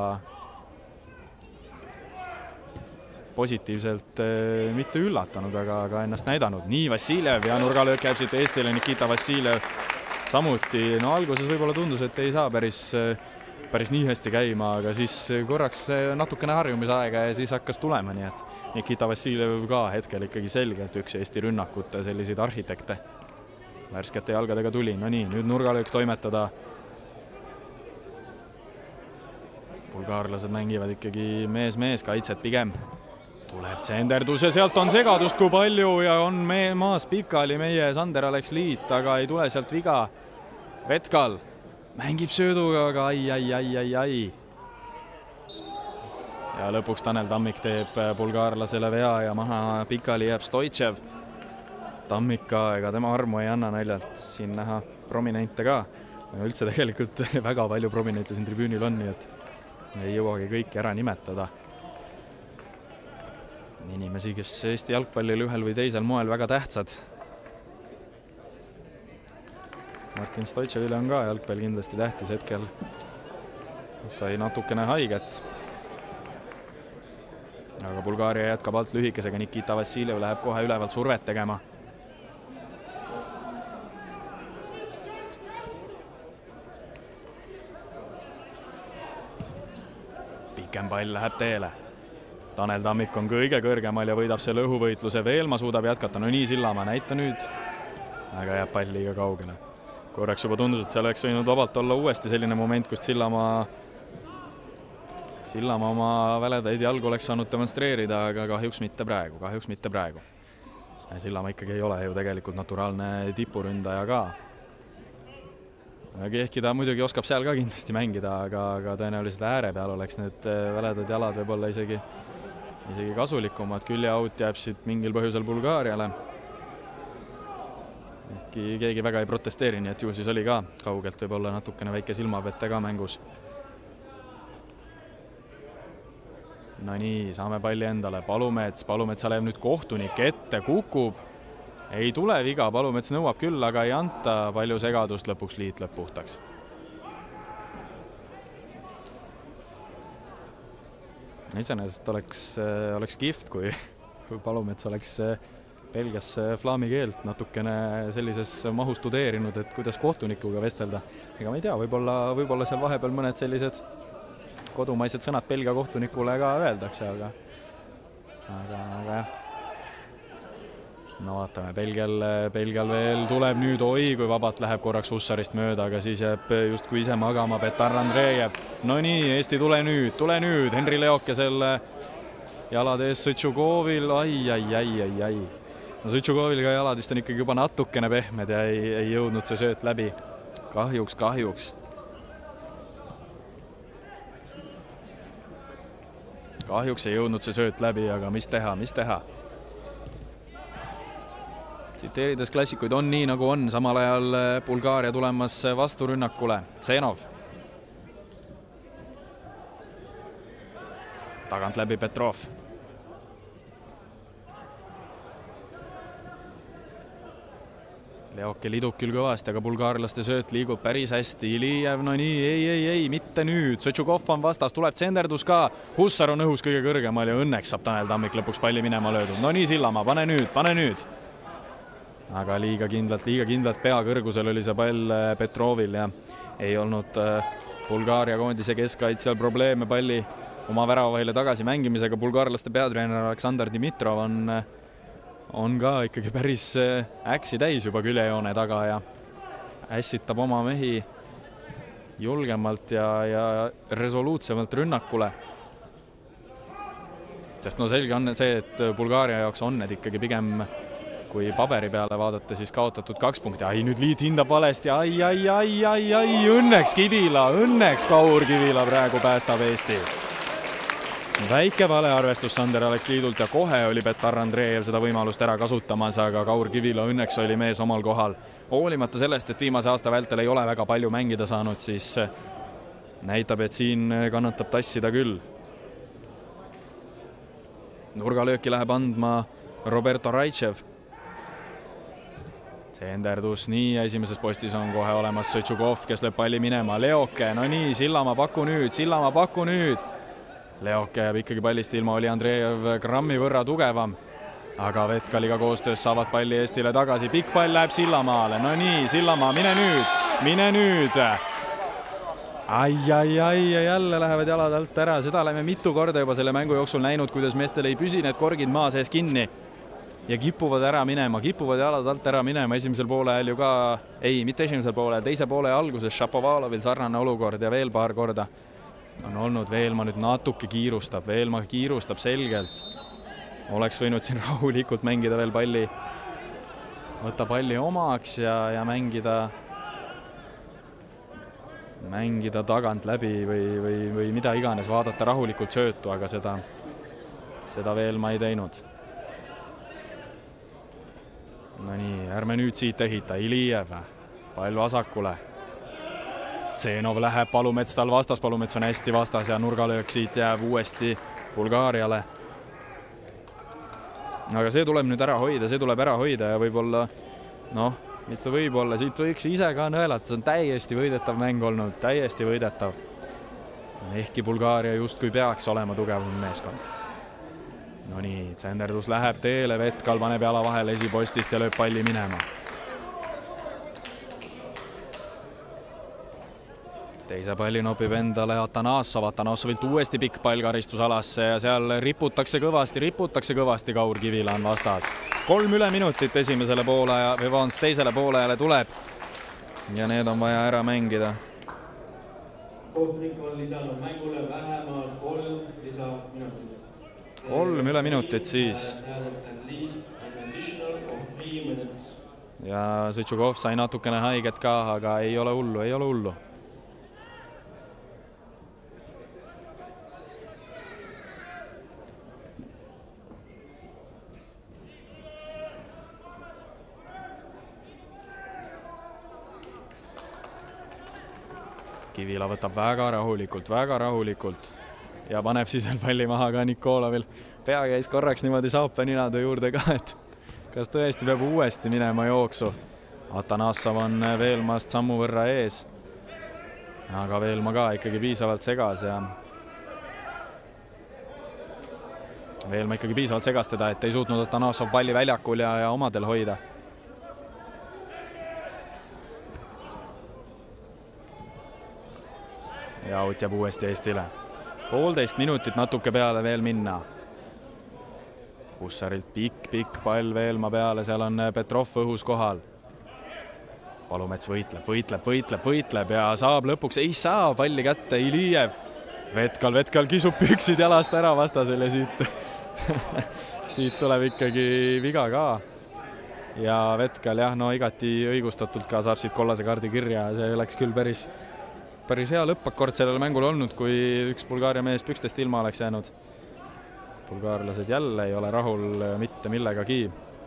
positiivselt mitte üllatanud, aga ennast näidanud. Nii Vassiljev ja nurgalöök jääb siit Eestile, Nikita Vassiljev samuti. No alguses võib-olla tundus, et ei saa päris nii hästi käima, aga siis korraks natukene harjumisaega ja siis hakkas tulema, nii et Nikita Vassiljev ka hetkel ikkagi selgelt üks Eesti rünnakute selliseid arhitekte. Värskete jalgadega tuli. No nii, nüüd nurgalöök toimetada. Bulgaarlased mängivad ikkagi mees kaitset pigem. Tuleb tsenderdus ja sealt on segadust kui palju ja on maas pikali meie Sander Aleksliit, aga ei tule sealt viga. Vetkal mängib sööduga, aga ai. Ja lõpuks Tanel Tammik teeb bulgaarlasele vea ja maha pikali jääb Stoitšev. Tammik ka, ega tema armu ei anna naljalt. Siin näha prominente ka. Üldse tegelikult väga palju prominente siin tribüünil on, nii et ei jõuagi kõiki ära nimetada. Inimesi, kes Eesti jalgpallil ühel või teisel moel väga tähtsad. Martin Stoitševile on ka jalgpall kindlasti tähtis hetkel. Sai natukene haiget. Aga Bulgaaria jätkab alt lühikesega, Nikita Vassiljev läheb kohe ülevalt survet tegema. Pikem pall läheb teele. Tanel Tammik on kõige kõrgemal ja võidab selle õhuvõitluse. Veelma suudab jätkata. No nii Sillamaa, näita nüüd. Aga jääb pall liiga kaugele. Korraks juba tundus, et seal oleks võinud vabalt olla uuesti selline moment, kust Sillamaa oma väledaid jalgu oleks saanud demonstreerida, aga kahjuks mitte praegu. Sillamaa ikkagi ei ole ju tegelikult naturaalne tipuründaja ka. Ehkki ta muidugi oskab seal ka kindlasti mängida, aga tõenäoliselt ääre peal oleks need väledad jalad võib-olla isegi kasulikumad. Küljeaut jääb siit mingil põhjusel Bulgaariale. Ehkki keegi väga ei protesteeri, nii et ju siis oli ka kaugelt võib-olla natukene väike silmapette ka mängus. No nii, saame palli endale. Palumets läheb nüüd kohtunik ette, kukub. Ei tule viga, Palumets nõuab küll, aga ei anta. Palju segadust, lõpuks liit lõpp puhtaks. Iseenesest oleks kihvt, kui Palumets oleks Belgiasse flaami keelt natukene sellises mahus tudeerinud, et kuidas kohtunikuga vestelda. Ega ma ei tea, võib-olla seal vahepeal mõned sellised kodumaised sõnad Belgia kohtunikule ka öeldakse, aga jah. No vaatame, Belgial veel tuleb nüüd, kui vabalt läheb korraks Hussarist mööda, aga siis jääb just kui ise magama Petar Andreev. No nii, Eesti tule nüüd, Henri Leokesel jalade ees Sõtšukovil, ai. No Sõtšukovil ka jaladist on ikkagi juba natukene pehmed ja ei jõudnud see sööt läbi. Kahjuks. Kahjuks ei jõudnud see sööt läbi, aga mis teha? Tsiteerides klassikuid on nii nagu on, samal ajal Bulgaaria tulemas vasturünnakule. Tsenov. Tagant läbi Petrov. Leoke lidub küll kõvasti, aga bulgaarlaste sööt liigub päris hästi. Ilijev, no nii, ei, mitte nüüd. Sõtšukov on vastas, tuleb tsenderdus ka. Hussar on õhus kõige kõrgemal ja õnneks saab Tanel Tammik lõpuks palli minema löödud. No nii, Sillamaa, pane nüüd. Aga liiga kindlalt pea kõrgusel oli see pall Petrovil ja ei olnud Bulgaaria koondise keskkaitsjal probleeme palli oma väravahile tagasi mängimisega. Bulgaarlaste peatreener Aleksandr Dimitrov on ka ikkagi päris äksi täis juba küljejoone taga ja ässitab oma mehi julgemalt ja resoluutsemalt rünnakule. Sest no selge on see, et Bulgaaria jaoks on need ikkagi pigem, kui paberi peale vaadata, siis kaotatud 2 punkti. Ai, nüüd liit hindab valesti. Ai, õnneks Kivila, õnneks Kaur Kivila praegu päästab Eesti. Väike valearvestus Sander Alex Liidult ja kohe oli Petar Andreev seda võimalust ära kasutamas, aga Kaur Kivila õnneks oli mees omal kohal. Hoolimata sellest, et viimase aasta vältel ei ole väga palju mängida saanud, siis näitab, et siin kannatab tassida küll. Nurgalööki läheb andma Roberto Raichev. Seenderdus nii, esimeses postis on kohe olemas Sõtšukov, kes lööb palli minema. Leoke, no nii, Sillamaa paku nüüd. Leoke jääb ikkagi pallist ilma, oli Andreev grammi võrra tugevam. Aga Vetkaliga koostöös saavad palli Eestile tagasi. Pikk pall läheb Sillamaale. No nii, Sillamaa, mine nüüd. Ai, jälle lähevad jalad alt ära. Seda oleme mitu korda juba selle mängu jooksul näinud, kuidas meestel ei püsi need korgid maa sees kinni. Ja kipuvad jalad alt ära minema. Esimesel poole ajal ju ka, mitte esimesel poole, teise poole alguses Šapovalovil sarnane olukord ja veel paar korda on olnud. Veelma nüüd natuke kiirustab selgelt. Oleks võinud siin rahulikult mängida veel palli, võtta palli omaks ja mängida tagant läbi või mida iganes, vaadata rahulikult söötu, aga seda veel ma ei teinud. No nii, ärme nüüd siit ehita. Ilijev, pall vasakule. Tsenov läheb, Palumets tal vastas, Palumets on hästi vastas ja nurgalöök siit jääb uuesti Bulgaariale. Aga see tuleb nüüd ära hoida ja võib-olla, mitte võib-olla, siit võiks ise ka nõelata, see on täiesti võidetav mäng olnud, täiesti võidetav. Ehkki Bulgaaria justkui peaks olema tugevam meeskond. No nii, Tsenderdus läheb teele, Vetkal paneb jala vahele esipostist ja lööb palli minema. Teise palli nopib endale Atanassov, Atanassovilt uuesti pikk pall karistusalasse ja seal riputakse kõvasti, Kaur Kivila on vastas. 3 üleminutit teisele poolajale tuleb ja need on vaja ära mängida. Kohtunik on lisanud mängule vähemalt 3 lisaminutit. 3 üleminutit siis. Ja Sõtšukov sai natukene haiget ka, aga ei ole hullu. Kivila võtab väga rahulikult ja paneb siis veel palli maha ka Nikolovil. Pea käis korraks niimoodi saape ninade juurde ka, et kas tõesti peab uuesti minema jooksu. Atanassov on Veelmast sammu võrra ees, aga Veelma ka ikkagi piisavalt segas ja Veelma ikkagi piisavalt segas teda, et ei suutnud Atanassov palli väljakul ja omadel hoida. Ja out jääb uuesti Eestile. 1,5 minutit natuke peale veel minna. Hussarilt pikk pall Veelma peale, seal on Petrov õhus kohal. Palumets võitleb ja saab lõpuks, ei saa palli kätte, Ilijev. Vetkal kisub püksid jalast ära vastasel ja siit tuleb ikkagi viga ka. Ja Vetkal igati õigustatult ka saab siit kollase kaardi kirja, see oleks küll päris hea lõppakord sellele mängule olnud, kui üks Bulgaaria mees pükstest ilma oleks jäänud. Bulgaarlased jälle ei ole rahul mitte millegagi.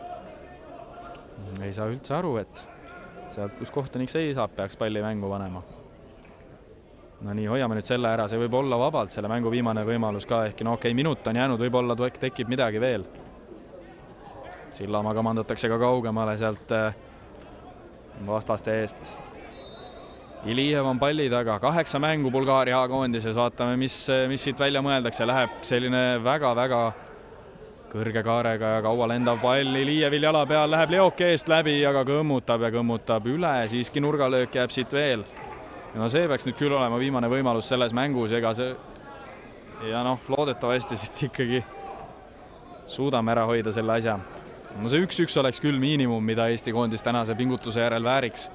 Ei saa üldse aru, et sealt, kus kohtunik seisab, peaks palli mängu panema. No nii, hoiame nüüd selle ära, see võib olla vabalt selle mängu viimane võimalus ka, ehkki minut on jäänud, võib-olla tekib midagi veel. Sillamaa kamandatakse ka kaugemale sealt vastaste eest. Ilijev on palli taga, 8 mängu Bulgaaria A-koondises, vaatame, mis siit välja mõeldakse. Läheb selline väga kõrge kaarega ja kaua lendav pall. Ilijevil jala peal läheb Leoke eest läbi, aga kõmmutab üle, siiski nurgalöök jääb siit veel. no see peaks nüüd küll olema viimane võimalus selles mängus, ega see ja noh, loodetavasti siit ikkagi suudame ära hoida selle asja. No see 1-1 oleks küll miinimum, mida Eesti koondis tänase pingutuse järel vääriks.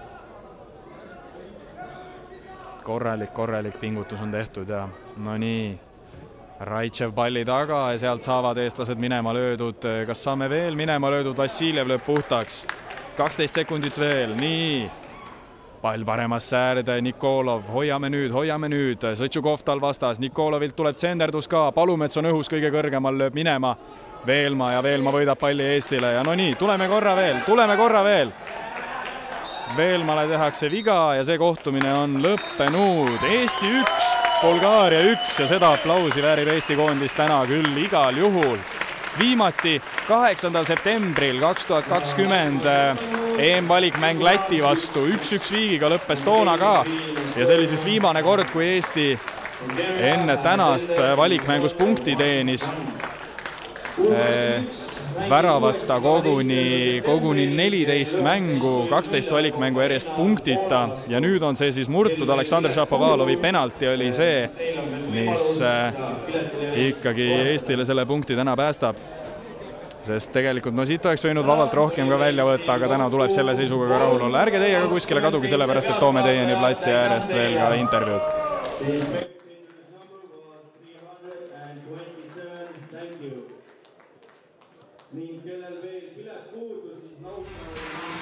Korralik pingutus on tehtud ja no nii, Raitšev palli taga ja sealt saavad eestlased minema löödud. Kas saame veel minema löödud? Vassiljev lööb puhtaks. 12 sekundit veel, nii. Pall paremas säärde, Nikolov, hoiame nüüd. Sõtšukov tal vastas, Nikolovilt tuleb tsenderdus ka, Palumets on õhus kõige kõrgemal, lööb minema. Veelma ja Veelma võidab palli Eestile ja no nii, tuleme korra veel. Veelmale tehakse viga ja see kohtumine on lõppenud. Eesti 1, Bulgaaria 1 ja seda aplausi väärib Eesti koondis täna küll igal juhul. Viimati 8. septembril 2020 EM-valikmäng Läti vastu 1-1 viigiga lõppes toona ka ja see oli siis viimane kord, kui Eesti enne tänast valikmängus punkti teenis. Väravata koguni 14 mängu, 12 valikmängu järjest punktita ja nüüd on see siis murtud. Aleksandr Šapovalovi penalti oli see, mis ikkagi Eestile selle punkti täna päästab. Sest tegelikult, no siit oleks võinud vabalt rohkem ka välja võtta, aga täna tuleb selle seisuga ka rahul olla. Ärge teie ka kuskile kadugi, sellepärast et toome teieni platsi äärest veel ka intervjuud. Ning kellel veel pilet puudu, siis nautime.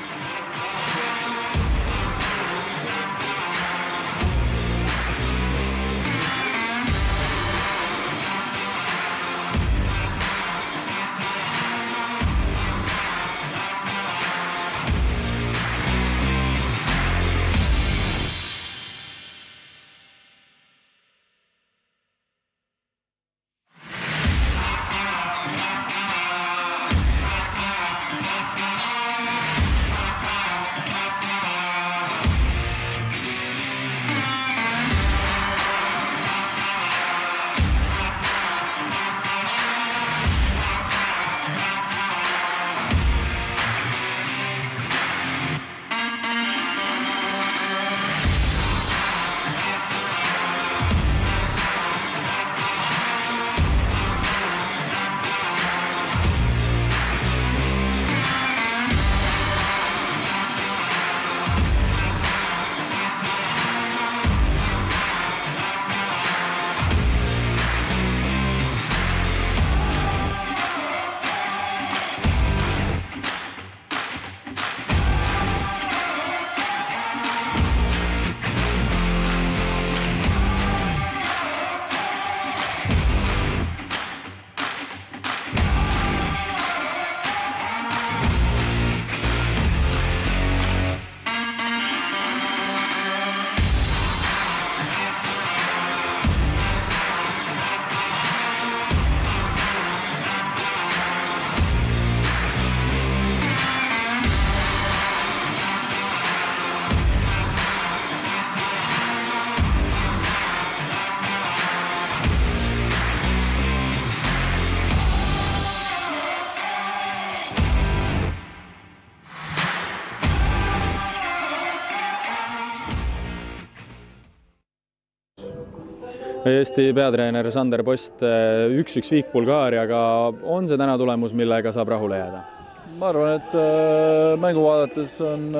Eesti peatreener Sander Post, 1-1 viik Bulgaariaga, on see täna tulemus, millega saab rahule jääda? Ma arvan, et mängu vaadates on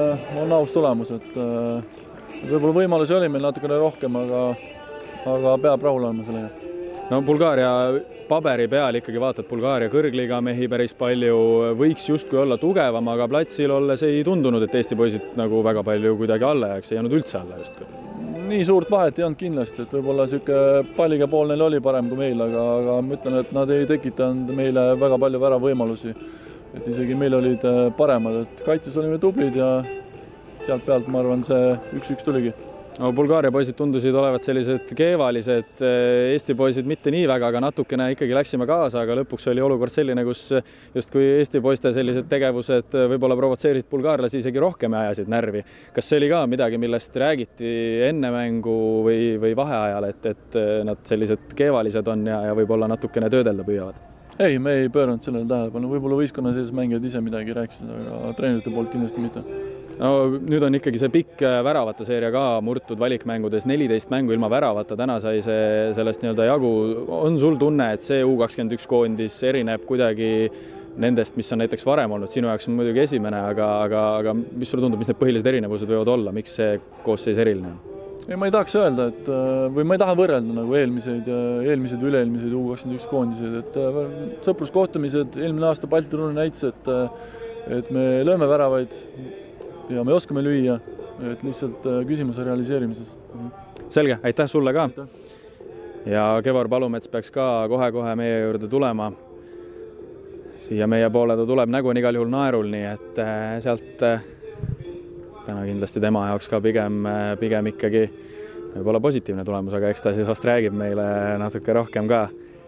aus tulemus, et võib-olla võimalusi oli meil natukene rohkem, aga peab rahul olema sellega. No Bulgaaria paberi peal ikkagi vaatad Bulgaaria kõrgliga mehi päris palju, võiks justkui olla tugevam, aga platsil olles ei tundunud, et Eesti poisid nagu väga palju kuidagi alla jääks, ei jäänud üldse alla justkui. Nii suurt vahet ei olnud kindlasti, et võib-olla selline palliga pool neil oli parem kui meil, aga ma ütlen, et nad ei tekitanud meile väga palju väravõimalusi. Et isegi meil olid paremad, et kaitses olime tublid ja sealt pealt ma arvan see 1-1 tuligi. No, Bulgaaria poisid tundusid olevat sellised keevalised, Eesti poisid mitte nii väga, aga natukene ikkagi läksime kaasa, aga lõpuks oli olukord selline, kus just kui Eesti poiste sellised tegevused võib-olla provotseerisid bulgaarlasi isegi rohkem ja ajasid närvi. Kas see oli ka midagi, millest räägiti enne mängu või vaheajal, et nad sellised keevalised on ja võib-olla natukene töödelda püüavad? Ei, me ei pööranud sellele tähelepanu. Võib-olla võistkonna sees mängijad ise midagi rääkisid, aga treenerite poolt kindlasti mitte. No nüüd on ikkagi see pikk väravate seeria ka murtud valikmängudes, 14 mängu ilma väravata, täna sai see sellest nii-öelda jagu. On sul tunne, et see U21 koondis erineb kuidagi nendest, mis on näiteks varem olnud? Sinu jaoks on muidugi esimene, aga mis sulle tundub, mis need põhilised erinevused võivad olla? Miks see koosseis eriline on? Ma ei tahaks öelda, või ma ei taha võrrelda nagu eelmiseid üle-eelmiseid U21 koondiseid, et sõpruskohtumised eelmine aasta Balti turniir näitas, et me lööme väravaid ja me oskame lüüa, et lihtsalt küsimuse realiseerimises. Selge, aitäh sulle ka. Ja Kevvar Palumets peaks ka kohe-kohe meie juurde tulema. Siia meie poole ta tuleb, nägu on igal juhul naerul, nii et sealt täna kindlasti tema jaoks ka pigem ikkagi võib-olla positiivne tulemus, aga eks ta siis vast räägib meile natuke rohkem ka.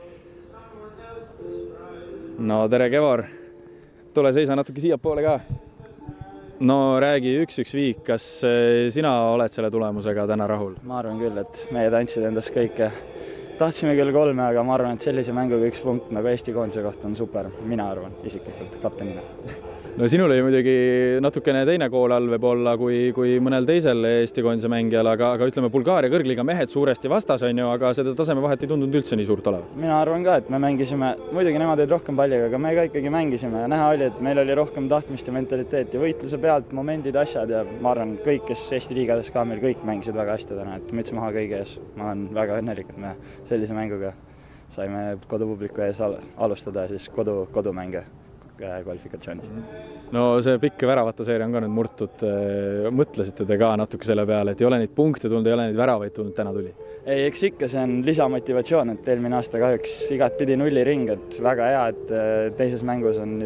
No tere, Kevvar. Tule seisa natuke siia poole ka. No räägi 1-1 viik, kas sina oled selle tulemusega täna rahul? Ma arvan küll, et meie tantsid endast kõike. Tahtsime küll 3, aga ma arvan, et sellise mänguga 1 punkt nagu Eesti koondise kohta on super. Mina arvan isiklikult kaptenina. No sinul oli muidugi natukene teine kool all võib-olla kui mõnel teisel Eesti koondise mängijal, aga ütleme Bulgaaria kõrgliiga mehed suuresti vastas on ju, aga seda tasemevahet ei tundunud üldse nii suurt olevat. Mina arvan ka, et me mängisime, muidugi nemad olid rohkem palliga, aga me ka ikkagi mängisime ja näha oli, et meil oli rohkem tahtmist ja mentaliteet ja võitluse pealt momendid, asjad ja ma arvan, kõik, kes Eesti liigades ka meil kõik mängisid väga hästi täna, et müts maha kõige ees. Ma olen väga õnnelik, et me sellise mänguga saime kodupubliku ees alustada siis kodumänge kvalifikatsioonis. No see pikk väravate seeria on ka nüüd murtud. Mõtlesite te ka natuke selle peale, et ei ole neid punkte tulnud, ei ole neid väravaid tulnud, täna tuli? Ei, eks ikka see on lisamotivatsioon, et eelmine aasta kahjuks igat pidi nulliring, et väga hea, et teises mängus on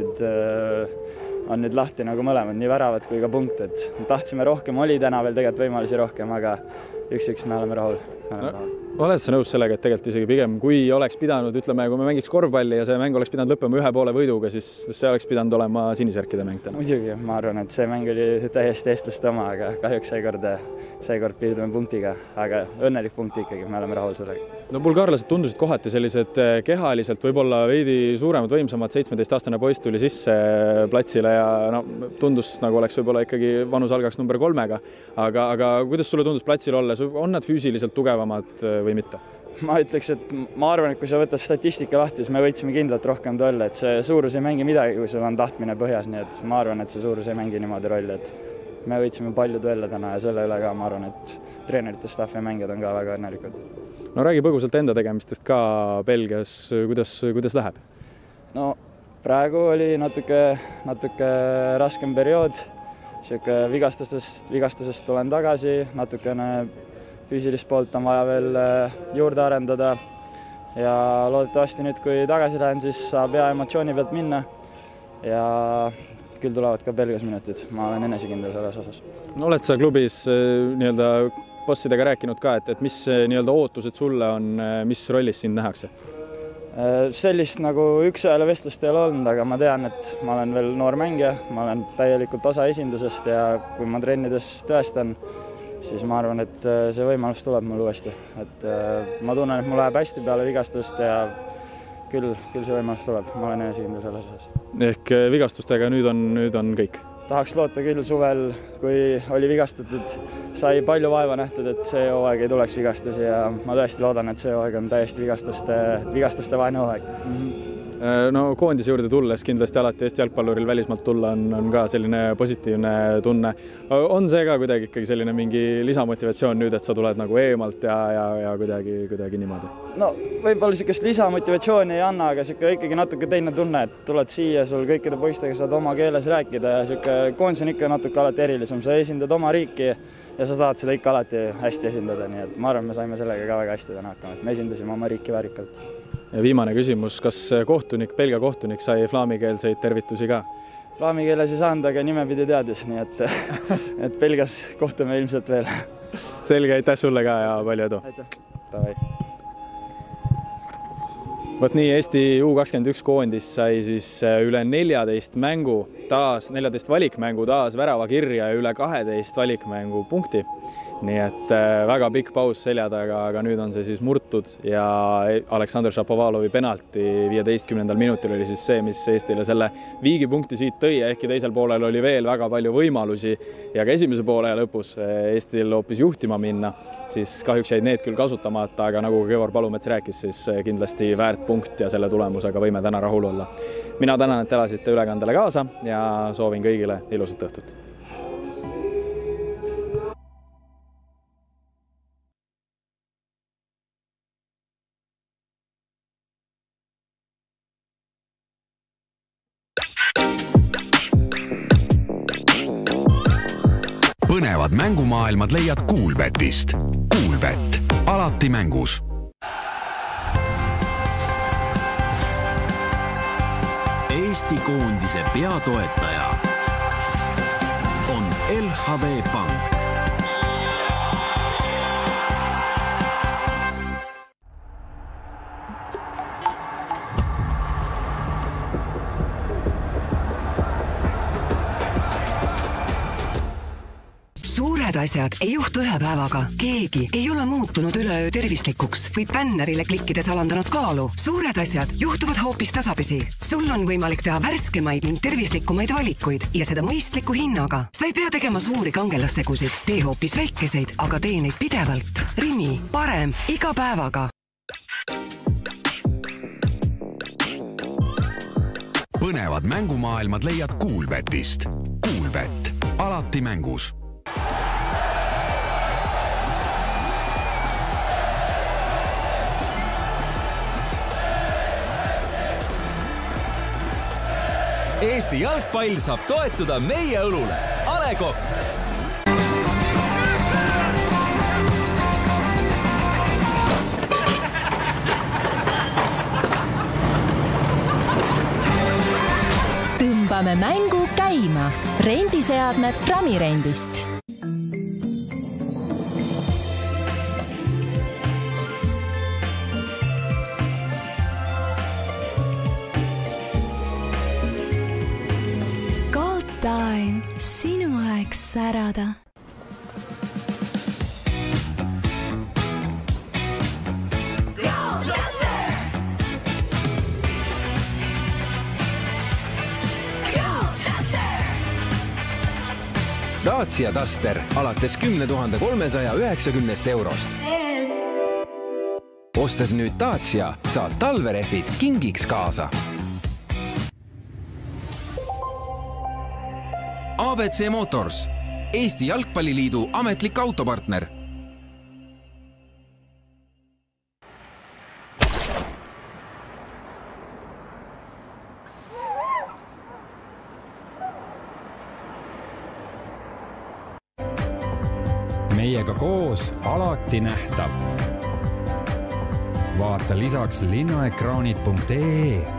nüüd lahti nagu mõlemad, nii väravad kui ka punkt, et tahtsime rohkem, oli täna veel tegelikult võimalusi rohkem, aga 1-1 me oleme rahul. Oled sa nõus sellega, et tegelikult isegi pigem, kui oleks pidanud, ütleme, kui me mängiks korvpalli ja see mäng oleks pidanud lõppema 1 poole võiduga, siis see oleks pidanud olema sinisärkide mäng täna? Muidugi, ma arvan, et see mäng oli täiesti eestlaste oma, aga kahjuks seekord piirdume punktiga, aga õnnelik punkt ikkagi, me oleme rahul sellega. No bulgaarlased tundusid kohati sellised kehaliselt, võib-olla veidi suuremad, võimsamad, 17-aastane poiss tuli sisse platsile ja tundus nagu oleks võib-olla ikkagi vanus algaks number 3-ga, aga kuidas sulle tundus platsil olles, on nad füüsiliselt tugevamad või mitte? Ma ütleks, et ma arvan, et kui sa võtad statistika lahti, siis me võitsime kindlalt rohkem duelle, et see suurus ei mängi midagi, kui sul on tahtmine põhjas, nii et ma arvan, et see suurus ei mängi niimoodi rolli, et me võitsime palju duelle täna ja selle üle ka ma arvan, et treenerite, staff ja mängijad on ka väga õnnelikud. No räägi põgusalt enda tegemistest ka Belgias, kuidas läheb? No praegu oli natuke raskem periood, vigastusest tulen tagasi, natukene füüsilist poolt on vaja veel juurde arendada ja loodetavasti nüüd, kui tagasi lähen, siis saab hea emotsiooni pealt minna ja küll tulevad ka Belgias minutid, ma olen enesekindel selles osas. No oled sa klubis nii-öelda bossidega rääkinud ka, et mis nii-öelda ootused sulle on, mis rollis sind nähakse? Sellist nagu üks-ühele vestlust ei ole olnud, aga ma tean, et ma olen veel noor mängija, ma olen täielikult osa esindusest ja kui ma trennides tõestan, siis ma arvan, et see võimalus tuleb mul uuesti. Et ma tunnen, et mul läheb hästi peale vigastust ja küll see võimalus tuleb, ma olen enesekindel selles osas. Ehk vigastustega nüüd on kõik? Tahaks loota küll suvel, kui oli vigastatud, sai palju vaeva nähtud, et see hooaeg ei tuleks vigastusi ja ma tõesti loodan, et see hooaeg on täiesti vigastuste vaene hooaeg. No koondise juurde tulles kindlasti alati Eesti jalgpalluril välismaalt tulla on ka selline positiivne tunne. On see ka kuidagi ikkagi selline mingi lisamotivatsioon nüüd, et sa tuled nagu eemalt ja kuidagi niimoodi? No võib-olla sellist lisamotivatsiooni ei anna, aga ikkagi natuke teine tunne, et tuled siia, sul kõikide poistega saad oma keeles rääkida ja koondis on ikka natuke alati erilisem, sa esindad oma riiki ja sa saad seda ikka alati hästi esindada, nii et ma arvan, me saime sellega ka väga hästi täna hakkama, et me esindasime oma riiki väärikalt. Ja viimane küsimus, kas Belgia kohtunik sai flaamikeelseid tervitusi ka? Flaamikeeles ei saanud, aga nimepidi teadis, nii et Belgias kohtume ilmselt veel. Selge, aitäh sulle ka ja palju edu. Aitäh. Võt nii, Eesti U21 koondis sai siis üle 14 mängu taas 14 valikmängu taas värava kirja ja üle 12 valikmängu punkti. Nii et väga pikk paus selja taga, aga nüüd on see siis murtud ja Aleksandr Šapovalovi penalti 15. minutil oli siis see, mis Eestile selle viigipunkti siit tõi, ehkki teisel poolel oli veel väga palju võimalusi ja ka esimese poole lõpus Eestil hoopis juhtima minna, siis kahjuks jäid need küll kasutamata, aga nagu Georg Palumets rääkis, siis kindlasti väärt punkt ja selle tulemusega võime täna rahul olla. Mina tänan, et elasite ülekandele kaasa ja soovin kõigile ilusat õhtut. Põnevad mängumaailmad leiad Kuulbetist. Kuulbet, alati mängus. Eesti koondise peatoetaja on LHV Pank. Suured asjad ei juhtu ühe päevaga. Keegi ei ole muutunud üleöö tervislikuks või bännerile klikkides alandanud kaalu. Suured asjad juhtuvad hoopis tasapisi. Sul on võimalik teha värskemaid ning tervislikumaid valikuid ja seda mõistliku hinnaga. Sa ei pea tegema suuri kangelastegusid. Tee hoopis väikeseid, aga tee neid pidevalt. Rimi, parem iga päevaga. Põnevad mängumaailmad leiad Kuulbetist. Kuulbet, alati mängus. Eesti jalgpall saab toetuda meie õlule. A Le Coq. Tõmbame mängu käima. Rendiseadmed Pramirendist. Time, sinu aeg särada. Dacia Duster alates 10 390 eurost. Ostes nüüd Dacia, saad talverehvid kingiks kaasa. ABC Motors, Eesti Jalgpalliliidu ametlik autopartner. Meiega koos alati nähtav. Vaata lisaks linnaekraanid.ee.